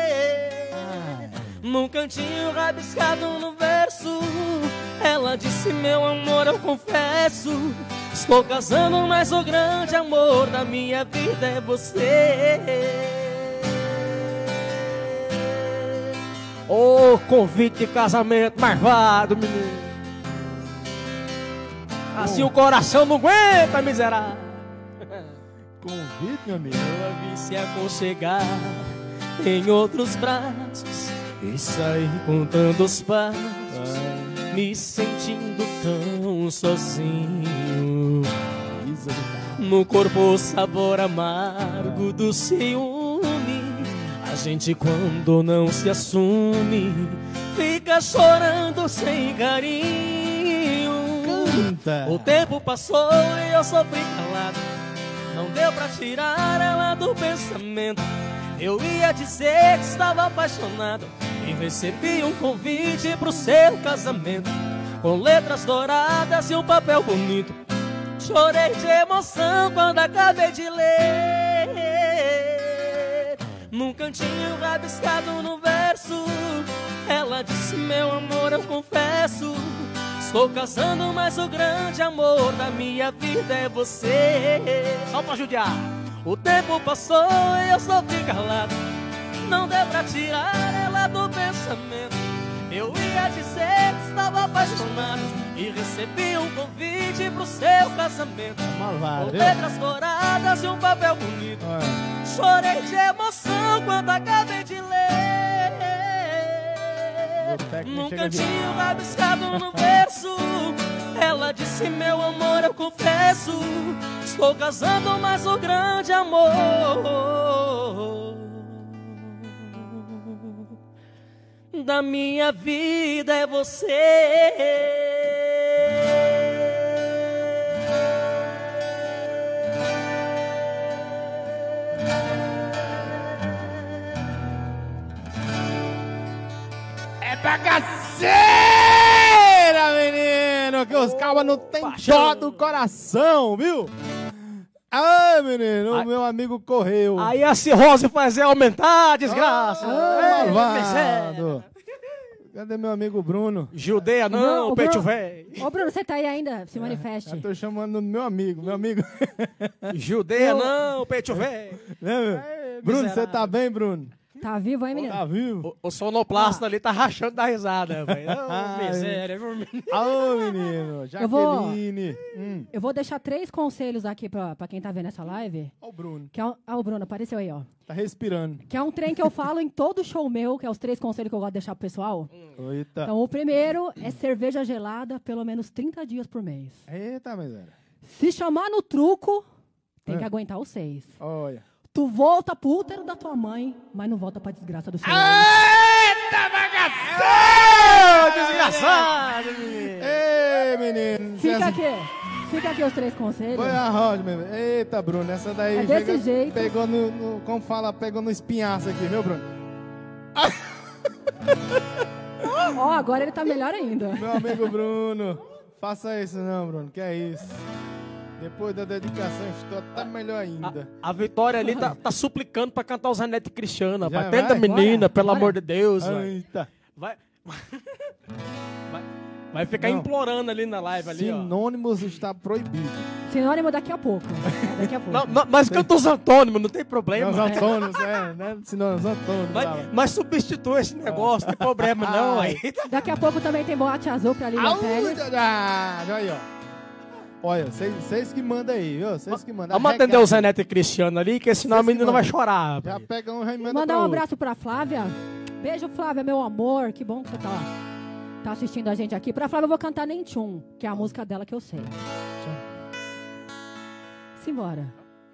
Num cantinho rabiscado no verso, ela disse: meu amor, eu confesso, estou casando, mas o grande amor da minha vida é você. Ô, convite de casamento marvado, menino. Assim o coração não aguenta, miserável. Convite, meu amigo. Eu a vi se aconchegar em outros braços e saí contando os passos, me sentindo tão sozinho. No corpo o sabor amargo do ciúme. A gente quando não se assume, fica chorando sem carinho. Canta. O tempo passou e eu sofri calado, não deu pra tirar ela do pensamento. Eu ia dizer que estava apaixonado e recebi um convite pro seu casamento, com letras douradas e um papel bonito. Chorei de emoção quando acabei de ler. Num cantinho rabiscado no verso, ela disse: meu amor, eu confesso, estou casando, mas o grande amor da minha vida é você. Só pra judiar. O tempo passou e eu sofri calado, não deu pra tirar ela do pensamento. Eu ia dizer que estava apaixonado e recebi um convite pro seu casamento, Malvado, com viu? letras douradas e um papel bonito. Chorei de emoção quando acabei de ler. Num cantinho rabiscado no berço, ela disse, meu amor, eu confesso, estou casando, mas o grande amor da minha vida é você. Bagaceira, menino, que os cabas não tem dó do coração, viu? Ai, menino, o meu amigo correu. Aí a cirrose faz é aumentar, desgraça. Ah, malvado. Cadê meu amigo Bruno? Judeia não, Ô, peito Bruno. velho. Ô, Bruno, você tá aí ainda? Se manifeste. Eu tô chamando meu amigo, meu amigo. Judeia Eu- não, peito velho. Né, meu? Bruno, você tá bem, Bruno? Tá vivo aí, menino? Tá vivo? O, o sonoplasta ali tá rachando da risada, velho. Ah, Ô, miséria, viu, menino? Alô, menino. Eu vou- Jaqueline. Hum. Eu vou deixar três conselhos aqui pra, pra quem tá vendo essa live. Ó o Bruno. Que é um, ah, o Bruno apareceu aí, ó. Tá respirando. Que é um trem que eu falo em todo show meu, que é os três conselhos que eu gosto de deixar pro pessoal. Eita. Então, o primeiro é cerveja gelada pelo menos trinta dias por mês. Eita, miséria. Se chamar no truco, tem É. que aguentar os seis. Olha. Tu volta pro útero da tua mãe, mas não volta pra desgraça do seu Eita, Ô, bagaceira! desgraçado, menino. Ei, menino. Fica Essa- aqui. Fica aqui os três conselhos. Foi a Rosa mesmo. Eita, Bruno, essa daí É desse chega- jeito. pegou no, no- como fala, pegou no espinhaço aqui, viu, Bruno? Ó, agora ele tá melhor ainda. Meu amigo Bruno, faça isso não, Bruno, que é isso. Depois da dedicação, estou até melhor ainda. A, a Vitória ali tá, tá suplicando pra cantar o Zanete Cristiana. Já Vai, tenta, vai? menina, Bora, pelo bora. amor de Deus. Vai, Eita. vai, vai, vai ficar Não. implorando ali na live. Ali, ó. Sinônimos está proibido. Sinônimo daqui a pouco. É, daqui a pouco. Não, não, mas canta os antônimos, não tem problema. Os antônimos, é, né? Sinônimos, antônimos. Mas, fala. mas substitui esse negócio, não tem problema não. Aí. Daqui a pouco também tem boate azul pra Lilian Au, Pérez. ah, aí, ó. Olha, vocês que mandam aí, viu? Vocês que mandam. Vamos atender o Zanete e Cristiano ali, que senão a Vocês que menina vai mandam. chorar. Já pega um e manda Mandar pra um outro. abraço pra Flávia. Beijo, Flávia, meu amor. Que bom que você tá, tá assistindo a gente aqui. Pra Flávia eu vou cantar Nem Tchum, que é a música dela que eu sei. Simbora.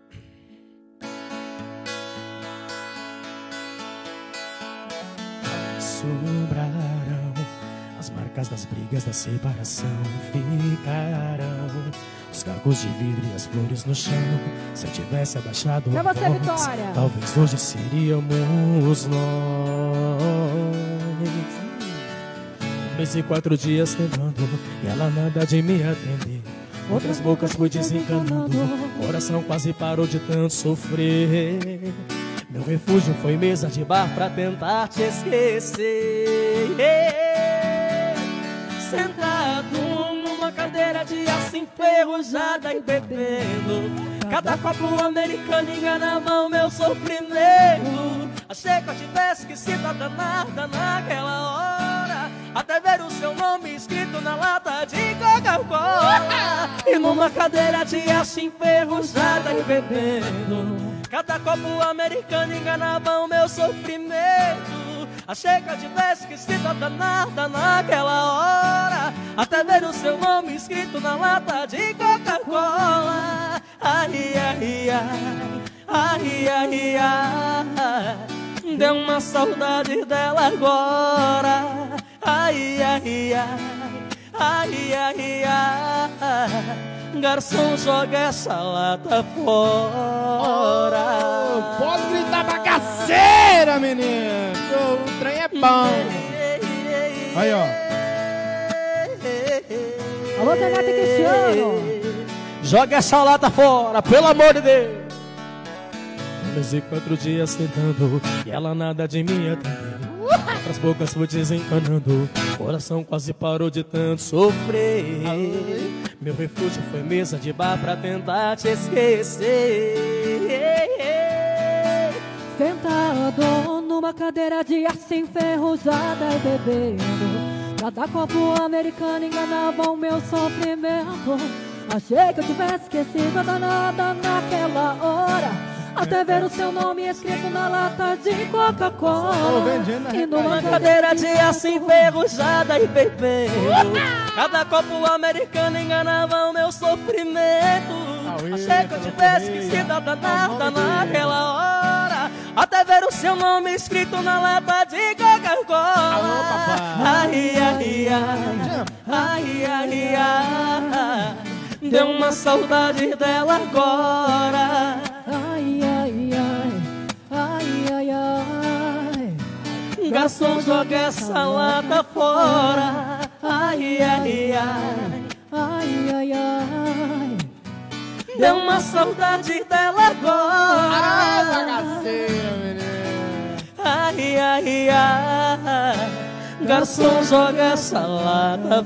Sobrarão as marcas das brigas da separação, ficarão os cacos de vidro e as flores no chão. Se eu tivesse abaixado Pra a você, voz, Vitória. talvez hoje seríamos nós. Um mês e quatro dias tentando e ela nada de me atender. Outras bocas fui desencanando, coração quase parou de tanto sofrer. Meu refúgio foi mesa de bar pra tentar te esquecer. Sentado numa cadeira de aço enferrujada e bebendo, cada copo americano enganava o meu sofrimento. Achei que eu tivesse esquecido a danada naquela hora, até ver o seu nome escrito na lata de Coca-Cola. E numa cadeira de aço enferrujada e bebendo, cada copo americano enganava o meu sofrimento. Achei que eu tivesse esquecido a danada naquela hora, até ver o seu nome escrito na lata de Coca-Cola. Ai, ai, ai, ai, ai, ai, deu uma saudade dela agora. Ai, ai, ai, ai, ai, ai, garçom, joga essa lata fora. Oh, pode gritar bagaceira, menino. O trem é bom. Aí, ó. Alô, Zanete Cristiano. Joga essa lata fora, pelo amor de Deus. Um mês e quatro dias tentando e ela nada de me atender. Outras bocas fui desencanando, coração quase parou de tanto sofrer. Meu refúgio foi mesa de bar pra tentar te esquecer. Sentado numa cadeira de aço enferrujada e bebendo, cada copo americano enganava o meu sofrimento. Achei que eu tivesse esquecido a danada naquela hora, até ver o seu nome escrito na lata de Coca-Cola. E numa cadeira de aço enferrujada e vermelho, cada copo americano enganava o meu sofrimento. Achei que eu tivesse esquecido a danada naquela hora, até ver o seu nome escrito na lata de Coca-Cola. Ai, ai, ai, ai, ai, ai, deu uma saudade dela agora. Ai, ai, ai, ai, ai, ai, garçom, joga essa lata fora. Ai, ai, ai, ai, ai, ai, deu uma saudade dela agora. Ah, bagaceira, menina. Ai, ai, ai, garçom, joga essa lata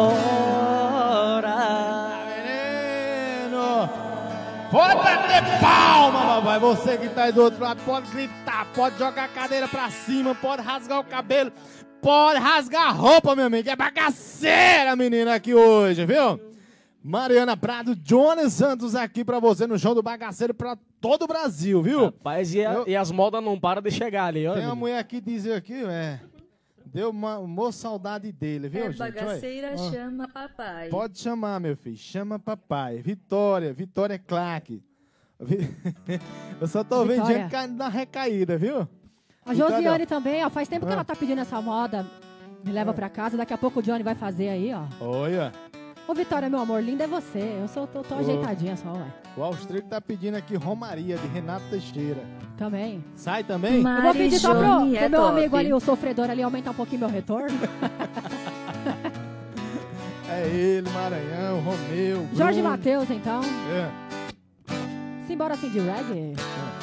fora. Menino, pode bater palma, papai. Você que tá aí do outro lado, pode gritar, pode jogar a cadeira pra cima, pode rasgar o cabelo, pode rasgar a roupa, meu amigo. É bagaceira, menina, aqui hoje, viu? Mariana Prado, Johnny Santos aqui pra você no show do Bagaceiro pra todo o Brasil, viu? Rapaz, e, a, Eu... e as modas não param de chegar ali, ó. Tem uma mulher aqui dizer aqui, é... Deu uma, uma saudade dele, viu, é gente? Bagaceira, Olha. chama papai. Pode chamar, meu filho. Chama papai. Vitória, Vitória Clark. Eu só tô vendo Vitória. gente caindo na recaída, viu? A Josiane também, ó. Faz tempo que ela tá pedindo essa moda. Me leva pra casa. Daqui a pouco o Johnny vai fazer aí, ó. Olha. Ô, Vitória, meu amor, linda é você. Eu sou, tô, tô ajeitadinha só, ué. O Austríaco tá pedindo aqui Romaria, de Renato Teixeira. Também. Sai também? Mari Eu vou pedir só pro, Johnny pro é meu top. amigo ali, o sofredor ali, aumentar um pouquinho meu retorno. É ele, Maranhão, Romeu, Jorge Bruno. Matheus, então. É. Simbora assim de reggae.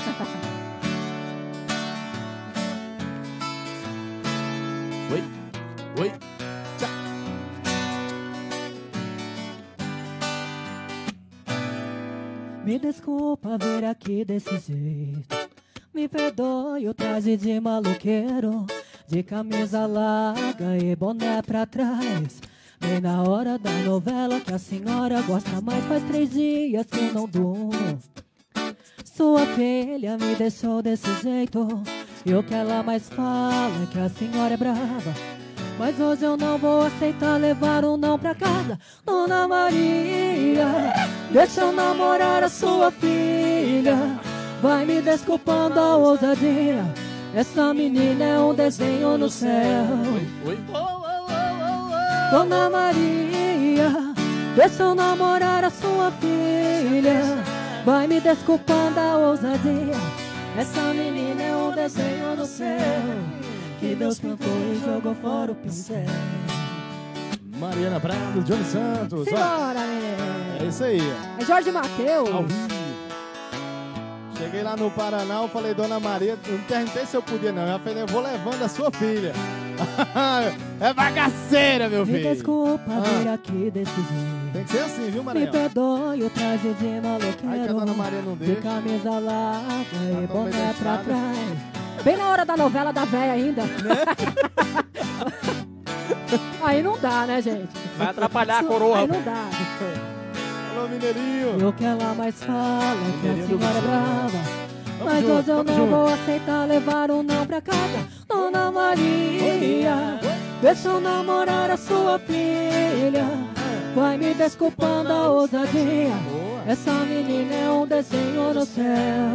Oi, oi, tchau. Me desculpa vir aqui desse jeito, me perdoe o traje de maloqueiro, de camisa larga e boné pra trás. Bem na hora da novela que a senhora gosta mais, faz três dias que eu não durmo. Sua filha me deixou desse jeito, e o que ela mais fala é que a senhora é brava. Mas hoje eu não vou aceitar levar um não pra casa. Dona Maria, deixa eu namorar a sua filha. Vai me desculpando a ousadia, essa menina é um desenho no céu. Oi, oi. Dona Maria, deixa eu namorar a sua filha. Vai me desculpando a ousadia, essa menina é um desenho no céu, que Deus pintou e jogou fora o pincel. Mariana Prado, Johnny Santos. ó. Simbora, menino. É isso aí. É Jorge Matheus. Ao vivo. Cheguei lá no Paraná, eu falei, Dona Maria, eu não perguntei se eu podia não, eu falei, eu vou levando a sua filha. É bagaceira, meu Me filho. desculpa Ah. vir aqui desse jeito, Tem que ser assim, viu, me Maranhão? perdoe o traje de Ai, que a maloqueiro, Dona Maria não de deixa. camisa larga e tão bem boné pra deixada. trás. Bem na hora da novela da véia ainda. Aí não dá, né, gente? Vai atrapalhar a coroa. Aí não dá. Alô, Mineirinho. E o que ela mais fala é que a Mineirinho do senhora é Sul. brava. Vamos Mas junto, hoje eu vamos não junto. vou aceitar levar um não pra casa. Dona Maria, deixa eu namorar a sua filha. Vai me desculpando a ousadia, essa menina é um desenho no céu.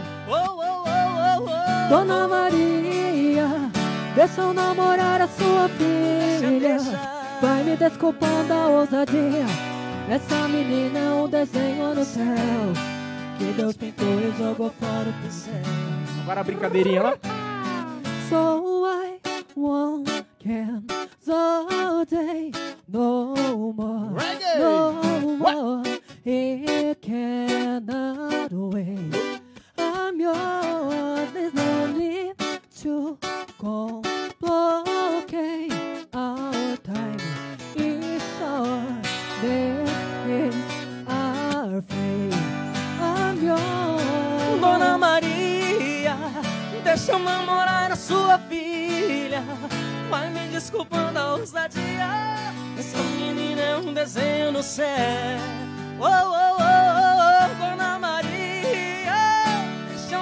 Dona Maria, deixa eu namorar a sua filha. Vai me desculpando a ousadia, essa menina é um desenho no céu, que Deus pintou e jogou fora o pincel. Agora a brincadeirinha lá. So I won't cancel all day no more, Reggae. no more. It cannot wait. I'm yours, there's no need to complicate our time. It's short, this is our fate. I'm yours. Dona Maria, deixa eu namorar a sua filha. Vai me desculpando a ousadia, essa menina é um desenho no céu. Oh, oh, oh, oh, oh, Dona Maria, deixa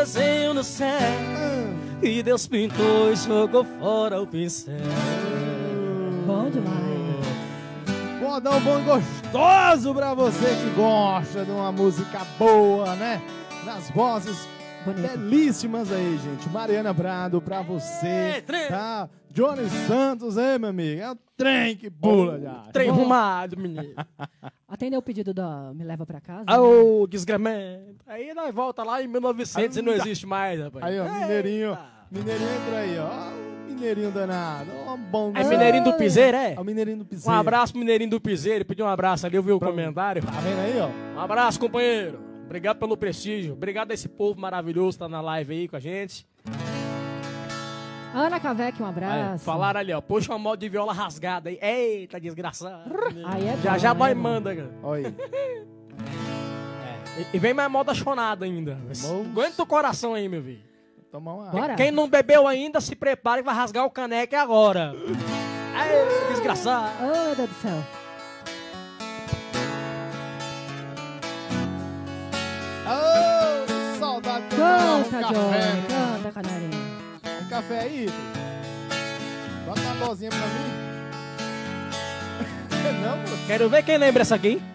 desenho no céu e Deus pintou e jogou fora o pincel. Bom demais. Modão bom e gostoso pra você que gosta de uma música boa, né? Nas vozes Bonito. belíssimas aí, gente. Mariana Prado pra você, É, trem. tá? Johnny Santos, hein, meu amigo? É o trem que pula já. Trem Bom, arrumado, menino. Atendeu o pedido da Me Leva Pra Casa? Ô, desgramento. Aí nós volta lá em mil e novecentos e não existe mais, rapaz. Aí, ó, Mineirinho. Eita. Mineirinho entra aí, ó. Mineirinho danado. Ó, bom. É Mineirinho do Piseiro, é? É o Mineirinho do Um Piseiro. abraço pro Mineirinho do Piseiro. Pediu um abraço ali, eu vi o Pra- comentário. Tá vendo aí, ó? Um abraço, companheiro. Obrigado pelo prestígio. Obrigado a esse povo maravilhoso que tá na live aí com a gente. Ana Cavec, um Aí, abraço. falaram ali, ó. Puxa uma moda de viola rasgada aí. Eita, desgraçado. Aí é já bom, já né, vai irmão? manda, cara. Olha aí. E, e vem mais moda chonada ainda. Moça. Aguenta o coração aí, meu filho. Tomar uma Bora. Quem não bebeu ainda, se prepare que vai rasgar o caneco agora. Ai, desgraçado. Oh, meu Deus do céu. Ô, saudade de tomar um Canta, café. Johnny. Canta, canarinho. Um café aí? Bota uma dosinha pra mim. Não, pô. Quero ver quem lembra essa aqui.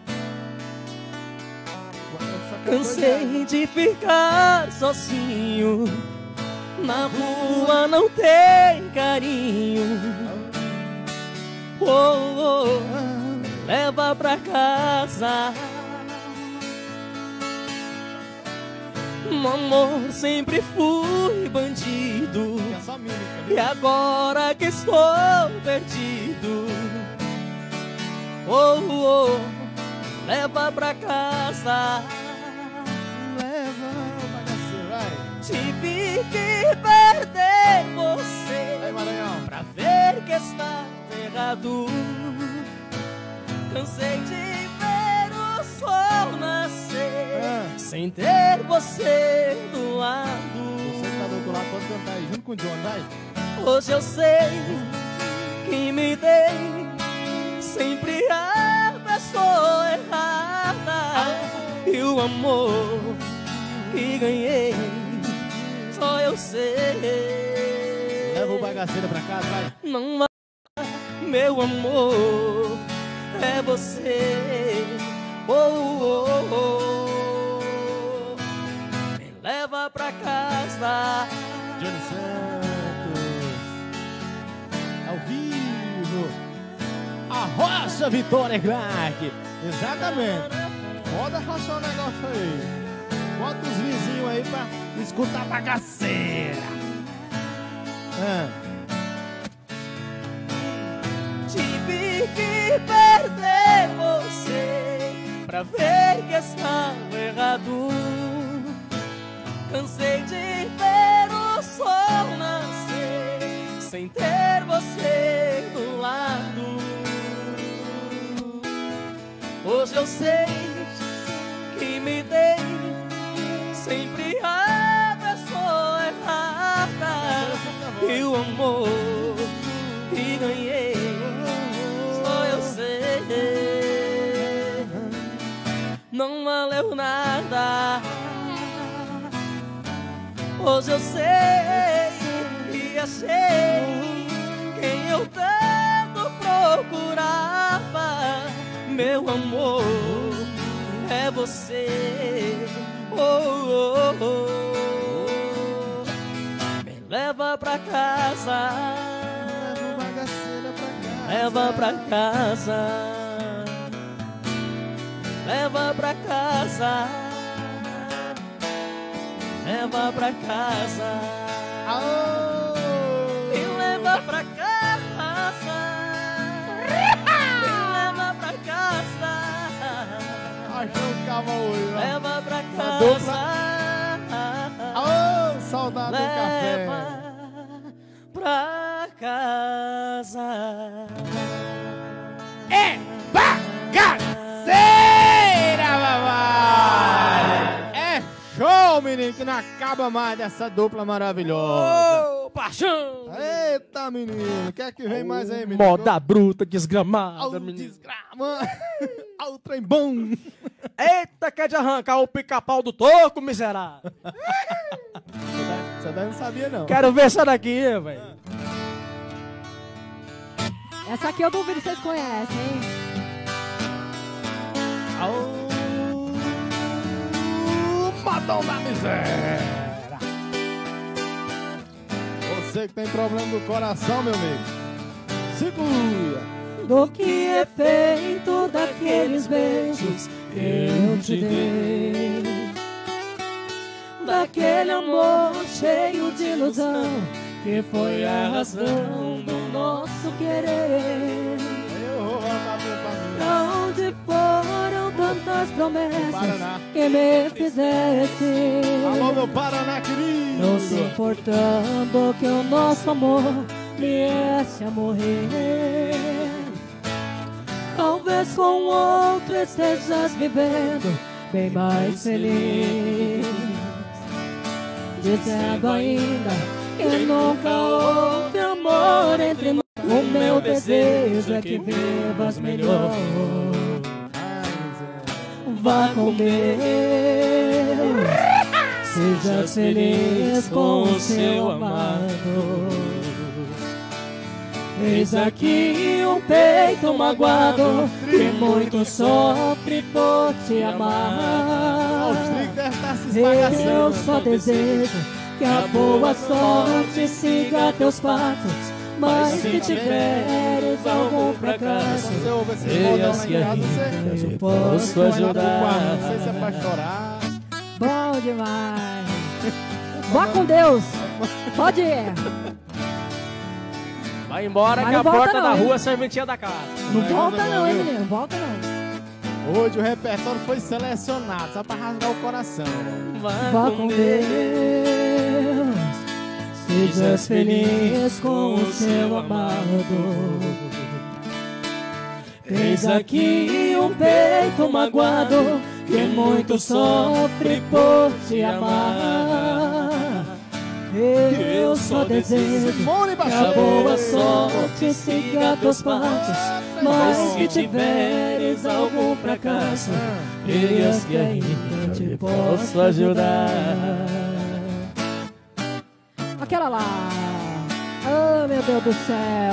Só quero Cansei de ficar sozinho. Na rua não tem carinho. Oh, oh, leva pra casa. No amor sempre fui bandido. É só mímica, E viu? agora que estou perdido, oh, oh, leva pra casa. Leva o bagaceiro, vai. Tive que perder você Aí, Maranhão. pra ver que está errado. Cansei de ver o sol nascer Ah. sem ter você do lado. Você que tá do outro lado, pode cantar aí, junto com o John, vai. Hoje eu sei que me dei sempre a pessoa errada. E o amor que ganhei só eu sei. Leva o bagaceiro pra casa, vai. Não há, meu amor, é você. Oh, oh, oh. Me leva pra casa. Johnny Santos. Ao vivo. A Rocha Vitória Clark. Exatamente. Pode arrochar o negócio aí. Bota os vizinhos aí pra escutar a bagaceira. Ah. Tive que perder você pra ver que estava errado. Cansei de ver o sol nascer sem ter você do lado. Hoje eu sei que me dei sempre a pessoa errada. E o amor que ganhei só eu sei. Não valeu nada. Hoje eu sei e achei quem eu tanto procurava. Meu amor, é você. Oh, oh, oh. Me leva pra casa. Leva o bagaceiro pra casa. Leva pra casa. Leva pra casa. Leva pra casa. Aô! Me leva pra casa. Me leva pra casa. Achou o cava hoje, ó. Leva pra dupla. casa. Aô, saudade do café. Leva pra casa. É bagaceira, papai! É show, menino, que não acaba mais dessa dupla maravilhosa. Ô, paixão! Eita, menino, quer que vem mais aí, menino? Moda bruta, Ao desgramada, menino. desgrama, ao trem bom. Eita, quer de arrancar o pica-pau do toco, miserável. Essa daí eu não sabia, não. Quero ver essa daqui, velho. Essa aqui eu duvido que vocês conhecem, hein? Aô, Madão da miséria. Você que tem problema do coração, meu amigo, segura. Do que é feito daqueles beijos que eu te dei, daquele amor cheio de ilusão que foi a razão do nosso querer. Eu vou voltar pra mim. Pra onde foram tantas promessas Paraná. que me fizeste? Alô, meu Paraná querido. Não se importando que o nosso amor viesse a morrer. Talvez com outro estejas vivendo bem mais feliz, dizendo ainda que nunca houve amor entre nós. O meu desejo é que vivas melhor. Vá com Deus, seja feliz com o seu amado. Eis aqui um peito magoado que muito sofre por te amar. Eu só desejo que a boa sorte siga teus passos, mas se tiveres algum fracasso, Eias que ainda te posso ajudar. Não sei se é pra chorar. Bom demais. Vá com Deus. Pode ir. Vai embora Mas que a não volta porta não, da hein? rua é a serventia da casa. Não Vai, volta meu não, hein, amigo. menino? Volta não. Hoje o repertório foi selecionado, só pra rasgar o coração. Vá com Deus, sejas feliz com o seu amado. Eis aqui um peito magoado que muito sofre por te amar. Eu só desejo que a boa sorte siga teus passos, mas se tiveres algum fracasso, creias que ainda te posso ajudar. Aquela lá. Oh, meu Deus do céu.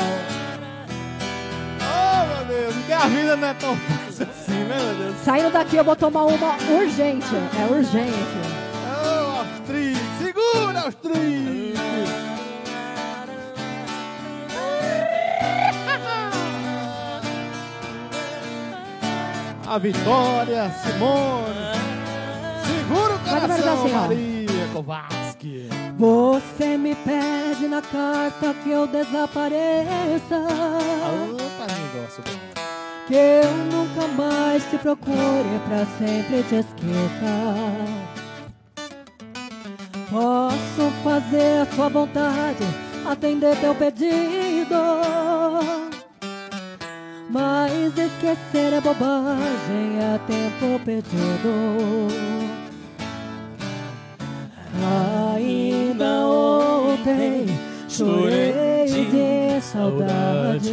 Oh, meu Deus, porque a vida não é tão fácil assim, né, meu Deus? Saindo daqui eu vou tomar uma urgente. É urgente. Oh, Austríaco, segura, Austríaco. A Vitória, Simone, segura o Mais ou menos coração, assim, ó. Maria Kowalski. Você me pede na carta que eu desapareça, Opa, negócio bom. que eu nunca mais te procure, pra sempre te esqueça. Posso fazer a tua vontade, atender teu pedido, mas esquecer é bobagem, é tempo perdido. Ainda ontem chorei de saudade,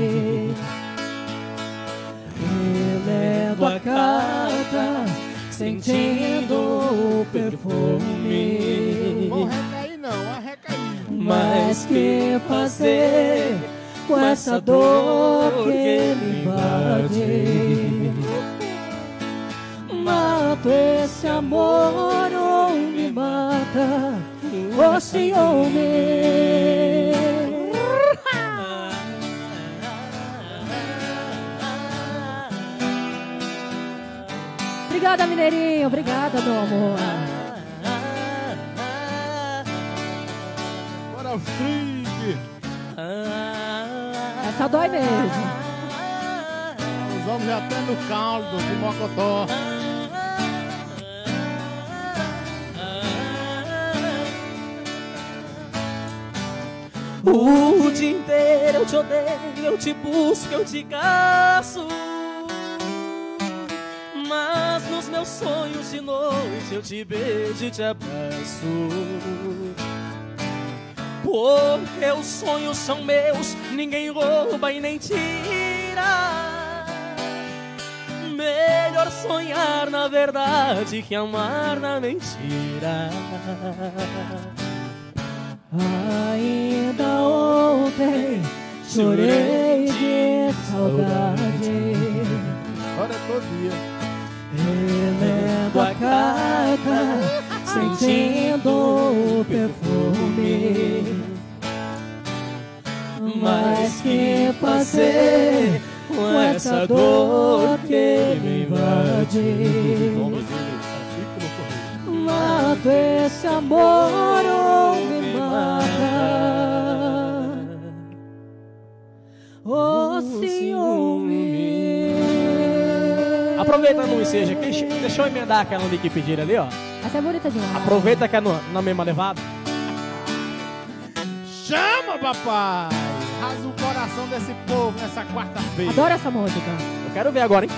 e lendo a carta, sentindo o perfume. Vou recair não, a recair. Mas que fazer com essa dor que me invade? Mato esse amor ou me mata o ciúme. Obrigada, Mineirinho. Obrigada, meu amor. Bora, Austríaco. Essa dói mesmo. Os homens já estão no caldo de mocotó. O dia inteiro eu te odeio, eu te busco, eu te caço, mas nos meus sonhos de noite eu te beijo e te abraço. Porque os sonhos são meus, ninguém rouba e nem tira. melhor sonhar na verdade que amar na mentira. Ainda ontem chorei de saudade, Olha todo dia. relendo a carta, sentindo o perfume. Mas que fazer com essa dor que me invade? Mato esse amor ou me mata. O ciúme. Aproveita no ensejo aqui, deixa eu emendar aquela ali que pediram ali, ó. Essa é bonita demais. Aproveita que é no, na mesma levada. Chama, papai! Rasga o coração desse povo nessa quarta-feira. Adoro essa música. Eu quero ver agora, hein?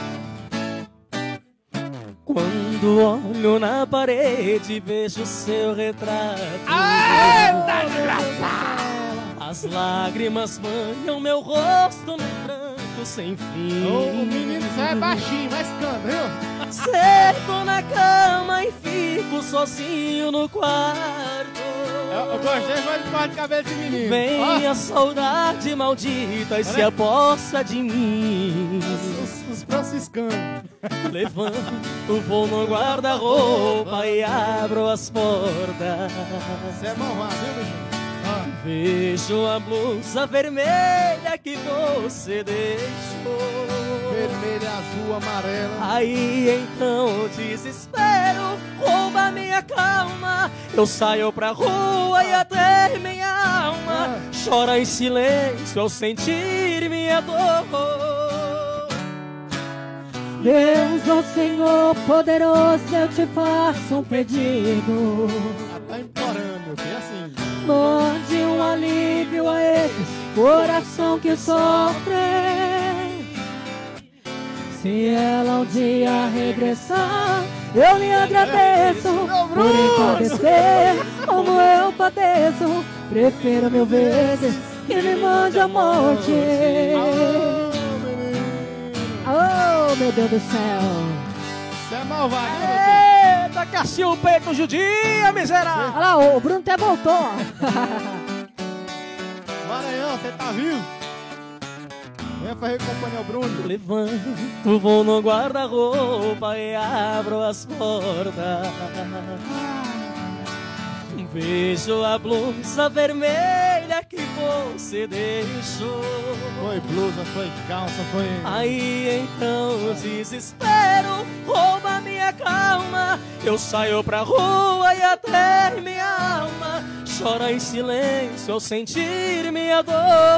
Quando olho na parede vejo seu retrato. Eita, desgraçado! As lágrimas banham meu rosto num pranto sem fim. O menino só é baixinho, mas canta, viu? Sento na cama e fico sozinho no quarto. Eu, eu gostei mais de corte de cabelo desse menino. Vem Ó, a saudade maldita e se aposta de mim. os, os franciscanos. Levanto, vou no guarda-roupa e abro as portas. Você é malvado, viu, bicho? Ó, Vejo a blusa vermelha que você deixou. vermelho, azul, amarelo. Aí então o desespero rouba minha calma. Eu saio pra rua e até minha alma chora em silêncio ao sentir minha dor. Deus, ó Senhor poderoso, eu te faço um pedido. Já tá implorando, meu filho, assim. Mande um alívio a esse coração que sofre. Se ela um dia regressar, eu lhe agradeço por compadecer como eu padeço. Prefiro mil vezes que me mande a morte. Oh, meu Deus do céu. Você é malvado, viu, meu filho? Eita, que assim o peito judia, miserável. Olha lá, o Bruno até voltou. ó. Maranhão, você tá vivo? Venha fazer companhia ao Bruno. Levanto, vou no guarda-roupa e abro as portas. Vejo a blusa vermelha que você deixou. Foi blusa, foi calça, foi... Aí então o desespero rouba minha calma. Eu saio pra rua e até minha alma chora em silêncio ao sentir minha dor.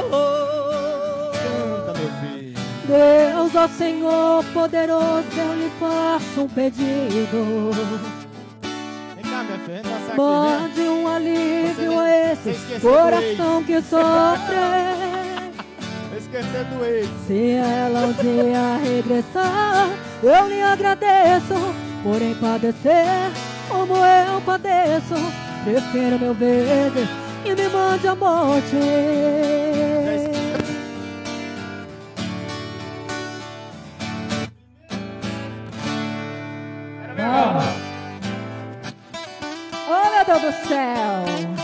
Canta, meu filho. Deus, ó Senhor poderoso, eu lhe faço um pedido. Vem cá, minha filha, vem dançar aqui, Mande um alívio a esse Você esqueceu coração que sofre. vem. Vou esquecer do ex. Se ela um dia regressar, eu lhe agradeço por padecer como eu padeço. Prefiro mil vezes que me mande a morte. Ah. Oh, meu Deus do céu!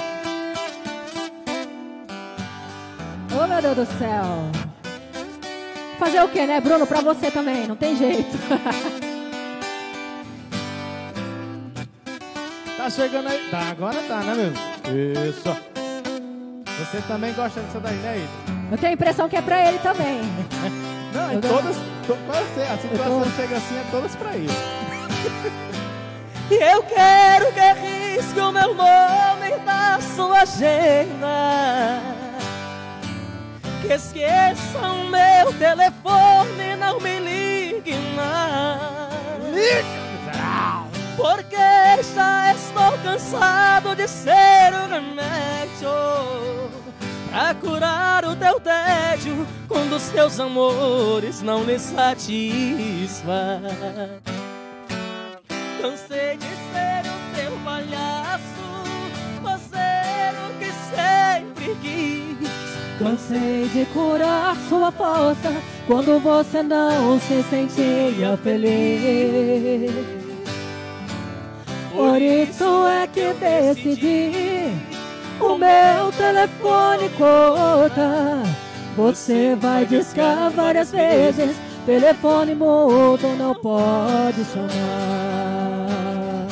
Oh, meu Deus do céu! Fazer o que, né, Bruno? Pra você também, não tem jeito. Tá chegando aí. Tá, agora tá, né, meu? Isso. Você também gosta dessa daí, né, Ida? Eu tenho a impressão que é pra ele também. Não, é Eu todas... To, você, a situação tô- chega assim, é todas pra ele. E eu quero que arrisque o meu nome da sua agenda. Que esqueça o meu telefone, não me ligue mais. Porque já estou cansado de ser o remédio pra curar o teu tédio quando os teus amores não lhe satisfaz. Cansei de ser o teu palhaço, fazer o que sempre quis. Cansei de curar sua força quando você não se sentia feliz. Por isso é que decidi o meu telefone corta. Você vai discar várias vezes, telefone mudo não pode chamar.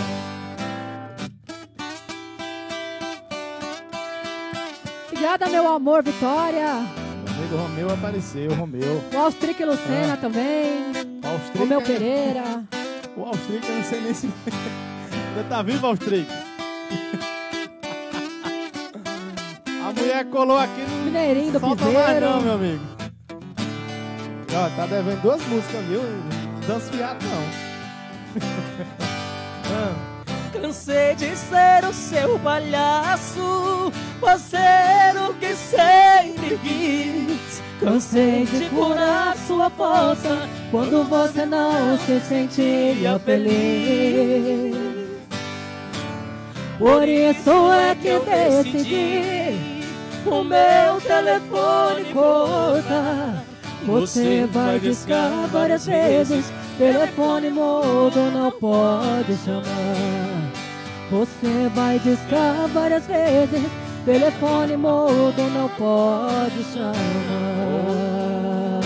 Obrigada, meu amor, Vitória. Meu amigo Romeu apareceu, Romeu. O Austric e Lucena Ah. também. O Austric O meu é- Pereira. O Austric, eu não sei nem se... Ainda tá vivo, Austric? A mulher colou aqui no... Mineirinho do Solta mais Piseiro. não, meu amigo. E, ó, tá devendo duas músicas, viu? Dança fiado, não. Ah, Cansei de ser o seu palhaço, fazer o que sempre quis. Cansei de curar sua força quando você não se sentia feliz. Por isso é que eu decidi o meu telefone corta. Você vai discar várias vezes, telefone mudo não pode chamar. Você vai discar várias vezes, telefone mudo não pode chamar.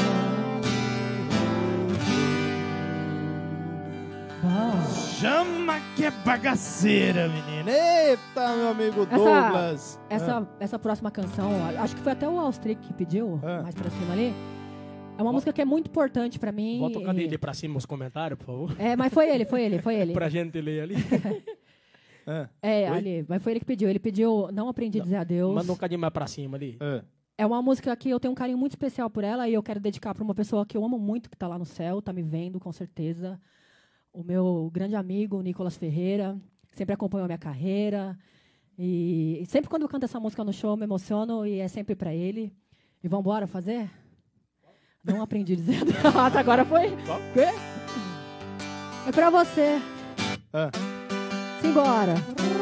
Ah. chama que é bagaceira, menina. Eita, meu amigo Essa, Douglas. essa, Ah, essa próxima canção, acho que foi até o Austric que pediu, Ah. mais pra cima ali. É uma música que é muito importante pra mim. Vou tocar e- dele pra cima os comentários, por favor. É, mas foi ele, foi ele, foi ele. Pra gente ler ali. ah, É, Oi? ali, mas foi ele que pediu. Ele pediu Não Aprendi a Dizer Adeus. Manda um cadinho mais pra cima ali. ah. É uma música que eu tenho um carinho muito especial por ela e eu quero dedicar pra uma pessoa que eu amo muito, que tá lá no céu, tá me vendo, com certeza. O meu grande amigo, Nicolas Ferreira, que sempre acompanhou a minha carreira. E, e sempre quando eu canto essa música no show, eu me emociono e é sempre pra ele. E vamos embora fazer? Não aprendi a dizer adeus. Agora foi? Quê? É pra você. Ah. Simbora.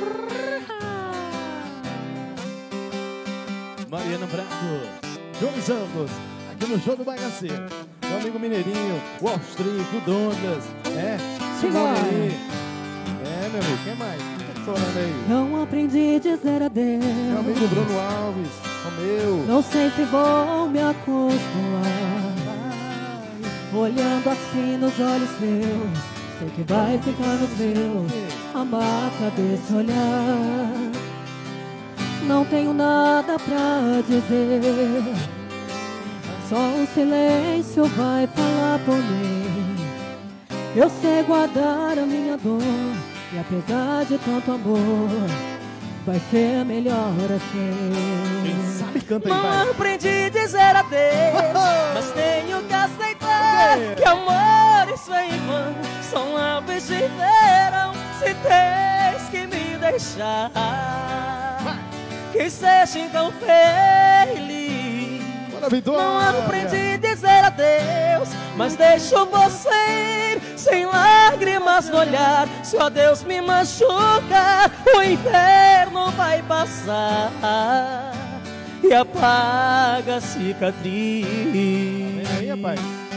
Mariana Bravo, Jones Ramos, aqui no Show do Bagaceiro. Meu amigo Mineirinho, o Austrico, o Douglas, é, Simbora. Simone. É, meu amigo, quem mais? Quem tá chorando aí? Não aprendi a dizer adeus. Meu amigo Bruno Alves, Romeu. Não sei se vou me acostumar. Olhando assim nos olhos seus, sei que vai ficar nos meus. Abaca desse olhar. Não tenho nada pra dizer, só o silêncio vai falar por mim. Eu sei guardar a minha dor, e apesar de tanto amor, vai ser melhor Quem assim. sabe canta aí, Não vai. aprendi a dizer adeus, mas tenho que aceitar que amores sem vão são aves de verão. Se tens que me deixar, que seja então feliz. Bora, Vitória. Não aprendi a dizer adeus, mas deixo você ir sem lágrimas no olhar. Se o adeus me machuca, o inferno vai passar e apaga a cicatriz. Vem aí, rapaz.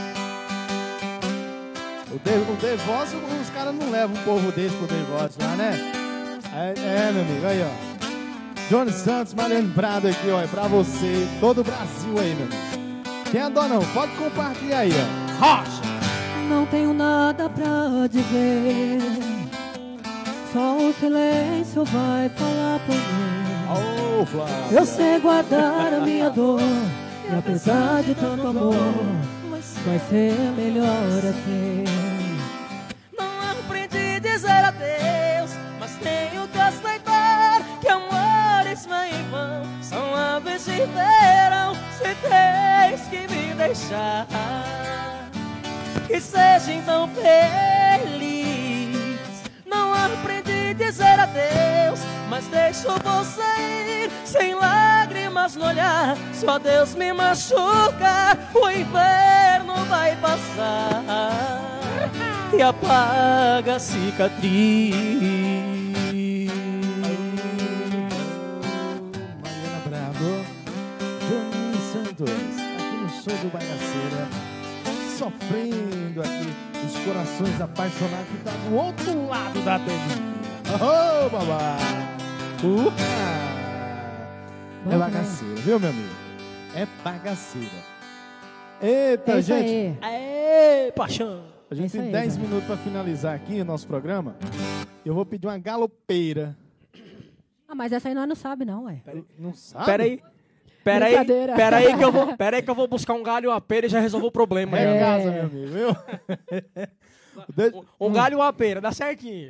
O, de, o divórcio, os caras não levam um povo desse pro divórcio lá, né? É, é, meu amigo, aí, ó. Johnny Santos, Mariano Prado aqui, ó, é pra você, todo o Brasil aí, meu amigo. Quem adora não, pode compartilhar aí, ó. Rocha! Não tenho nada pra dizer, só o silêncio vai falar por mim. Ô, Flávio. Eu sei guardar a minha dor, e apesar de tanto amor, vai ser melhor assim. Não aprendi a dizer adeus, mas tenho que aceitar que amores vêm e vão, são aves de verão. Se tens que me deixar, que seja então feliz. Não aprendi a dizer adeus, mas deixo você ir sem lágrimas no olhar. Se o adeus me machuca, o inverno vai passar e apaga a cicatriz. Mariana Bravo, Johnny show do Bagaceira. Sofrendo aqui os corações apaixonados que tá do outro lado da telinha. Ô, oh, babá! Uh! É bagaceira, viu, meu amigo? É bagaceira. Eita, É isso gente! aí. Aê, paixão! A gente isso tem aí, dez velho. minutos para finalizar aqui o nosso programa. Eu vou pedir uma galopeira. Ah, mas essa aí nós não sabe não, ué. Não sabe? Pera aí. Pera aí, Brincadeira. pera aí que eu vou, pera aí que eu vou buscar um galho e uma pera e já resolveu o problema. É, já. É. casa, meu amigo, viu? Deixa- Um galho e uma pera, dá certinho.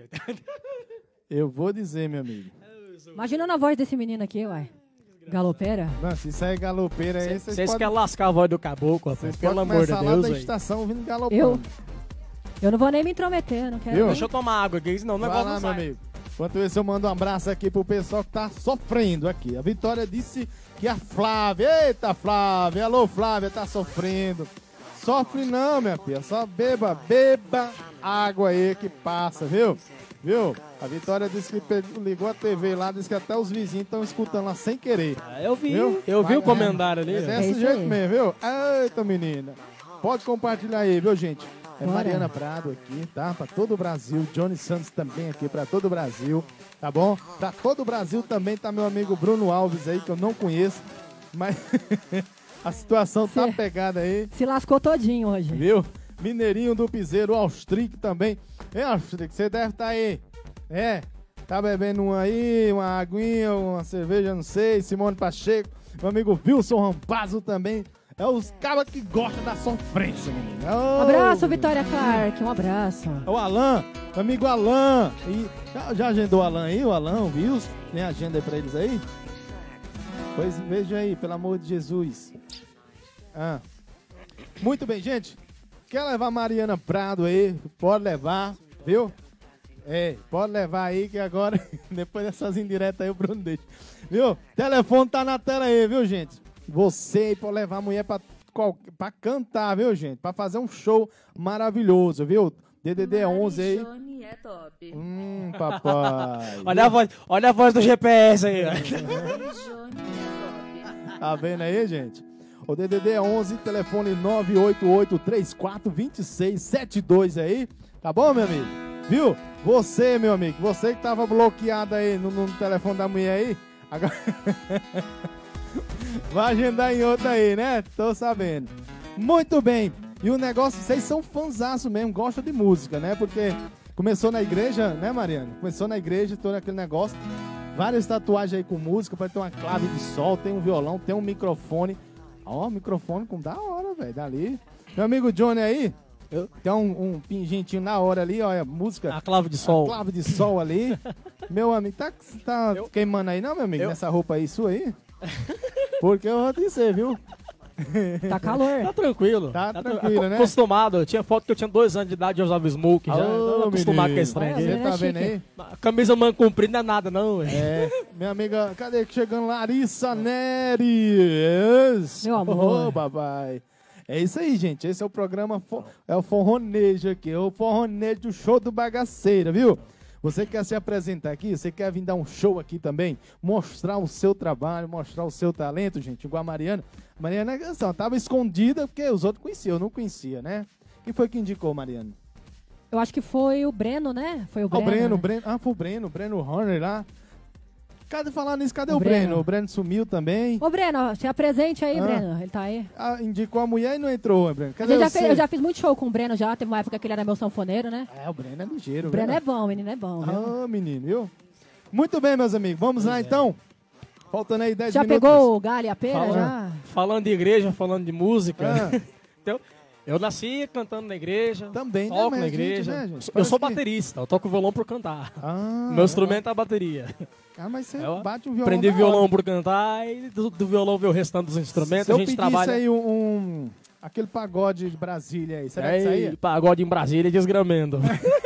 Eu vou dizer, meu amigo. Imagina na voz desse menino aqui, ué. Galopeira. Não, se isso aí é galopeira aí, vocês Vocês podem, querem lascar a voz do caboclo, rapaz, vocês pelo podem amor de começar lá Deus, da velho. estação ouvindo galopando. Eu? Eu não vou nem me intrometer, eu não quero. Viu? nem- Deixa eu tomar água aqui, senão o Vai negócio lá, não meu sai. amigo. Enquanto isso, eu mando um abraço aqui pro pessoal que tá sofrendo aqui. A Vitória disse que a Flávia, eita Flávia, alô Flávia, tá sofrendo. Sofre não, minha filha, só beba, beba água aí que passa, viu? Viu? A Vitória disse que pegou- ligou a T V lá, disse que até os vizinhos estão escutando lá sem querer. Ah, eu vi, Viu? eu vi Vai- o comentário ali. É ó. desse isso jeito aí. mesmo, viu? Eita, menina. Pode compartilhar aí, viu, gente? É Bora. Mariana Prado aqui, tá? Pra todo o Brasil. Johnny Santos também aqui pra todo o Brasil, tá bom? Pra todo o Brasil também tá meu amigo Bruno Alves aí, que eu não conheço, mas a situação tá Cê- pegada aí, Se lascou todinho hoje. viu? Mineirinho do Piseiro, Austric também. Hein, Austric, você deve estar aí. É, tá bebendo um aí, uma aguinha, uma cerveja, não sei. Simone Pacheco, meu amigo Wilson Rampazzo também. É os cabas que gostam da sofrência, menino. Ô, Abraço, Vitória Clark, um abraço. é o Alan, meu amigo Alan. E já, já agendou o Alan aí, o Alan, o Wilson? Tem agenda aí pra eles aí? Pois veja aí, pelo amor de Jesus. Ah. Muito bem, gente. Quer levar a Mariana Prado aí? Pode levar, viu? É, pode levar aí que agora, depois dessas indiretas aí, o Bruno deixa. Viu? Telefone tá na tela aí, viu, gente? Você aí pode levar a mulher pra, qual- pra cantar, viu, gente? Pra fazer um show maravilhoso, viu? D D D onze aí. Johnny é top. Hum, papai. Olha a voz, olha a voz do G P S aí. ó. Johnny é top. Tá vendo aí, gente? O D D D onze, telefone nove oito oito, três quatro dois seis sete dois aí. Tá bom, meu amigo? Viu? Você, meu amigo, você que tava bloqueado aí no, no telefone da mulher aí, agora... vai agendar em outra aí, né? Tô sabendo. Muito bem. E o negócio, vocês são fãzaço mesmo, gostam de música, né? Porque começou na igreja, né, Mariana? Começou na igreja, todo aquele negócio. Várias tatuagens aí com música, pode ter uma clave de sol, tem um violão, tem um microfone. Ó, microfone com da hora, velho, dali. Meu amigo Johnny aí, eu- tem um, um pingentinho na hora ali, ó, a música. A clave de A sol. clave de sol ali. Meu amigo, tá, tá Eu- queimando aí não, meu amigo? Eu- Nessa roupa aí sua aí? Porque eu vou dizer, viu? Tá calor. Tá tranquilo. Tá tra- tranquilo, aco- né? Acostumado. Eu tinha foto que eu tinha dois anos de idade e eu usava smoke já. Ô, Tô acostumado com esse trem menino. aqui. Você tá É vendo chique. aí? A camisa manga comprida não é nada, não. velho. É, minha amiga, cadê que chegando? Larissa Neres. Meu amor. Ô, papai. É isso aí, gente. Esse é o programa, fo- é o forronejo aqui. É o forronejo do show do Bagaceira, viu? Você quer se apresentar aqui? Você quer vir dar um show aqui também? Mostrar o seu trabalho, mostrar o seu talento, gente? Igual a Mariana. Mariana é canção, tava escondida porque os outros conheciam, eu não conhecia, né? Quem foi que indicou, Mariana? Eu acho que foi o Breno, né? Foi o Ah, o Breno. Breno, né? o Breno. Ah, foi o Breno, o Breno Horner lá. Cadê falar nisso? Cadê o, O Breno? Breno. O Breno sumiu também. Ô, Breno, se apresente aí, Ah. Breno. Ele tá aí. Ah, indicou a mulher e não entrou, Breno. Mas Cadê eu, já você? fe- eu já fiz muito show com o Breno já. Teve uma época que ele era meu sanfoneiro, né? É, o Breno é ligeiro, O Breno viu? é bom, menino é bom. viu? Ah, menino, viu? Muito bem, meus amigos. Vamos lá, então. Faltando aí dez Já minutos. pegou o galho e a pera? Falando, Já? falando de igreja, falando de música. Ah. Então, eu nasci cantando na igreja. Também, né? Toco Mas na a gente, igreja. né, gente? Eu Parece sou que- baterista, eu toco violão por cantar. Ah, Meu instrumento é a bateria. Ah, mas você Eu bate um violão. Aprendi da violão hora. por cantar e do, do violão veio o restante dos instrumentos. Se a eu gente pedisse trabalha. aí um, um- aquele pagode de Brasília aí, será que Aí, saía? pagode em Brasília desgramendo.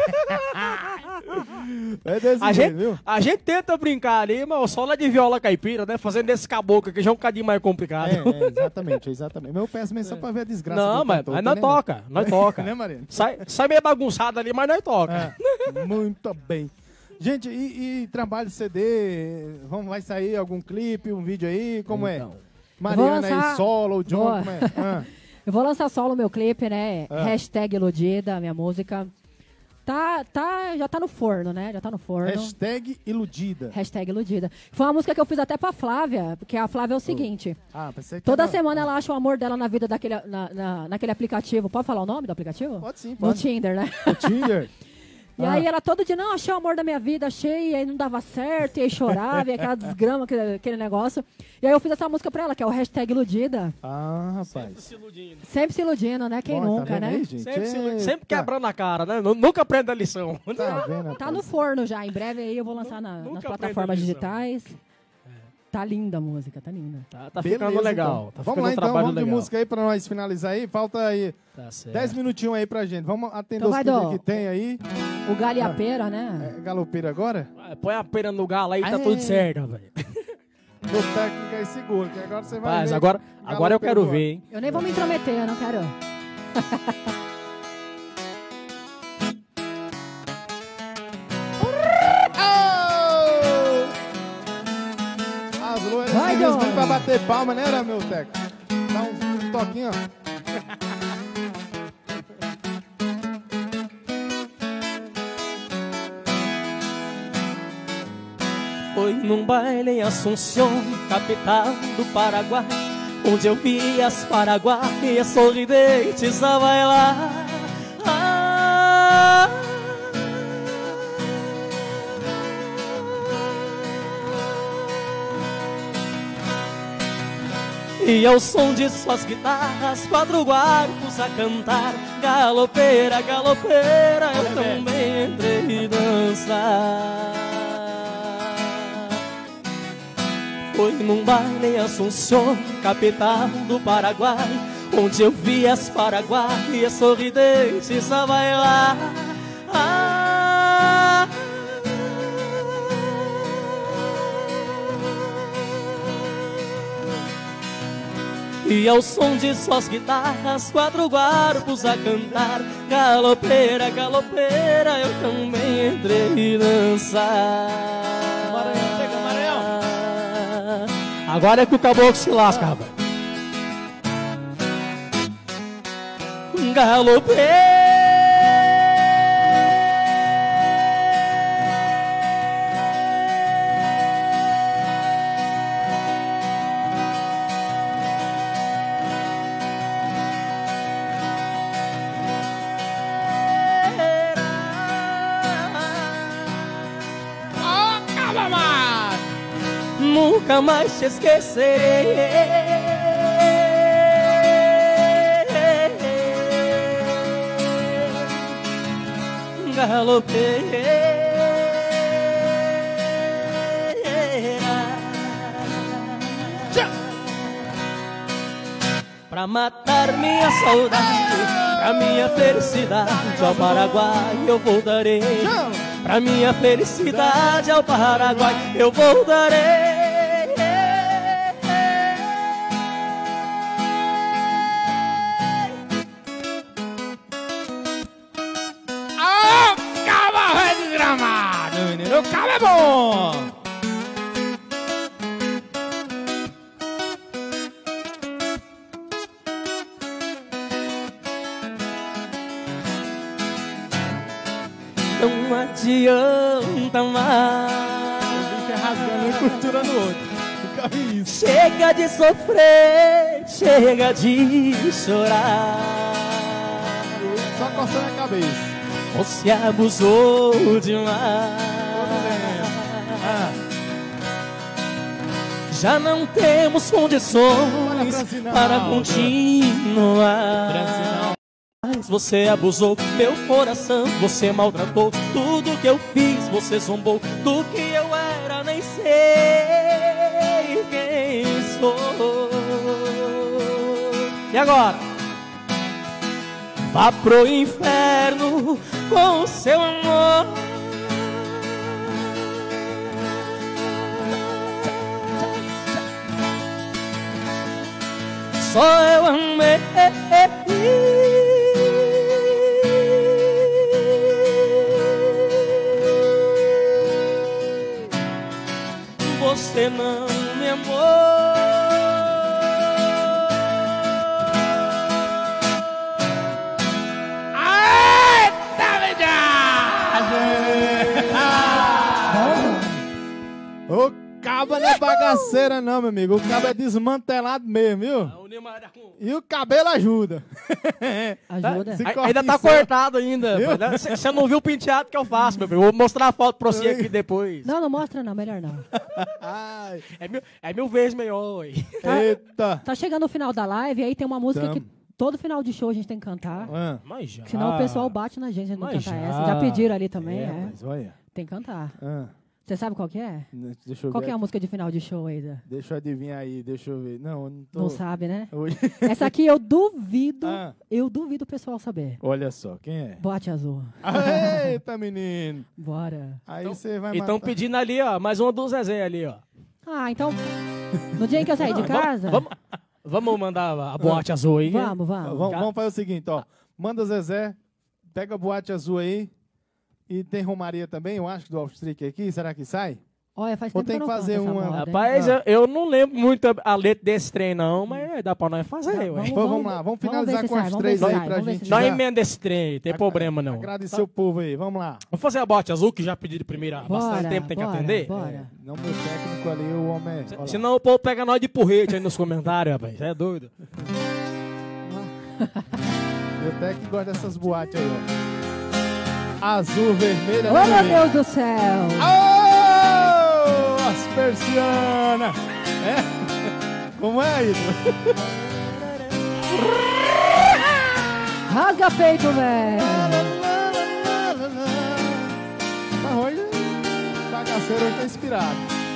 É desse A jeito, gente, viu? a gente tenta brincar ali, mas só lá de viola caipira, né? Fazendo esse caboclo que já é um bocadinho mais complicado. É, é, exatamente, exatamente. Mas eu peço mesmo só pra ver a desgraça Não, do mas, cantor, mas tá nós nem toca, nós toca. Né, Mariana? Sai, sai meio bagunçado ali, mas nós toca. É, muito bem. Gente, e, e trabalho de C D? Vamos, vai sair algum clipe, um vídeo aí? Como Então. é? Mariana Vou lançar- aí, solo, o John, Boa. como é? Ah, Eu vou lançar solo meu clipe, né? Ah. Hashtag Iludida, minha música. Tá, tá, já tá no forno, né? Já tá no forno. Hashtag iludida. Hashtag Iludida. Foi uma música que eu fiz até pra Flávia, porque a Flávia é o seguinte. Ah, pensei que Toda era- semana ela acha o amor dela na vida daquele, na, na- naquele aplicativo. Pode falar o nome do aplicativo? Pode sim, No pode. Tinder, né? O Tinder. E Ah. aí ela todo dia, não, achei o amor da minha vida, achei, e aí não dava certo, e aí chorava, e aquela desgrama, aquele, aquele negócio. E aí eu fiz essa música pra ela, que é o hashtag Iludida. Ah, rapaz. Sempre se iludindo. Sempre se iludindo, né? Quem Bom, tá nunca, vendo né? aí, gente? Sempre, se iludi- Eita. sempre quebrando a cara, né? Nu- Nunca aprende a lição. Tá vendo, Tá rapaz? no forno já, em breve aí eu vou lançar na- Nunca nas aprende plataformas a lição. digitais. Tá linda a música, tá linda. Tá, tá Beleza, ficando legal. então. Tá Vamos ficando lá um então, trabalho vamos de legal. música aí pra nós finalizar aí. Falta aí Tá certo. dez minutinhos aí pra gente. Vamos atender Então os vai, pedidos Dó. que tem aí. O galho e a Ah. pera, né? É galopeiro agora? Vai, põe a pera no galo aí, tá Aê. tudo certo, velho. Meu técnico aí segura, que agora você vai Mas ver agora, agora eu galopeiro quero voando. ver, hein? Eu nem vou me intrometer, eu não quero. As loiras Vai, que eles Dó. vêm pra bater palma, né, era, meu técnico? Dá uns, uns toquinhos, ó. Foi num baile em Assunção, capital do Paraguai, onde eu vi as paraguaias sorridentes a bailar. Ah, e ao som de suas guitarras, quatro guarpos a cantar. Galopeira, galopeira, eu também entrei dançar. Foi num baile em Assunção, capital do Paraguai, onde eu vi as paraguaias sorridentes a bailar. Ah, e ao som de suas guitarras, quatro guarpos a cantar. Galopeira, galopeira, eu também entrei dançar. Maranhão, chega, Maranhão. Agora é que o caboclo se lasca, rapaz. Nunca mais te esquecerei. Galopeira, pra matar minha saudade, pra minha felicidade ao Paraguai eu voltarei. Pra minha felicidade ao Paraguai eu voltarei. Ah, cava é desgramado, menino. O cava é bom. Não adianta mais. O bicho é rasgando um e costurando o outro. Nunca vi isso. Chega de sofrer, chega de chorar. Só coçando a cabeça. Você abusou demais. Ah, Já não temos condições Francinão. para continuar. Francinão. Mas você abusou meu coração, você maltratou tudo que eu fiz, você zombou do que eu era, nem sei quem sou. E agora? Vá pro inferno com o seu amor. Só eu amei. Você não me amou. bagaceira não, meu amigo. O cabo é desmantelado mesmo, viu? E o cabelo ajuda. Ajuda. Se A- Ainda tá cortiçar- cortado ainda. Você não viu o penteado que eu faço, meu filho. Vou mostrar a foto pra você aqui depois. Não, não mostra não, melhor não. Ai, É mil, é mil vezes melhor. Ué. eita. Tá chegando o final da live, aí tem uma música Tamo. que todo final de show a gente tem que cantar. Ah, Mas já. Senão o pessoal bate na gente, a gente não Mas cantar já. essa. Já pediram ali também, é, é. mas olha. Tem que cantar. Ah, Você sabe qual que é? deixa eu Qual ver. que é a música de final de show aí? Zé? Deixa eu adivinhar aí, deixa eu ver. Não, eu não tô... Não sabe, né? Oi. Essa aqui eu duvido, Ah. eu duvido o pessoal saber. Olha só, quem é? Boate Azul. Eita, menino. Bora. Aí você vai Então matar. pedindo ali, ó. Mais uma do Zezé ali, ó. Ah, então, no dia em que eu sair de casa... Vamos, vamos mandar a boate azul aí. Vamos, vamos. Vamos, vamos fazer o seguinte, ó. Manda Zezé, pega a boate azul aí. E tem Romaria também, eu acho, do Off-Streak aqui. Será que sai? Olha, faz Ou tempo tem que eu que não fazer canto essa uma- moda, hein? Rapaz, Ah. eu, eu não lembro muito a, a letra desse trem, não, mas dá pra nós fazer, Tá, ué. vamos- Pô, vamos lá, vamos vamos finalizar ver se com sai, as vamos três ver se aí sai, pra vamos ver gente se Não já emenda esse trem, tem problema não. agradecer o povo aí. Vamos lá. Vamos fazer a bote azul, que já pediram primeiro há bastante Bora, tempo, tem que bora, atender? Bora. Não, meu técnico ali, o homem é... Olha lá. Senão o povo pega nós de porrete aí nos comentários, rapaz. Você é doido. Meu técnico gosta dessas boates aí, ó. Azul, vermelha, Ô, meu vermelha. Deus do céu. Ô, as persianas. É? Como é isso? Rasga peito, velho. Mas hoje, o bagaceiro hoje tá inspirado.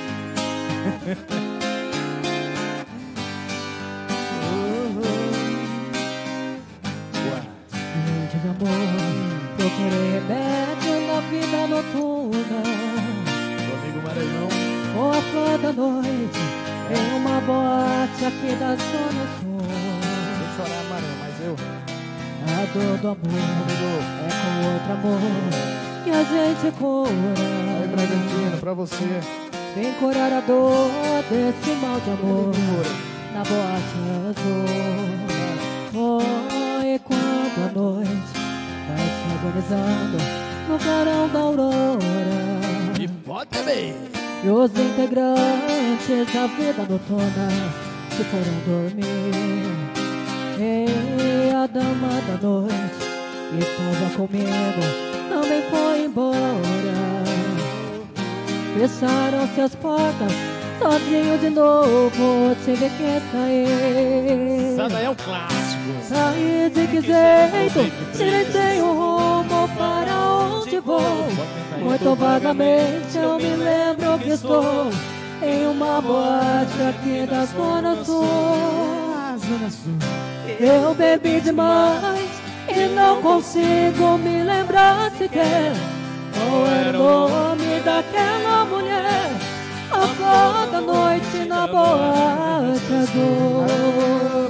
Noites, amor, procurei remédio na vida noturna. Meu amigo Maranhão. Com a flor da noite, em uma boate aqui da Zona Sul. Vou chorar, Maranhão, mas eu... A dor do amor é com outro amor que a gente Aí, cura. Bragantino, pra você. Vem curar a dor desse mal de amor na boate azul. Foi quando a noite vai se agonizando no clarão da aurora. E bota bem. E os integrantes da vida noturna se foram dormir. E a dama da noite que estava comigo também foi embora. Fecharam-se as portas, sozinho de novo tive que sair. Essa daí é um clássico. Saí de que jeito, se nem tenho rumo para onde vou. Muito vagamente eu me lembro que estou em uma boate aqui da Zona Sul. Zona Sul. Eu bebi demais e não consigo me lembrar sequer qual era o nome daquela mulher. A flor da noite na boate azul.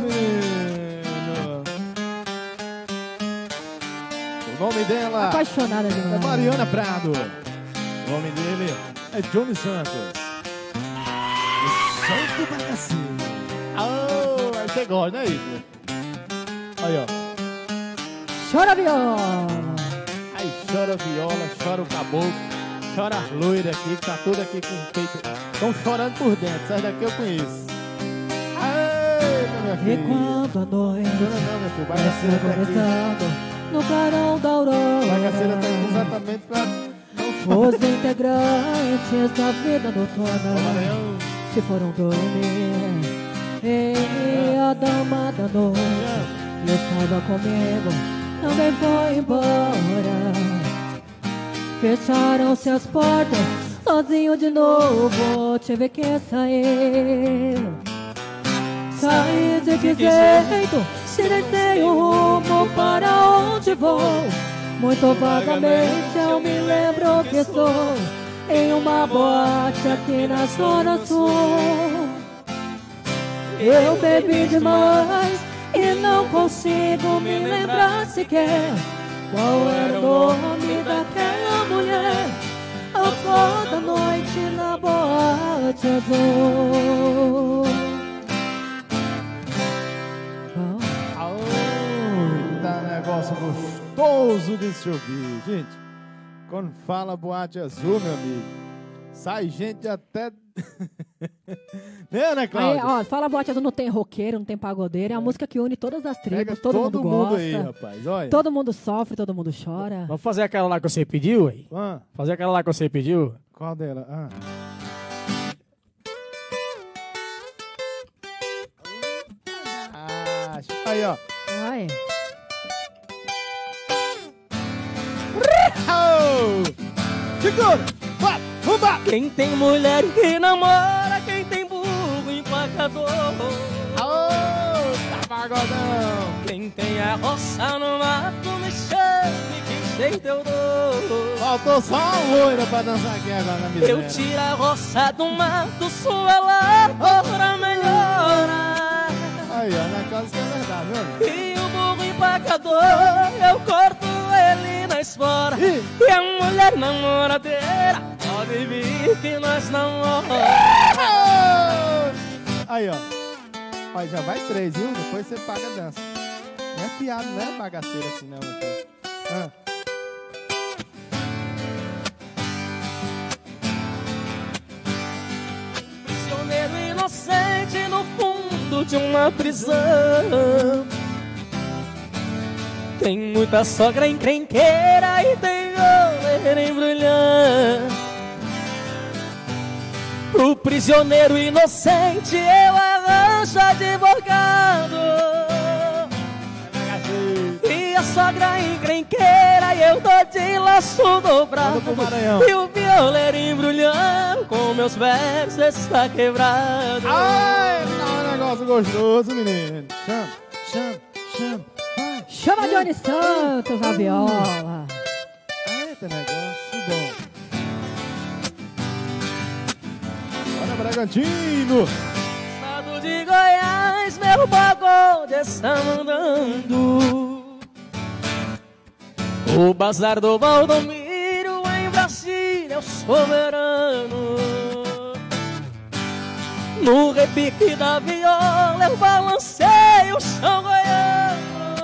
O nome dela Apaixonada é demais. Mariana Prado. O nome dele é Johnny Santos. O Santo Bagacinho. Oh, aí você gosta, né, Ítalo? Aí, ó. Chora viola. Aí chora viola, chora o caboclo, chora as loiras aqui, que tá tudo aqui com o peito. Estão chorando por dentro, essa daqui eu conheço. Eita, minha E filha. quando a noite Chora não, meu filho. vai se Bagaceira tá aqui. agonizando no clarão da aurora. Bagaceira tá aqui exatamente pra não chorar. Os integrantes da vida noturna Maranhão. se foram dormir. E a dama da noite que estava comigo também foi embora. Fecharam-se as portas, sozinho de novo tive que sair. Saí de que jeito, se nem tenho rumo para onde vou. Muito vagamente eu me lembro que estou em uma boate aqui na Zona Sul. Eu bebi demais e não consigo me lembrar sequer qual era o nome daquela mulher. A flor da noite na boate azul. Aô, tá negócio gostoso de se ouvir, gente. Quando fala boate azul, meu amigo, sai gente até Né, né, Cláudia? Aí, ó, fala bote, não tem roqueiro, não tem pagodeiro. É a música que une todas as tribos, Pega todo, todo mundo mundo gosta. aí, rapaz, olha. Todo mundo sofre, todo mundo chora. Vamos fazer aquela lá que você pediu, aí? Ah, Fazer aquela lá que você pediu? qual dela? Ah. Ah, chupa aí, ó. Vai. Oh! Segura! Vai! Vamos! Quem tem mulher que namora, quem tem burro empacador. Aô! Tá pagodão! Quem tem a roça no mato, me chame, que jeito eu dou. Faltou só uma loira pra dançar aqui agora na miséria. Eu tiro a roça do mato, sua lavoura melhora. Aí, ó, na casa que é verdade, viu? E o burro empacador, eu corto ele na espora. E a mulher namoradeira, pode vir que nós namoramos. Aí, ó. Ó, já vai três, viu? Depois você paga a dança. Não é piada, não é bagaceira assim, não. Aqui. Ah. Prisioneiro inocente no fundo de uma prisão. Tem muita sogra encrenqueira e tem goleiro embrulhando. Pro prisioneiro inocente eu arranjo advogado. E a sogra encrenqueira eu dou de laço dobrado. E o violeiro embrulhando com meus versos está quebrado. Ai, tá um negócio gostoso, menino. Chama, chama, chama. Vai. Chama Johnny Santos a viola. Eita, negócio bom. Olha, Bragantino. Estado de Goiás, meu pagode está mandando. O bazar do Valdomiro em Brasília é o soberano. No repique da viola eu balancei o chão goiano.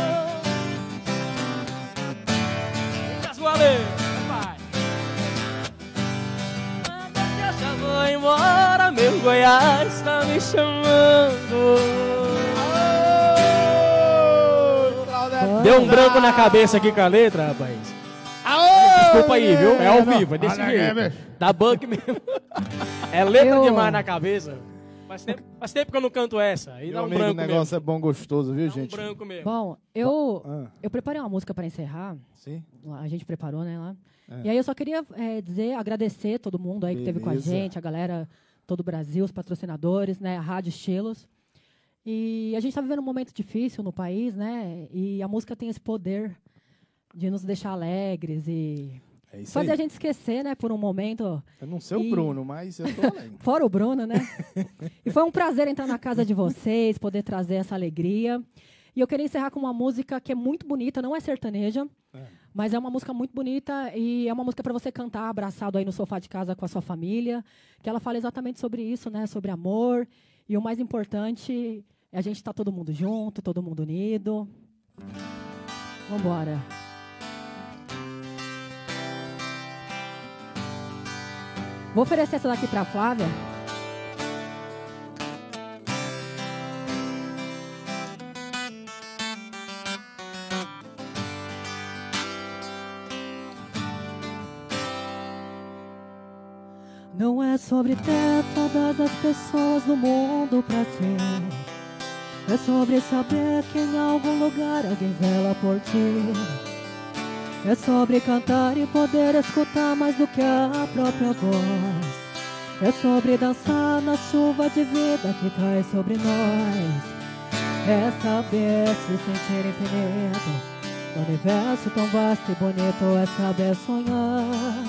Casualeiro, vai. Eu já vou embora, meu Goiás tá me chamando. Deu um branco na cabeça aqui com a letra, rapaz. Desculpa aí, viu? É ao vivo, é desse jeito. Dá bug mesmo. É letra Eu- demais na cabeça. Faz tempo, faz tempo que eu não canto essa. Aí dá Meu um amigo, o branco negócio mesmo. é bom, gostoso, viu, Dá um gente? branco mesmo. Bom, eu, Ah. eu preparei uma música para encerrar. Sim. A gente preparou, né, lá. É. E aí eu só queria é, dizer, agradecer todo mundo aí que esteve com a Beleza. gente, a galera, todo o Brasil, os patrocinadores, né, a Rádio Estilos. E a gente está vivendo um momento difícil no país, né? E a música tem esse poder de nos deixar alegres e É isso fazer aí. a gente esquecer, né, por um momento. Eu não sei E- o Bruno, mas eu tô alegre. Fora o Bruno, né? E foi um prazer entrar na casa de vocês, poder trazer essa alegria. E eu queria encerrar com uma música que é muito bonita, não é sertaneja, É. mas é uma música muito bonita e é uma música para você cantar abraçado aí no sofá de casa com a sua família, que ela fala exatamente sobre isso, né? Sobre amor. E o mais importante é a gente estar todo mundo junto, todo mundo unido. Vambora. Vou oferecer essa daqui para a Flávia. Não é sobre ter todas as pessoas do mundo pra ser. É sobre saber que em algum lugar alguém zela por ti. É sobre cantar e poder escutar mais do que a própria voz. É sobre dançar na chuva de vida que cai sobre nós. É saber se sentir infinito no universo tão vasto e bonito. É saber sonhar.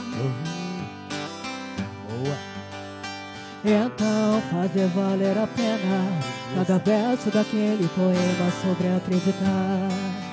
Então fazer valer a pena cada verso daquele poema sobre acreditar.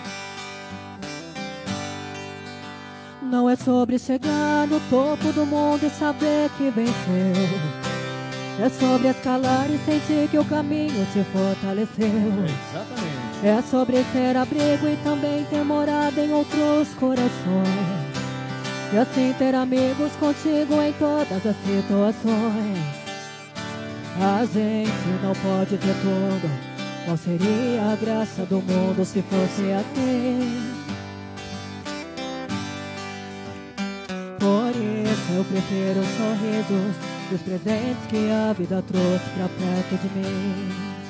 Não é sobre chegar no topo do mundo e saber que venceu. É sobre escalar e sentir que o caminho te fortaleceu. Exatamente. É sobre ser abrigo e também ter morada em outros corações. E assim ter amigos contigo em todas as situações. A gente não pode ter tudo. Qual seria a graça do mundo se fosse assim? Por isso eu prefiro os sorrisos dos presentes que a vida trouxe pra perto de mim.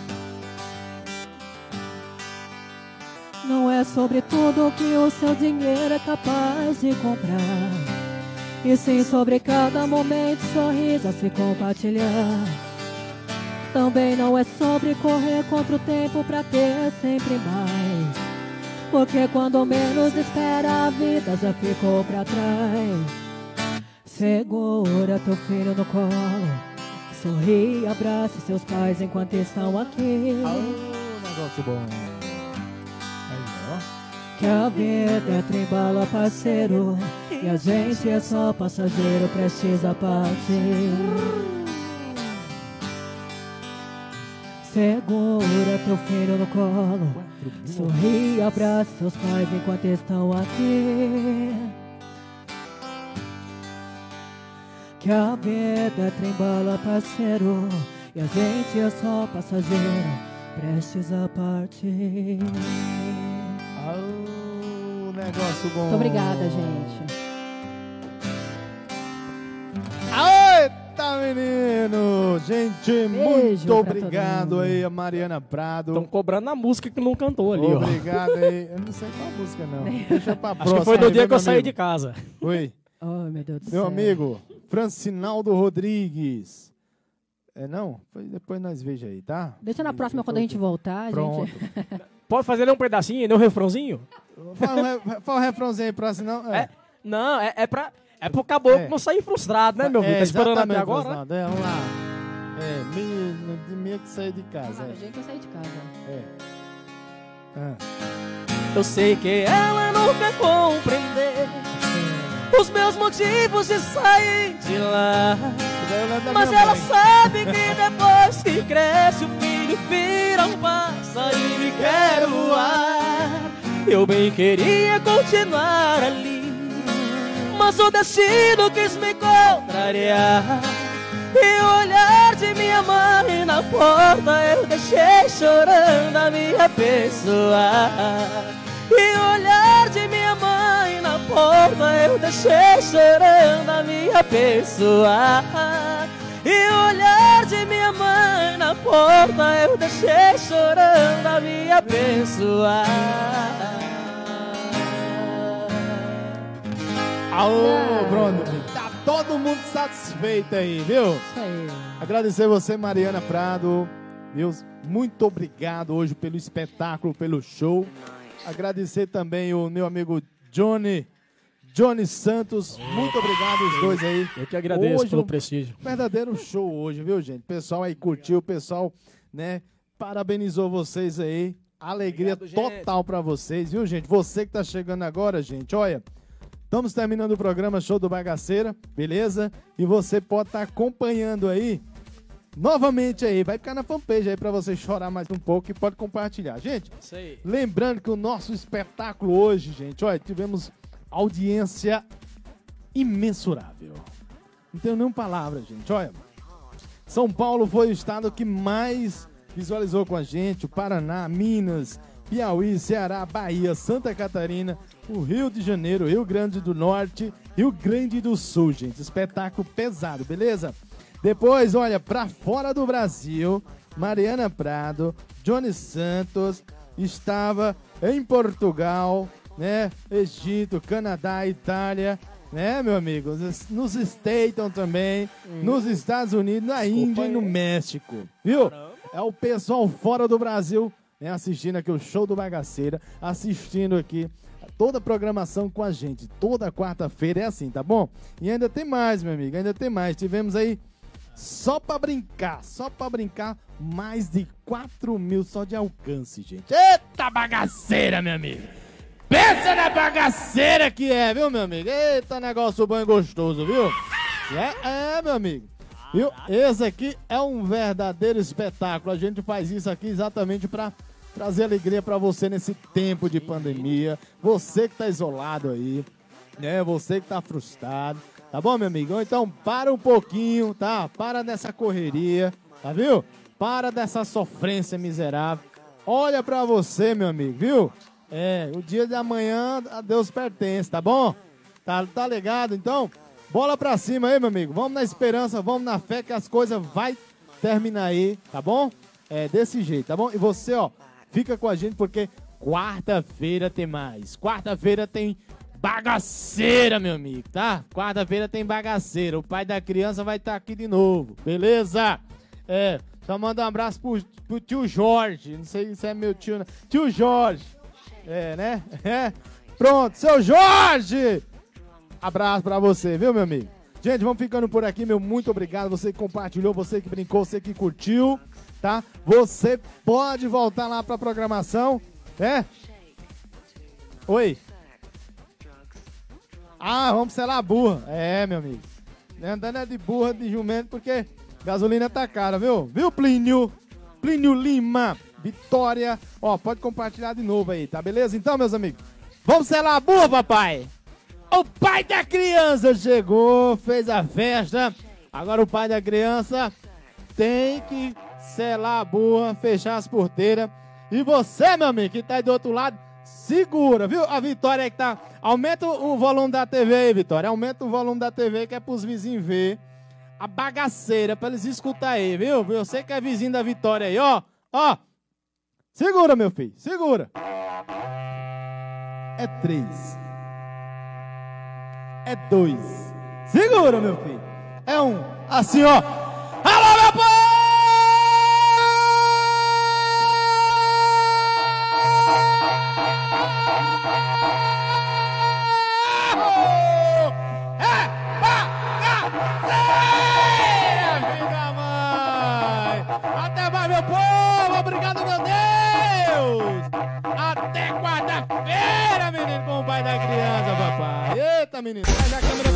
Não é sobre tudo que o seu dinheiro é capaz de comprar, e sim sobre cada momento, sorriso a se compartilhar. Também não é sobre correr contra o tempo pra ter sempre mais, porque quando menos espera a vida já ficou pra trás. Segura teu filho no colo, sorri e abrace seus pais enquanto estão aqui. Oh, negócio bom. Aí, ó. Que a vida é trembala, parceiro, e a gente é só passageiro, prestes a partir. Segura teu filho no colo, sorri e abrace seus pais enquanto estão aqui. Que a vida trembala, parceiro, e a gente é só passageiro, prestes a partir. Oh, negócio bom. Muito obrigada, gente. Eita, menino! Gente, muito obrigado aí a Mariana Prado. Estão cobrando a música que não cantou ali, ó. Obrigado aí. Eu não sei qual música, não. Deixa pra Acho próxima. que foi no aí, dia meu que eu saí amigo. de casa. Oi. Oh, meu Deus do Meu céu. amigo, Francinaldo Rodrigues. É, não? Foi- Depois nós veja aí, tá? Deixa na próxima quando a gente voltar, Pronto. gente. Pode fazer um pedacinho, nem um refrãozinho? Fala, um re- fala um refrãozinho aí pra senão. É, não, é, é pra... É pro caboclo É. não sair frustrado, né, meu filho? É, Tá esperando até exatamente, agora? Francinaldo. É, vamos lá. É, meio, de meio que sair de casa. Ah, É. o jeito que eu saí de casa. É. Ah. Eu sei que ela nunca compreendeu os meus motivos de sair de lá, mas ela sabe que depois que cresce o filho vira um passarinho e quer voar. Eu bem queria continuar ali, mas o destino quis me contrariar. E o olhar de minha mãe na porta eu deixei chorando a me apessoar. E o olhar de minha mãe na porta eu deixei chorando a me apessoar. E o olhar de minha mãe na porta eu deixei chorando a me apessoar. Alô, Bruno, tá todo mundo satisfeito aí, viu? Isso aí. Agradecer você, Mariana Prado, viu? Muito obrigado hoje pelo espetáculo, pelo show. Agradecer também o meu amigo Johnny, Johnny Santos. Muito obrigado os dois aí. Eu que agradeço Hoje pelo um prestígio. verdadeiro show hoje, viu, gente? O pessoal aí curtiu, o pessoal, né, parabenizou vocês aí. Alegria Obrigado, gente. total pra vocês, viu, gente? Você que tá chegando agora, gente, olha, estamos terminando o programa Show do Bagaceira, beleza? E você pode estar acompanhando aí, novamente aí, vai ficar na fanpage aí pra você chorar mais um pouco e pode compartilhar. Gente, Isso aí. lembrando que o nosso espetáculo hoje, gente, olha, tivemos audiência imensurável. Não tenho nenhuma palavra, gente, olha. São Paulo foi o estado que mais visualizou com a gente, o Paraná, Minas, Piauí, Ceará, Bahia, Santa Catarina, o Rio de Janeiro, Rio Grande do Norte, Rio Grande do Sul, gente. Espetáculo pesado, beleza? Depois, olha, pra fora do Brasil, Mariana Prado, Johnny Santos, estava em Portugal, né? Egito, Canadá, Itália, né, meu amigo? Nos Staten também, nos Estados Unidos, na Índia e no México, viu? É o pessoal fora do Brasil, né, assistindo aqui o Show do Bagaceira, assistindo aqui toda a programação com a gente. Toda quarta-feira é assim, tá bom? E ainda tem mais, meu amigo, ainda tem mais. Tivemos aí, só pra brincar, só pra brincar, mais de quatro mil só de alcance, gente. Eita bagaceira, meu amigo! Pensa na bagaceira que é, viu, meu amigo? Eita negócio bom e gostoso, viu? É, é, meu amigo. Viu? Esse aqui é um verdadeiro espetáculo. A gente faz isso aqui exatamente pra trazer alegria pra você nesse tempo de pandemia. Você que tá isolado aí, né? Você que tá frustrado. Tá bom, meu amigo? Então, para um pouquinho, tá? Para nessa correria, Tá, viu? Para dessa sofrência miserável. Olha pra você, meu amigo, viu? É, o dia de amanhã a Deus pertence, tá bom? Tá, tá ligado? Então, bola pra cima aí, meu amigo. Vamos na esperança, vamos na fé que as coisas vai terminar aí, tá bom? É desse jeito, tá bom? E você, ó, fica com a gente porque quarta-feira tem mais. Quarta-feira tem bagaceira, meu amigo, tá? Quarta-feira tem bagaceira. O pai da criança vai estar aqui de novo, beleza? É, só manda um abraço pro, pro tio Jorge. Não sei se é meu tio, né? Tio Jorge. É, né? É. Pronto, seu Jorge! Abraço pra você, viu, meu amigo? Gente, vamos ficando por aqui, meu. Muito obrigado. Você que compartilhou, você que brincou, você que curtiu, tá? Você pode voltar lá pra programação, né? Oi. Ah, vamos selar a burra. É, meu amigo. Andando é de burra, de jumento, porque gasolina tá cara, viu? Viu, Plínio? Plínio Lima, Vitória. Ó, pode compartilhar de novo aí, tá beleza? Então, meus amigos, vamos selar a burra, papai? O pai da criança chegou, fez a festa. Agora o pai da criança tem que selar a burra, fechar as porteiras. E você, meu amigo, que tá aí do outro lado, segura, viu? A Vitória aí que tá... Aumenta o volume da T V aí, Vitória. Aumenta o volume da T V que é pros vizinhos ver a bagaceira, pra eles escutar aí, viu? Você que é vizinho da Vitória aí, ó. Ó. Segura, meu filho. Segura. É três. É dois. Segura, meu filho. É um. Assim, ó. Alô, meu povo! Até mais, meu povo! Obrigado, meu Deus! Até quarta-feira, menino, com o pai da criança, papai! Eita, menino! Sai da câmera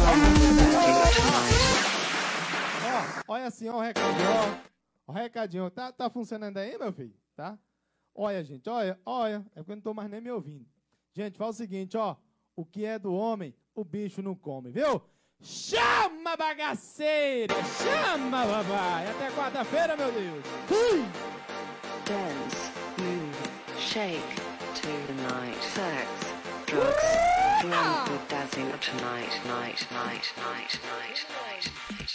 pra... Ó, olha assim, ó o recadinho, ó. O recadinho. Tá, tá funcionando aí, meu filho? Tá? Olha, gente, olha, olha. É porque eu não tô mais nem me ouvindo. Gente, fala o seguinte, ó. O que é do homem, o bicho não come, viu? Chama, bagaceira! Chama, papai! Até quarta-feira, meu Deus! Fui! Dance, move, shake, tonight, sex, drugs, drunk with dazzing tonight, night, night, night, night, night, night.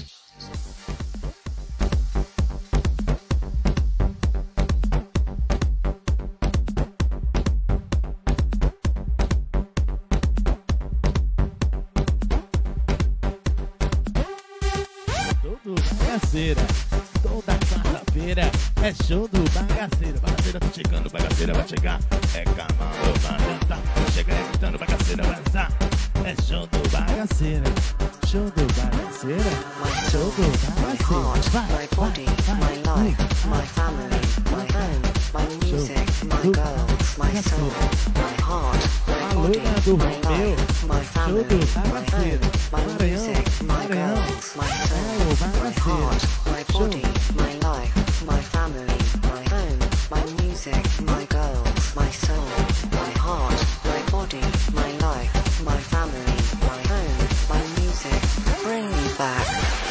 Bagaceira, toda quarta-feira é show do bagaceiro. Bagaceira tá chegando, bagaceira vai chegar. É camarão, vai dançar. Chega gritando, bagaceira vai dançar. É show do bagaceira. Show do bagaceira. Show do bagaceira. My body, my life, my family, my home, my music, my girls, my soul, my heart, my body, my life, my family, my home, my music, my girls, my soul, my heart, my body, my life, my family, my home, my music, my girls, my soul, my heart, my body, my life, my family, my home, my music, bring me back.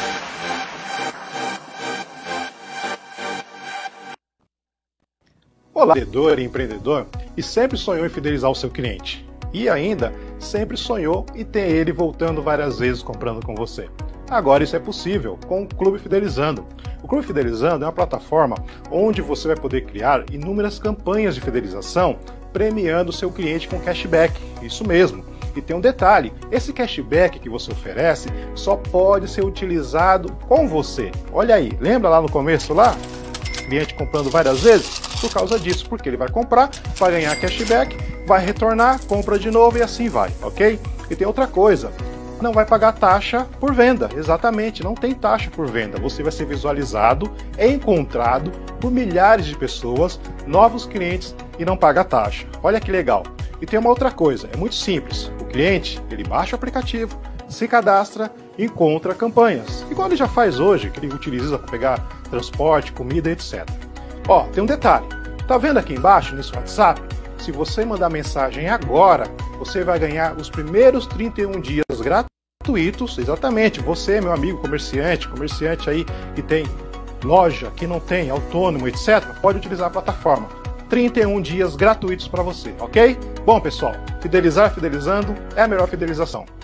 Olá, vendedor e empreendedor, e sempre sonhou em fidelizar o seu cliente. E ainda, sempre sonhou em ter ele voltando várias vezes comprando com você. Agora isso é possível com o Clube Fidelizando. O Clube Fidelizando é uma plataforma onde você vai poder criar inúmeras campanhas de fidelização premiando o seu cliente com cashback. Isso mesmo. E tem um detalhe, esse cashback que você oferece só pode ser utilizado com você. Olha aí, lembra lá no começo lá? Cliente comprando várias vezes? Por causa disso, porque ele vai comprar, vai ganhar cashback, vai retornar, compra de novo e assim vai, ok? E tem outra coisa, não vai pagar taxa por venda, exatamente, não tem taxa por venda. Você vai ser visualizado, encontrado por milhares de pessoas, novos clientes e não paga taxa. Olha que legal. E tem uma outra coisa, é muito simples. O cliente, ele baixa o aplicativo, se cadastra, encontra campanhas. Igual ele já faz hoje, que ele utiliza para pegar transporte, comida, etcétera. Ó, tem um detalhe. Tá vendo aqui embaixo, nesse WhatsApp? Se você mandar mensagem agora, você vai ganhar os primeiros trinta e um dias gratuitos. Exatamente, você, meu amigo comerciante, comerciante aí que tem loja que não tem autônomo, etcétera, pode utilizar a plataforma. trinta e um dias gratuitos para você, ok? Bom, pessoal, fidelizar fidelizando é a melhor fidelização.